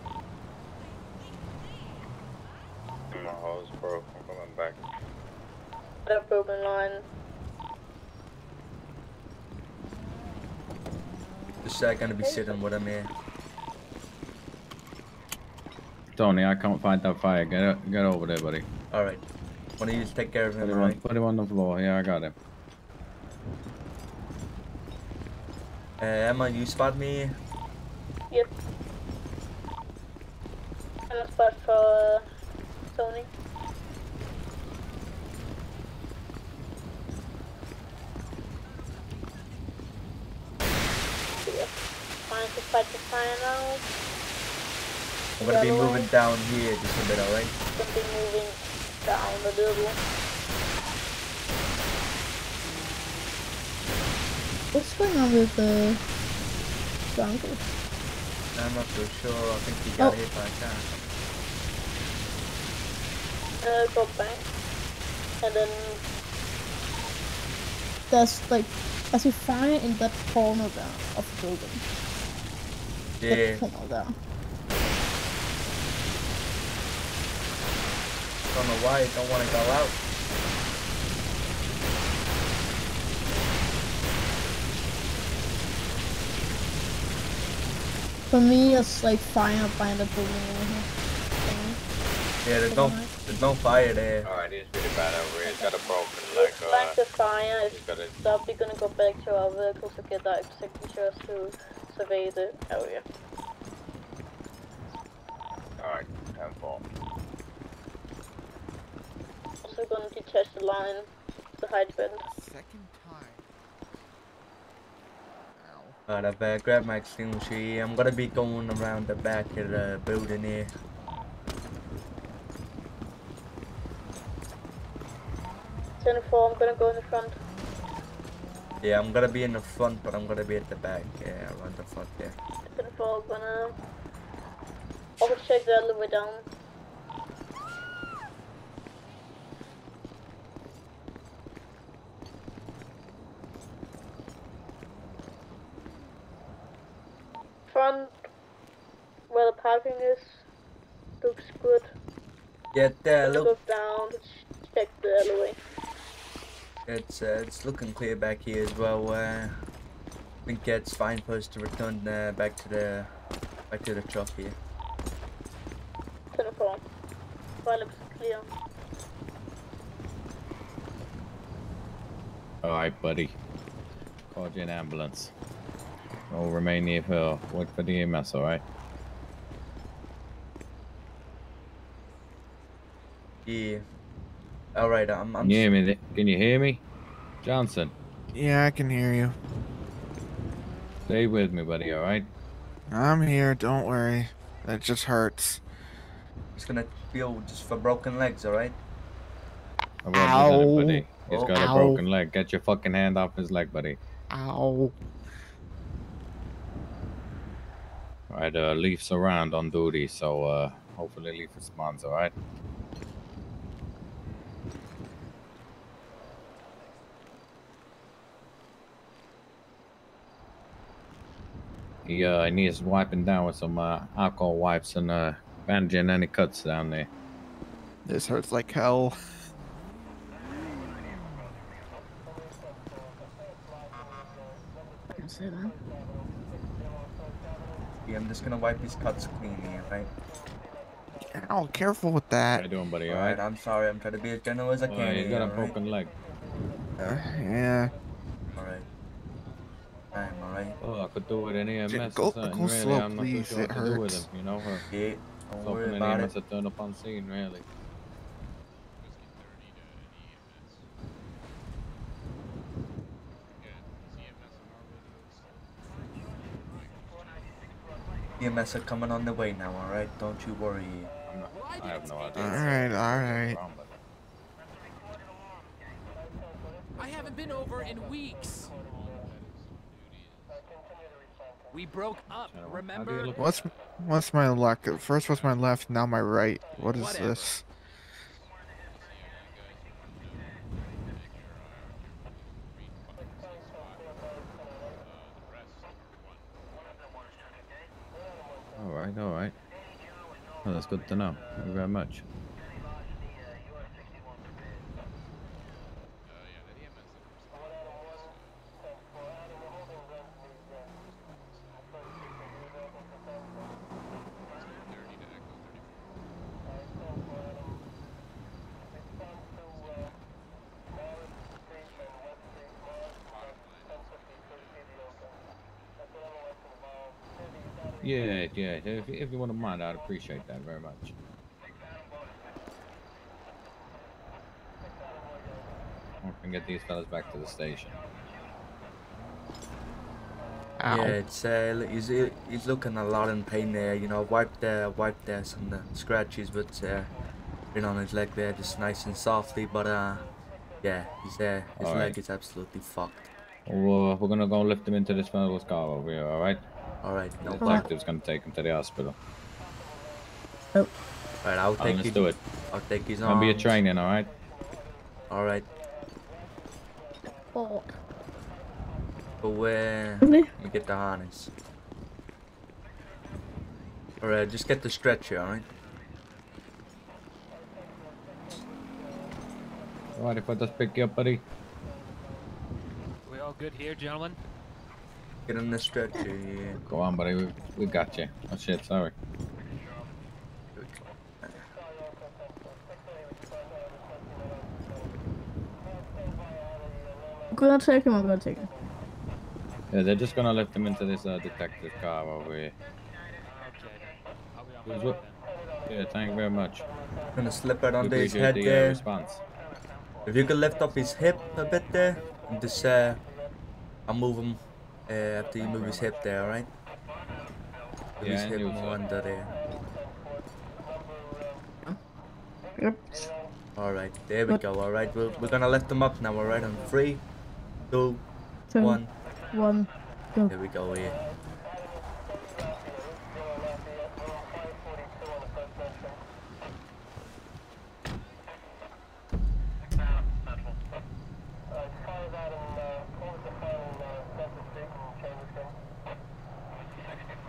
My hose broke. I'm coming back. that broken line. Just gonna be sitting with him here. Tony, I can't fight that fire. Get over there, buddy. Alright. Why don't you just take care of him, alright? Put him on the floor. Yeah, I got him. Emma, you spot me? Yep. And a spot for Tony. Trying to fight the fire now. I'm gonna be moving down here just a bit, alright? Gonna be moving down a little. What's going on with the uncle? I'm not too sure. I think he got hit by a car. Go back. And then There's a fire in that corner there of the building. Yeah. That corner there. Don't know why I don't want to go out. For me, it's like fire by the building over here. Yeah, there's no fire there. Alright, he's really bad over here. He's got a broken leg. back the fire. He's got a... Stop. We're gonna go back to our vehicles to get our signatures to survey the area. Alright, 10-4. Also gonna detach the line, the hydrant. Second time. Alright, I've grabbed my extinguisher here. I'm gonna be going around the back of the building here. I'm gonna go in the front. Yeah, I'm gonna be in the front, but I'm gonna be at the back. Yeah, around the front there. 10-4, gonna overcheck the other way down. front where the parking is looks good. Yeah, there, Go look. down to check the alleyway. It's looking clear back here as well. I think it's fine for us to return back to the truck here. 24. Fire looks clear. Alright, buddy. Called you an ambulance. We'll remain here for wait for the EMS, alright? Yeah. Alright, I'm Can you hear me? Can you hear me? Johnson, Yeah, I can hear you. stay with me, buddy, alright? I'm here, don't worry. That just hurts. just gonna feel just for broken legs, alright? I represent it, buddy. He's Oh. got a Ow. broken leg. Get your fucking hand off his leg, buddy. Ow. Alright, Leaf's around on duty, so hopefully Leaf responds, alright? He needs wiping down with some alcohol wipes and bandaging any cuts down there. This hurts like hell. I can say that. Yeah, I'm just gonna wipe his cuts clean here, right? Ow, careful with How that. you doing, buddy, Alright, alright? I'm sorry, I'm trying to be as gentle as I can He's here, got a alright? broken leg. Yeah. Alright. I'm alright. Oh, I could do with an EMS Go- or something, go really. slow, I'm not too please, sure it what to do with hurts. him, you know? Yeah, don't worry Hoping an about EMS it. will turn up on scene, really. EMS are coming on the way now, alright? Don't you worry. I have no idea. Alright, alright. I haven't been over in weeks. We broke up, remember? What's my luck? First was my left, now my right. What is Whatever. this? Alright, alright. Well, that's good to know. Thank you very much. Yeah, yeah. If you wouldn't mind, I'd appreciate that very much. I can get these fellas back to the station. Ow. Yeah, it's he's looking a lot in pain there. You know, wiped there some of the scratches, but been on his leg there, just nice and softly. But yeah, his All leg right. is absolutely fucked. Well, we're gonna go lift him into this fellow's car over here. All right. All right, no The problem. detective's gonna take him to the hospital. All right, I'll All right, take let's his. do it. I'll take his Gonna be a arms. training, all right? All right. Oh. But where Really? you get the harness? All right, just get the stretcher. All right. All right, if I just pick you up, buddy. We all good here, gentlemen? Get in the stretcher. Yeah. Go on, buddy. We got you. Oh shit, sorry. I'm gonna take him, I'm gonna take him. Yeah, they're just gonna lift him into this detective car over here. I'll be on Yeah, thank you very much. Gonna slip it under his Appreciate head the there. response. If you could lift up his hip a bit there, and just I'll move him after you move his hip there, alright? Move his Yeah, I hip knew more so. under there. Yep. Alright, there we go, alright. We're gonna lift him up now, alright? On 3, 2, Two, 1. 1, go. There we go here.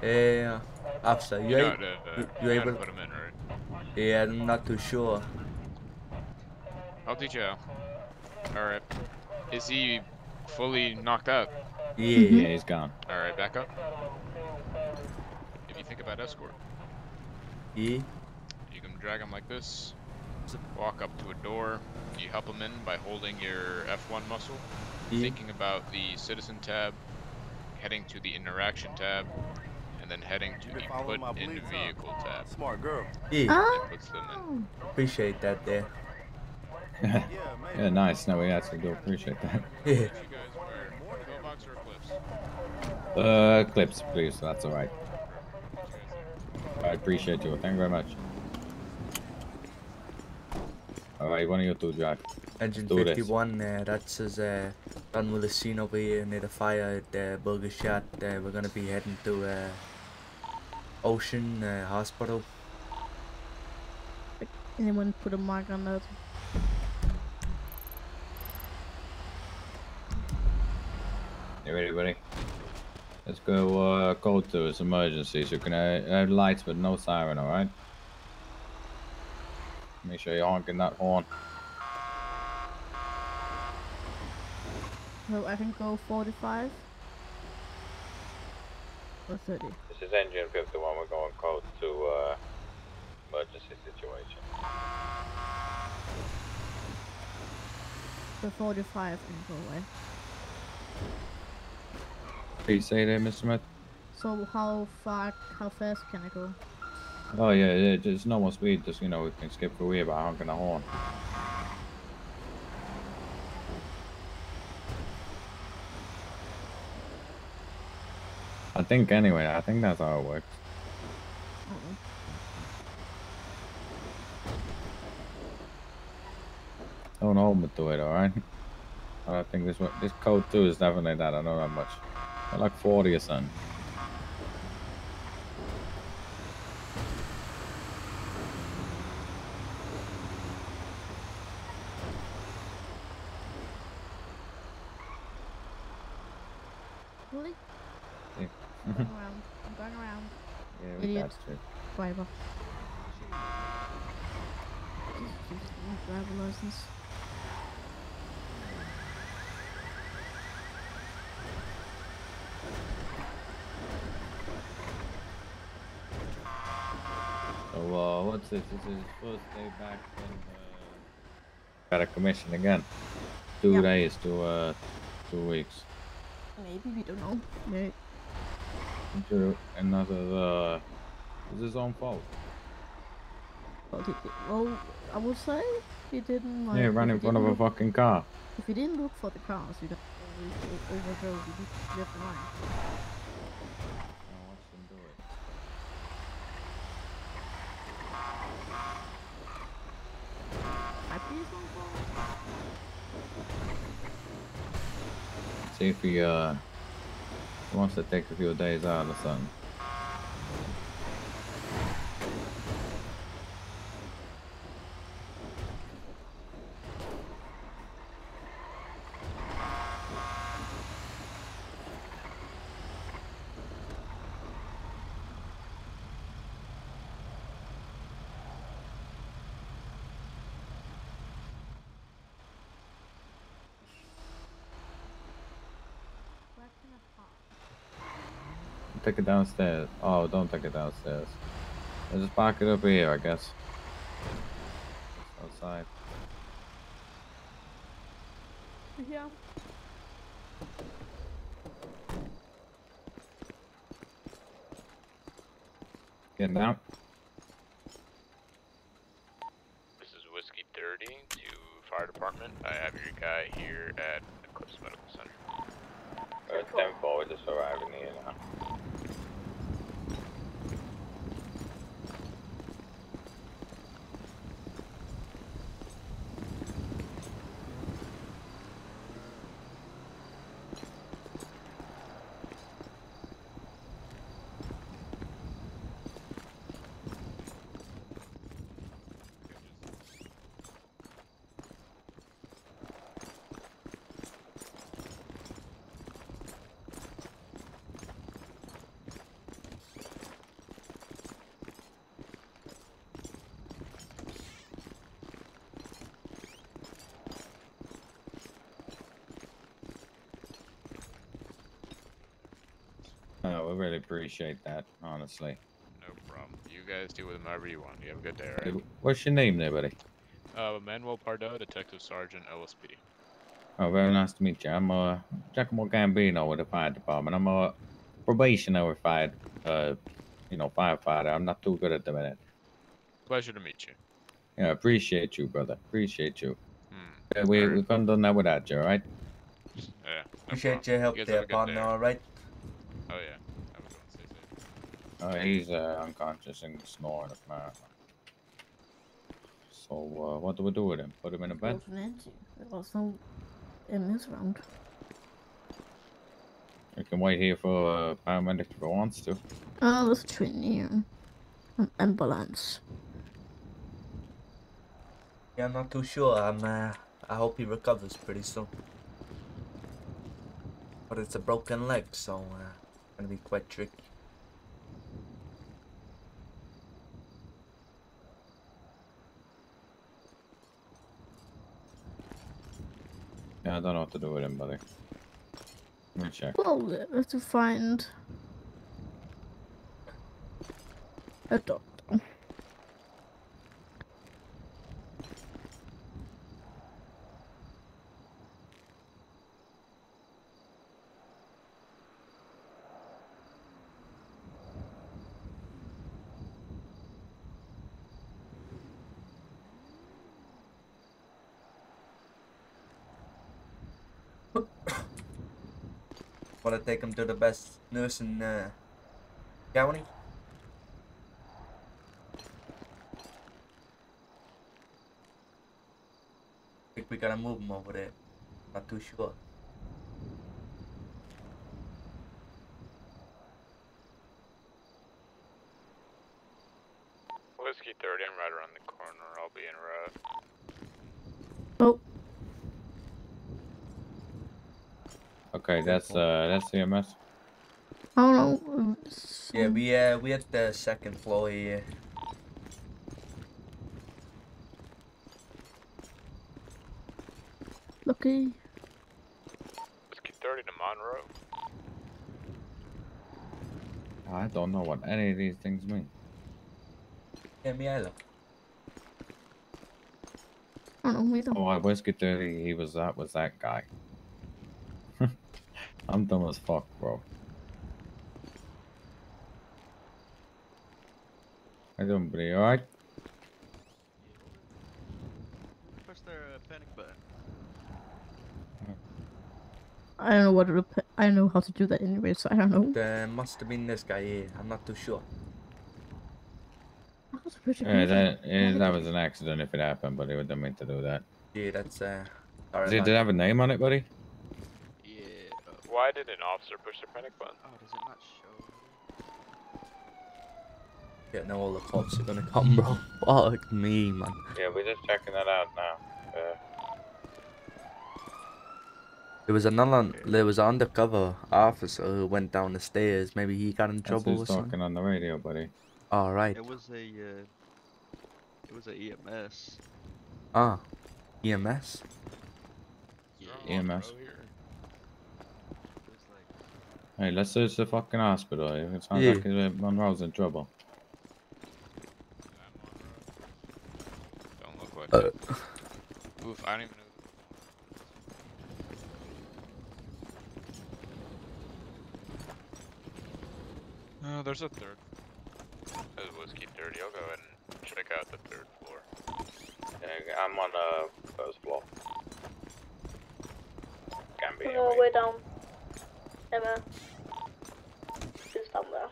Yeah, officer, you, You know, you you gotta able? put him in, right? Yeah, I'm not too sure. I'll teach you how. Alright. Is he fully knocked out? Yeah. Yeah, he's gone. Alright, back up. If you think about escort, Yeah. you can drag him like this, walk up to a door, you help him in by holding your F1 muscle, thinking about the citizen tab, heading to the interaction tab, and then heading to the put in vehicle tab. Smart girl. Yeah. It puts them in. Appreciate that there. Yeah, nice. No, we actually do appreciate that. Yeah. You guys wear pillbox or Eclipse? Clips, please. That's alright. I appreciate you. Thank you very much. Alright, one of you two drive. Engine Let's do this. 51, that's us done with the scene over here near the fire at Burger Shot. We're gonna be heading to Ocean Hospital. Anyone put a mark on that? You ready, buddy? Let's go code 2. It's emergency, so you can have lights but no siren, alright? Make sure you're honking that horn. So I can go 45 or 30. This is engine 51. We're going code to emergency situation. So 45 and go away. Please say there, Mr. Smith. So how fast can I go? Oh yeah, just normal speed. Just we can skip through here by honking the horn. I think anyway. I think that's how it works. Don't hold me to it, alright? I think this code 2 is definitely that. I know that much. I like 40 or something. Really? Yeah. I'm going around. I'm going around. Yeah, Idiot. that's true. Driver. Driver license. So, what's this? This is his first day back and got a commission again. 2 days to 2 weeks. Maybe, we don't know. Maybe. Another, it's his own fault. Well, I would say he didn't like... Yeah, ran in front of a fucking car. If you didn't look for the cars, you don't always overgo the left line. Watch them do it. Happy is on fault? See if he wants to take a few days out or something. Take it downstairs. Oh, don't take it downstairs. I'll just park it up here, I guess. Outside. Yeah. Getting out. This is Whiskey 30 to Fire Department. I have your guy here at Eclipse Medical Center. 10-4, just arriving here now. Oh, we really appreciate that, honestly. No problem. You guys deal with him however you want. You have a good day, alright? What's your name there, buddy? Manuel Pardo, Detective Sergeant, LSPD. Oh, very nice to meet you. I'm Giacomo Gambino with the fire department. I'm a probationary firefighter. I'm not too good at the minute. Pleasure to meet you. Yeah, appreciate you, brother. Appreciate you. Hmm. We couldn't done that without you, all right? Yeah. No Appreciate your help You guys there, have a good day. partner, alright? Oh yeah. Have a good one. Stay safe. He's unconscious and snoring apparently. So, what do we do with him? Put him in a bed? There's also in this round. We can wait here for a paramedic if he wants to. Oh, there's a train here. An ambulance. Yeah, I'm not too sure. I hope he recovers pretty soon. But it's a broken leg, so gonna be quite tricky. Yeah, I don't know what to do with him, buddy. Let me check. Well, we have to find a doctor. Wanna take him to the best nurse in county? Think we gotta move him over there. Not too sure. Whiskey 30, I'm right around the corner. I'll be en route. Oh. Okay, that's CMS. I don't know. Yeah, we at the second floor here. Lucky. Whiskey 30 to Monroe. I don't know what any of these things mean. Yeah, me either. I don't know either. Oh, I Whiskey 30, he was that guy. I'm dumb as fuck, bro. How you doing, buddy? Alright? Push their panic button. I don't know what to. I don't know how to do that anyway, so I don't know. There must have been this guy here. I'm not too sure. Yeah, that was an accident if it happened, but he didn't mean to do that. Yeah, that's Did it have a name on it, buddy? Why did an officer push the panic button? Oh, does it not show? Yeah, now all the cops are gonna come, bro. Fuck me, man. Yeah, we're just checking that out now. There was an undercover officer who went down the stairs. Maybe he got in That's trouble or who's something. talking on the radio, buddy. All right. It was a EMS. Ah, EMS. EMS. Hey, let's search the fucking hospital. It sounds Yeah. like Monroe's in trouble. Don't look like Uh. it. Oof, I don't even know. There's a third. There's Whiskey 30. I'll go ahead and check out the third floor. Yeah, I'm on the first floor. Can be. No, way down. Emma. She's down there.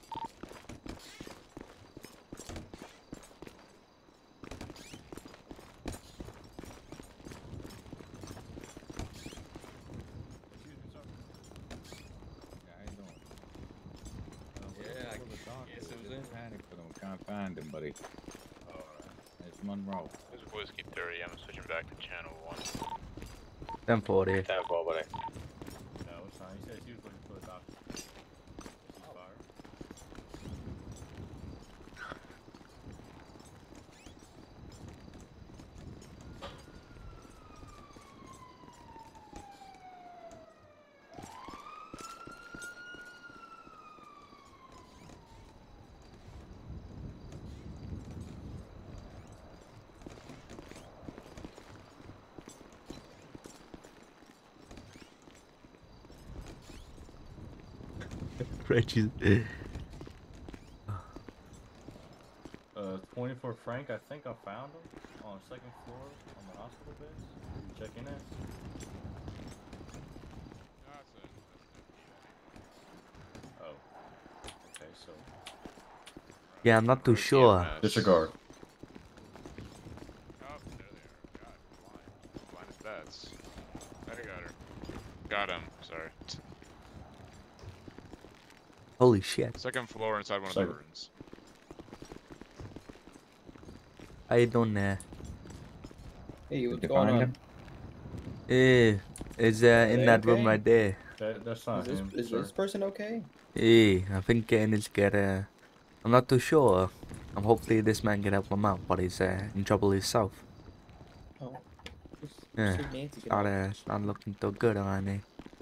Yeah, I guess it was in panic, but I can't find him, buddy. It's Monroe. This is Whiskey 30. I'm switching back to channel 1. 1040. 10-4, buddy. No, it's fine. He said she was looking for the doctor. She's fired. Reggie's. 24 Frank, I think I found him on the 2nd floor on the hospital base. You checking it? Oh. Okay, so. Yeah, I'm not too sure. Disregard. Blind as bats. I got her. Got him. Sorry. Holy shit. 2nd floor inside one of the rooms. How you doing there? Hey, what's going on? Yeah, it's in that room right there. That's not him. Is this person okay? Yeah, I think it's get I'm not too sure. Hopefully this man can help him out, but he's in trouble himself. Oh. Yeah, Sweet Nancy can help. it's not looking too good on me.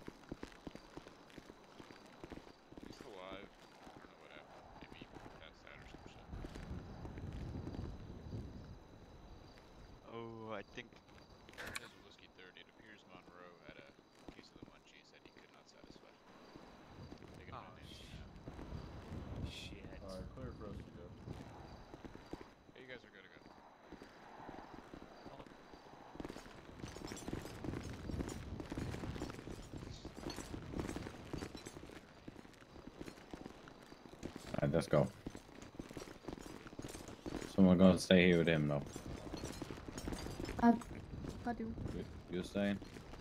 Oh, I think. There's a whiskey 30. It appears Monroe had a case of the munchies that he could not satisfy. Taking a Nancy now. Shit. Alright, clear for us to go. Hey, you guys are good to go. Alright, let's go. Someone gonna stay here with him though. I do. You staying?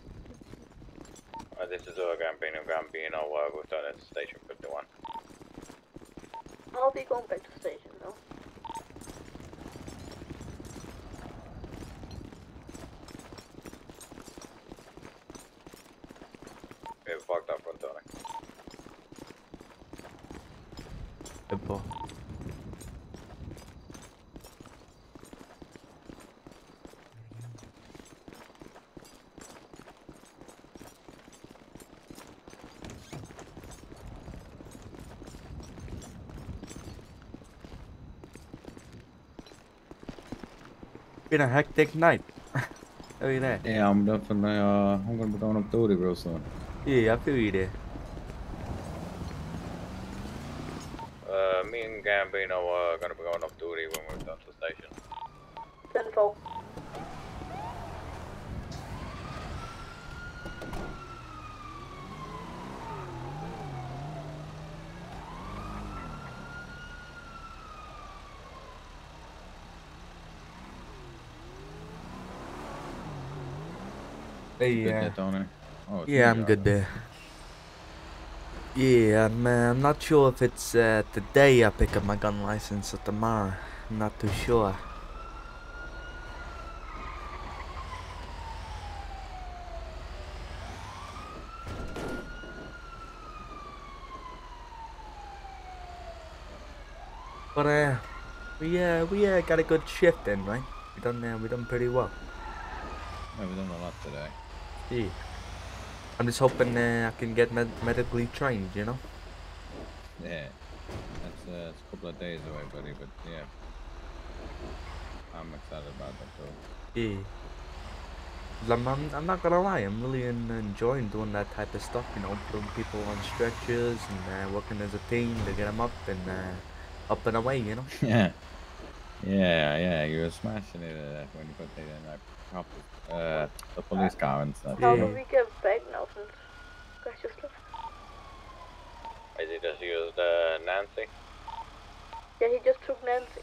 This is Gambino, we've done at Station 51. I'll be going back to station though. We fucked up front, Tony. Good ball. Been a hectic night. How are you there? Yeah, I'm definitely I'm gonna be going up duty real soon. Yeah, I feel you there. Me and Gambino are gonna be going off duty when we're done to the station. Central. Hey, Good there, Tony. Oh, it's yeah, me, I'm good there. Yeah, I'm not sure if it's today I pick up my gun license or tomorrow. I'm not too sure. But we got a good shift in, right? We done pretty well. Yeah, we've done a lot today. Yeah. I'm just hoping I can get medically trained, you know? Yeah. That's it's a couple of days away, buddy, but yeah. I'm excited about that too. Yeah. I'm not gonna lie, I'm really enjoying doing that type of stuff, you know, putting people on stretchers and working as a team to get them up and away, you know? Yeah. Yeah, you were smashing it when you put it in that the police car and stuff. How do we get back now since guys just left? Has he just used Nancy? Yeah, he just took Nancy.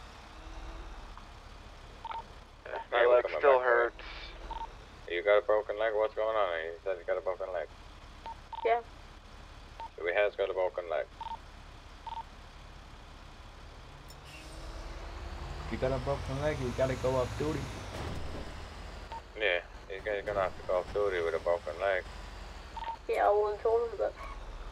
My leg still hurts. You got a broken leg? What's going on? He said he got a broken leg. Yeah. So he has got a broken leg. You got a broken leg, you gotta go off duty. Yeah, he's gonna have to go off duty with a broken leg. Yeah, I wasn't told him that.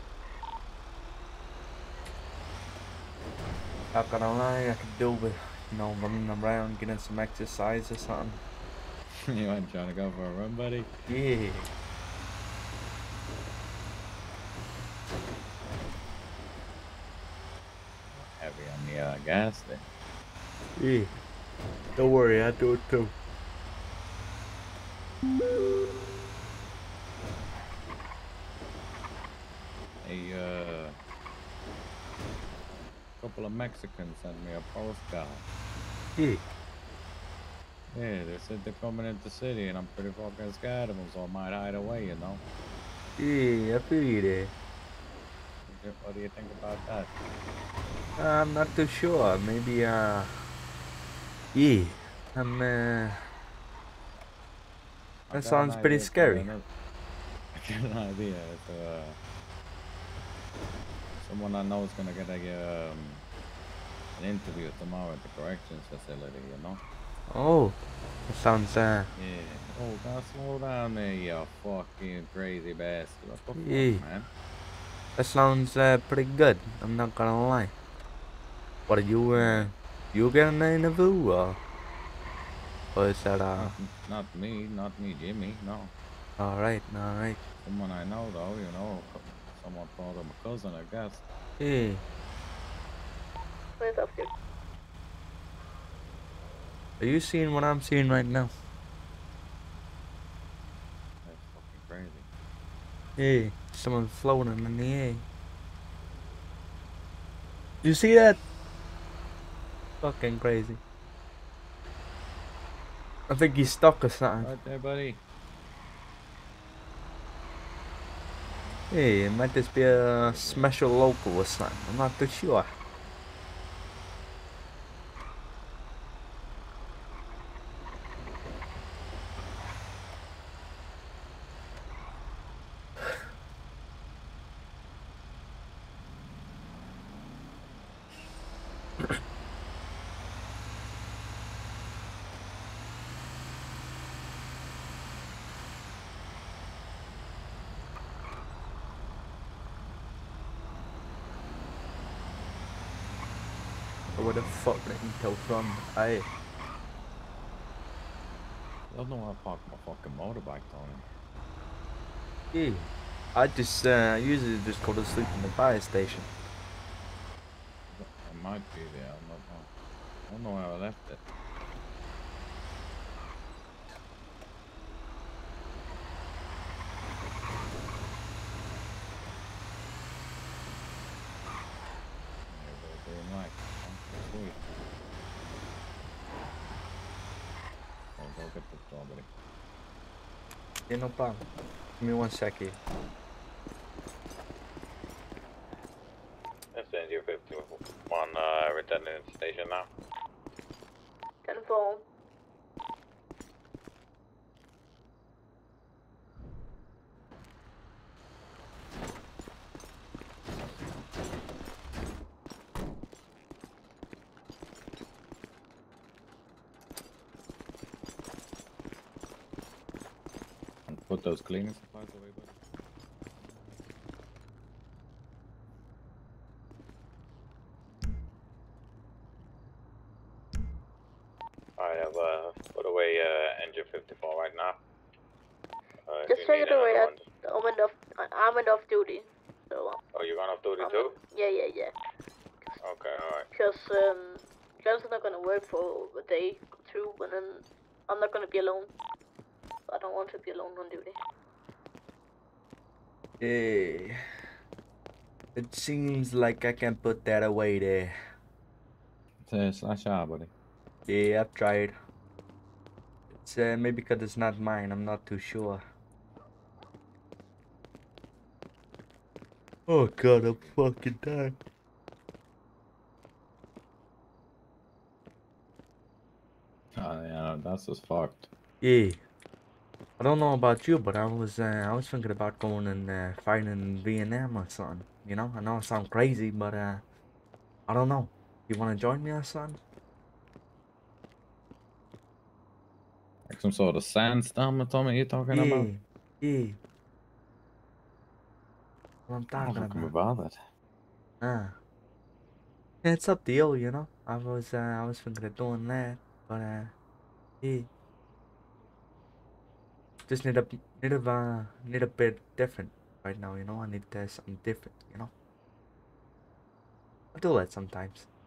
Not gonna lie, I could do with, you know, running around, getting some exercise or something. You ain't trying to go for a run, buddy? Yeah. Heavy on the gas there. Yeah. Don't worry, I do it too. Hey, couple of Mexicans sent me a postcard. Yeah. Yeah, they said they're coming into the city, and I'm pretty fucking scared of them, so I might hide away, you know? Yeah, I feel you there. What do you think about that? I'm not too sure. Maybe, yeah. That sounds pretty scary. I got an idea. Someone I know is gonna get an interview tomorrow at the corrections facility, you know? Oh, that sounds, Yeah. Oh, God, slow down there, you fucking crazy bastard. What the yeah. fuck, man? That sounds, pretty good. I'm not gonna lie. What are you getting an interview, or is that, Not me, Jimmy, no. Alright. Someone I know, though, you know. Someone called him a cousin, I guess. Yeah. Where's up here? Are you seeing what I'm seeing right now? That's fucking crazy. Yeah, someone floating in the air. You see that? Fucking crazy. I think he's stuck or something. Right there, buddy. Hey, it might just be a special local or something. I'm not too sure. Where the fuck did he tell from? I don't know where I parked my fucking motorbike, Tony. Yeah. I just usually just go to sleep in the fire station. It might be there, I don't know where I left it. Sweet. I'll go get the strawberry. Yeah, no problem. Give me 1 second. That's NG 51, returning to the station now. Confirm. Put those cleaning supplies away, buddy. Alright, I've put away engine 54 right now. Just take it away. I'm off duty. So. Oh, you're going off duty too? Yeah. Okay, alright. Because you guys are not gonna work for a day or two, and then I'm not gonna be alone. I don't want to be alone on duty. Yeah. It seems like I can put that away there. Slash R, buddy. Yeah, I've tried. It's maybe because it's not mine. I'm not too sure. Oh god, I'm fucking tired. Oh yeah, that's just fucked. Yeah. I don't know about you, but I was thinking about going and fighting in Vietnam or something. You know, I know I sound crazy, but I don't know. You wanna join me or something? Like some sort of sandstorm or something you're talking about? Yeah. What I'm I don't talking think I'm about. bothered. Yeah, it's up to you, you know. I was thinking of doing that, but yeah. Just need a bit different right now, you know. I need something different, you know. I do that sometimes.